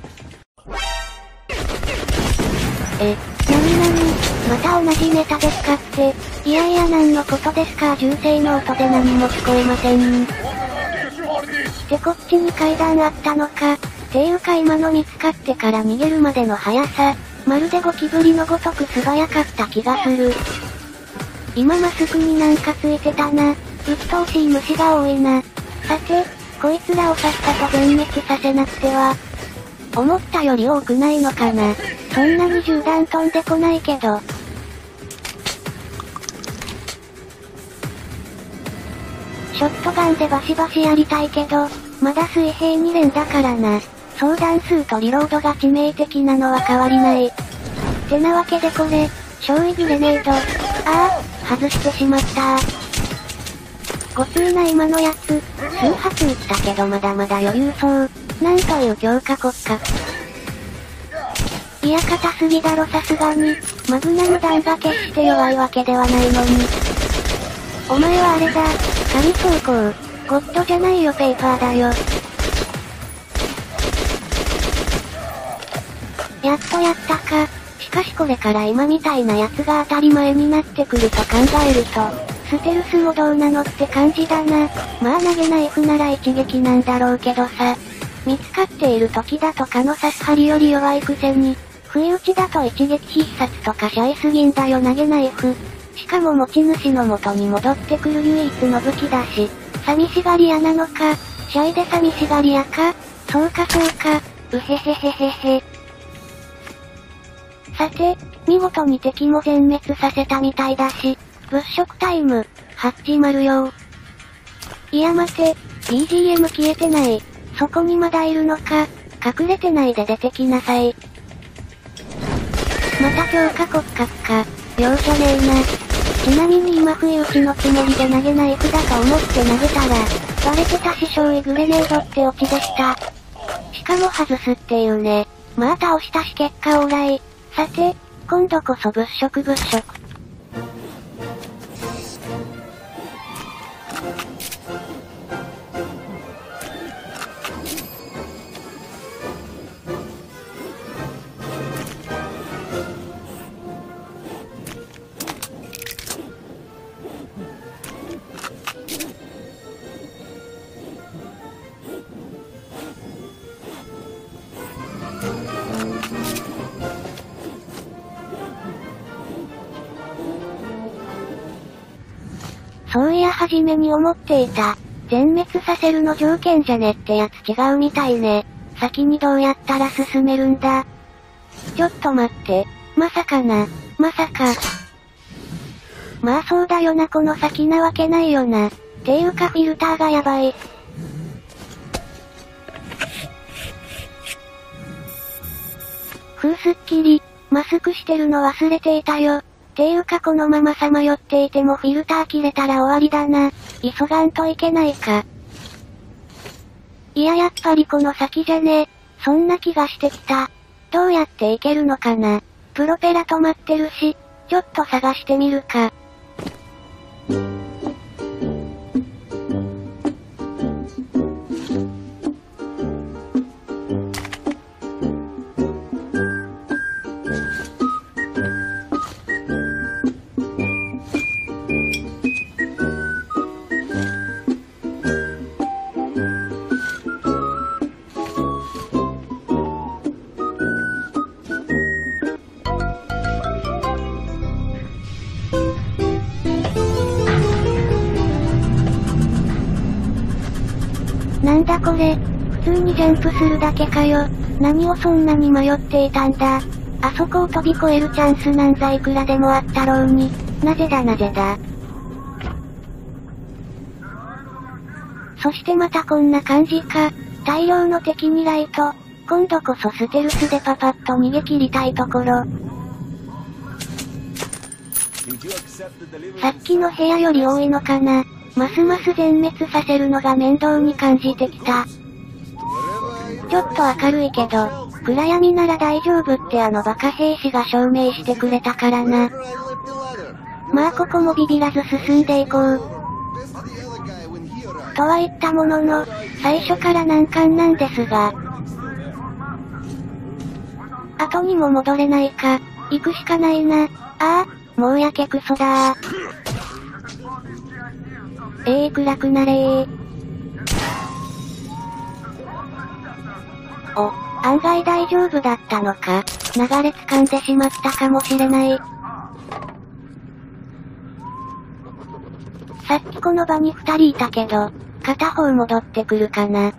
え、なになに、また同じネタですかって。いやいや何のことですか銃声の音で何も聞こえません。ってこっちに階段あったのか。ていうか今の見つかってから逃げるまでの速さ、まるでゴキブリのごとく素早かった気がする。今マスクになんかついてたな。鬱陶しい虫が多いな。さて、こいつらをさっさと全滅させなくては。思ったより多くないのかな。そんなに銃弾飛んでこないけど。ショットガンでバシバシやりたいけど、まだ水平に連だからな。総弾数とリロードが致命的なのは変わりない。ってなわけでこれ、焼夷グレネード。ああ、外してしまったー。ごついな今のやつ、数発撃ったけどまだまだ余裕そう。なんという強化国家。いや硬すぎだろさすがに。マグナム弾が決して弱いわけではないのに。お前はあれだ、仮装甲。ゴッドじゃないよペーパーだよ。やっとやったか。しかしこれから今みたいなやつが当たり前になってくると考えると、ステルスもどうなのって感じだな。まあ投げナイフなら一撃なんだろうけどさ。見つかっている時だと蚊の刺す針より弱いくせに、不意打ちだと一撃必殺とかシャイすぎんだよ投げナイフ。しかも持ち主の元に戻ってくる唯一の武器だし、寂しがり屋なのか、シャイで寂しがり屋か、そうかそうか、うへへへへへ。さて、見事に敵も全滅させたみたいだし、物色タイム、始まるよ。いや待て、ビージーエム 消えてない。そこにまだいるのか、隠れてないで出てきなさい。また強化骨格か、容赦ねえな。ちなみに今不意打ちのつもりで投げナイフだと思って投げたら、バレてたし焼夷グレネードってオチでした。しかも外すっていうね。まあ倒したし結果オーライ。 さて、今度こそ物色物色。そういや初めに思っていた。全滅させるの条件じゃねってやつ違うみたいね。先にどうやったら進めるんだ？ちょっと待って。まさかな。まさか。まあそうだよな、この先なわけないよな。ていうかフィルターがやばい。ふうすっきり。マスクしてるの忘れていたよ。ていうかこのままさまよっていてもフィルター切れたら終わりだな。急がんといけないか。いややっぱりこの先じゃね。そんな気がしてきた。どうやって行けるのかな。プロペラ止まってるし、ちょっと探してみるか。なんだこれ、普通にジャンプするだけかよ。何をそんなに迷っていたんだ。あそこを飛び越えるチャンスなんざいくらでもあったろうに。なぜだなぜだ。そしてまたこんな感じか。大量の敵にライト。今度こそステルスでパパッと逃げ切りたいところ。さっきの部屋より多いのかな。ますます全滅させるのが面倒に感じてきた。ちょっと明るいけど、暗闇なら大丈夫ってあのバカ兵士が証明してくれたからな。まあここもビビらず進んでいこう。とは言ったものの、最初から難関なんですが。後にも戻れないか、行くしかないな。ああ、もうやけくそだー。ええー、暗くなれー。お、案外大丈夫だったのか。流れ掴んでしまったかもしれない。さっきこの場に二人いたけど、片方戻ってくるかな。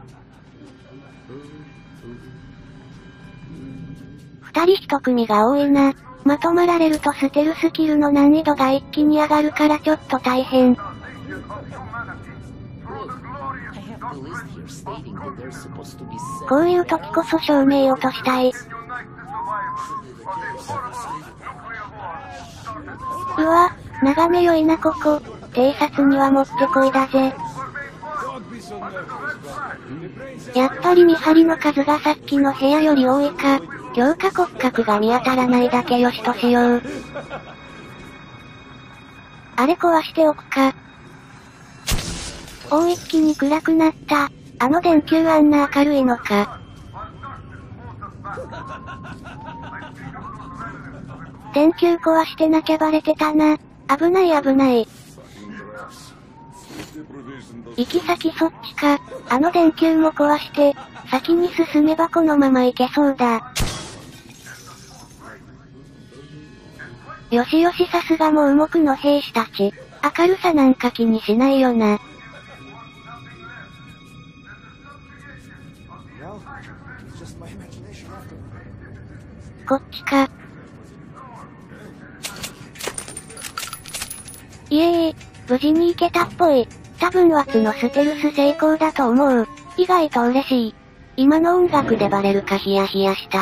二人一組が多いな。まとまられるとステルスキルの難易度が一気に上がるからちょっと大変。こういう時こそ照明落としたい。うわ、眺め良いなここ。偵察にはもってこいだぜ。やっぱり見張りの数がさっきの部屋より多いか。強化骨格が見当たらないだけよしとしよう。あれ壊しておくか。おお、一気に暗くなった。あの電球あんな明るいのか。電球壊してなきゃバレてたな。危ない危ない。行き先そっちか。あの電球も壊して、先に進めばこのまま行けそうだ。よしよしさすがもう動くの兵士たち。明るさなんか気にしないよな。こっちか。いえいえ、無事に行けたっぽい。多分ワツのステルス成功だと思う。意外と嬉しい。今の音楽でバレるかヒヤヒヤした。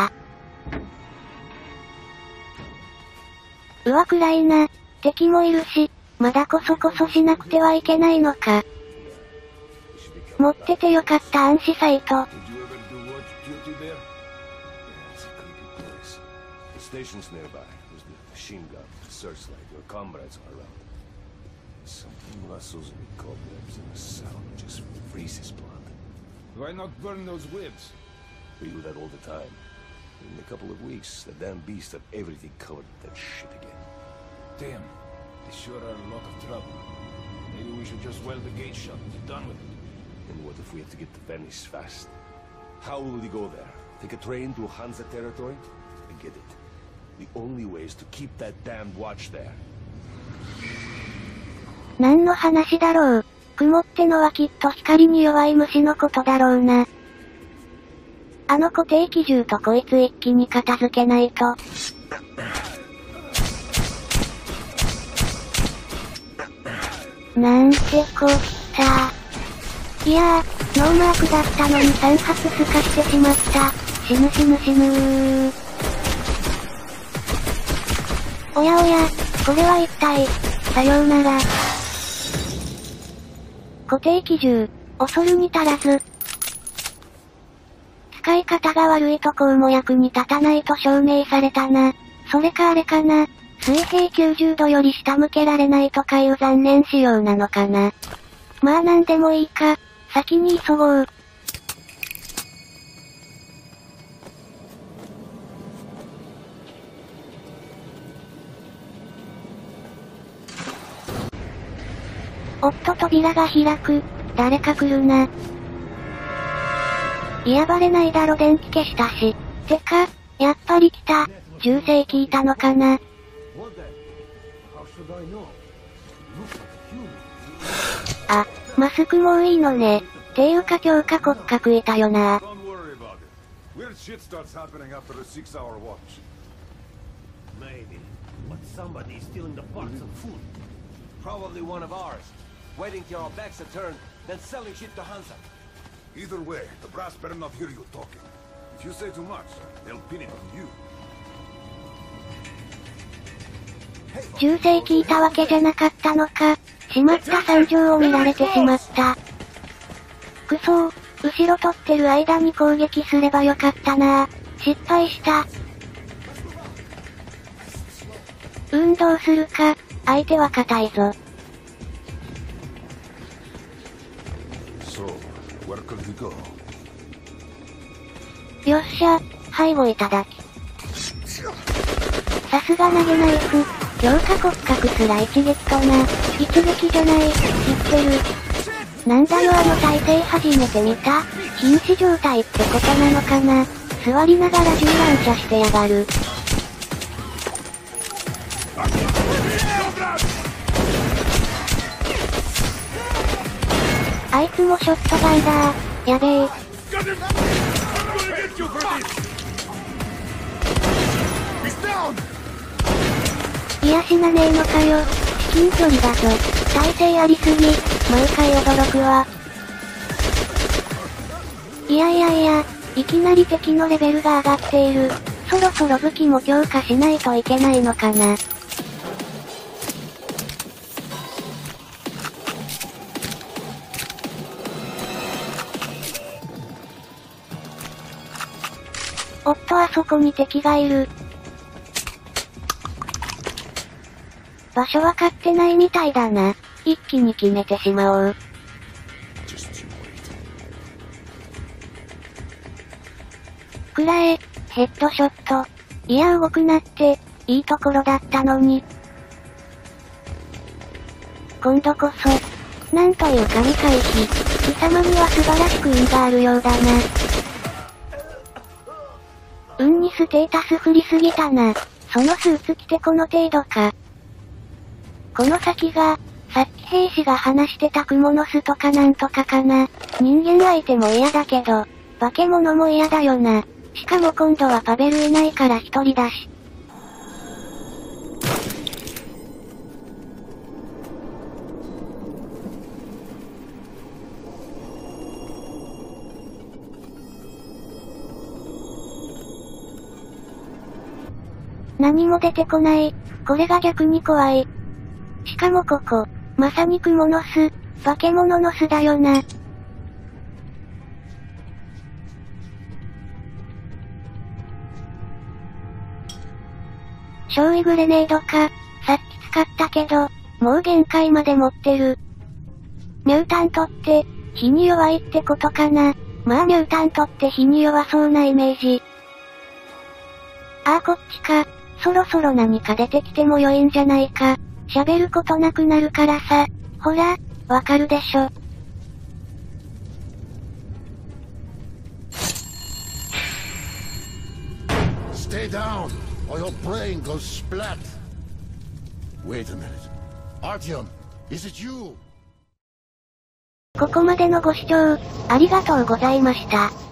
うわ暗いな。敵もいるし、まだこそこそしなくてはいけないのか。持っててよかった暗視サイト。 The station's nearby. There's the machine gun, the searchlight. Your comrades are around. Something rustles in the cobwebs and the sound just freezes blood. Why not burn those whips? We do that all the time. In a couple of weeks, the damn beasts have everything covered with that shit again. Damn. They sure are a lot of trouble. Maybe we should just weld the gate shut and be done with it. And what if we have to get to Venice fast? How will we go there? Take a train to Hansa territory? I get it. The only way is to keep that damned watch there. 何の話だろう。雲ってのはきっと光に弱い虫のことだろうな。あの固定機銃とこいつ一気に片付けないと。なんてこったいやー、ノーマークだったのにさん発すかしてしまった。死ぬ死ぬ死ぬー。おやおや、これは一体、さようなら。固定機銃、恐るに足らず。使い方が悪いとこうも役に立たないと証明されたな。それかあれかな。水平きゅうじゅうどより下向けられないとかいう残念仕様なのかな。まあなんでもいいか、先に急ごう。おっと扉が開く。誰か来るな。いやバレないだろ電気消したし。てか、やっぱり来た。銃声聞いたのかな。あ、マスクもいいのね。ていうか強化骨格いたよな。 Maybe, but somebody is stealing the parts of food. Probably one of ours. Waiting till our backs are turned, then selling shit to Hansa. Either way, the brass better not hear you talking. If you say too much, they'll pin it on you. 銃声聞いたわけじゃなかったのか。しまった惨状を見られてしまった。くそー、後ろ取ってる間に攻撃すればよかったなー。失敗した。運動するか、相手は硬いぞ。 So, where could we go? よっしゃ、背後いただき。さすが投げナイフ。強化骨格すら一撃とな。一撃じゃない、知ってる。なんだよあの体勢初めて見た。瀕死状態ってことなのかな。座りながら銃乱射してやがる。あいつもショットガンだー。やべえ。いや死なねえのかよ。至近距離だぞ。耐性ありすぎ。毎回驚くわ。いやいやいや、いきなり敵のレベルが上がっている。そろそろ武器も強化しないといけないのかな。おっとあそこに敵がいる。場所わかってないみたいだな。一気に決めてしまおう。くらえ、ヘッドショット。いや動くなって、いいところだったのに。今度こそ、なんという神回避。貴様には素晴らしく運があるようだな。運にステータス振りすぎたな。そのスーツ着てこの程度か。この先が、さっき兵士が話してたクモの巣とかなんとかかな。人間相手も嫌だけど、化け物も嫌だよな。しかも今度はパベルいないから一人だし。何も出てこない。これが逆に怖い。しかもここ、まさにクモの巣、化け物の巣だよな。 焼夷グレネードか、さっき使ったけど、もう限界まで持ってる。ミュータントって、火に弱いってことかな。まあミュータントって火に弱そうなイメージ。ああこっちか。そろそろ何か出てきても良いんじゃないか。喋ることなくなるからさ。ほら、わかるでしょ。 Stay down, or your brain goes splat. Wait a minute. Artyom, is it you? ここまでのご視聴、ありがとうございました。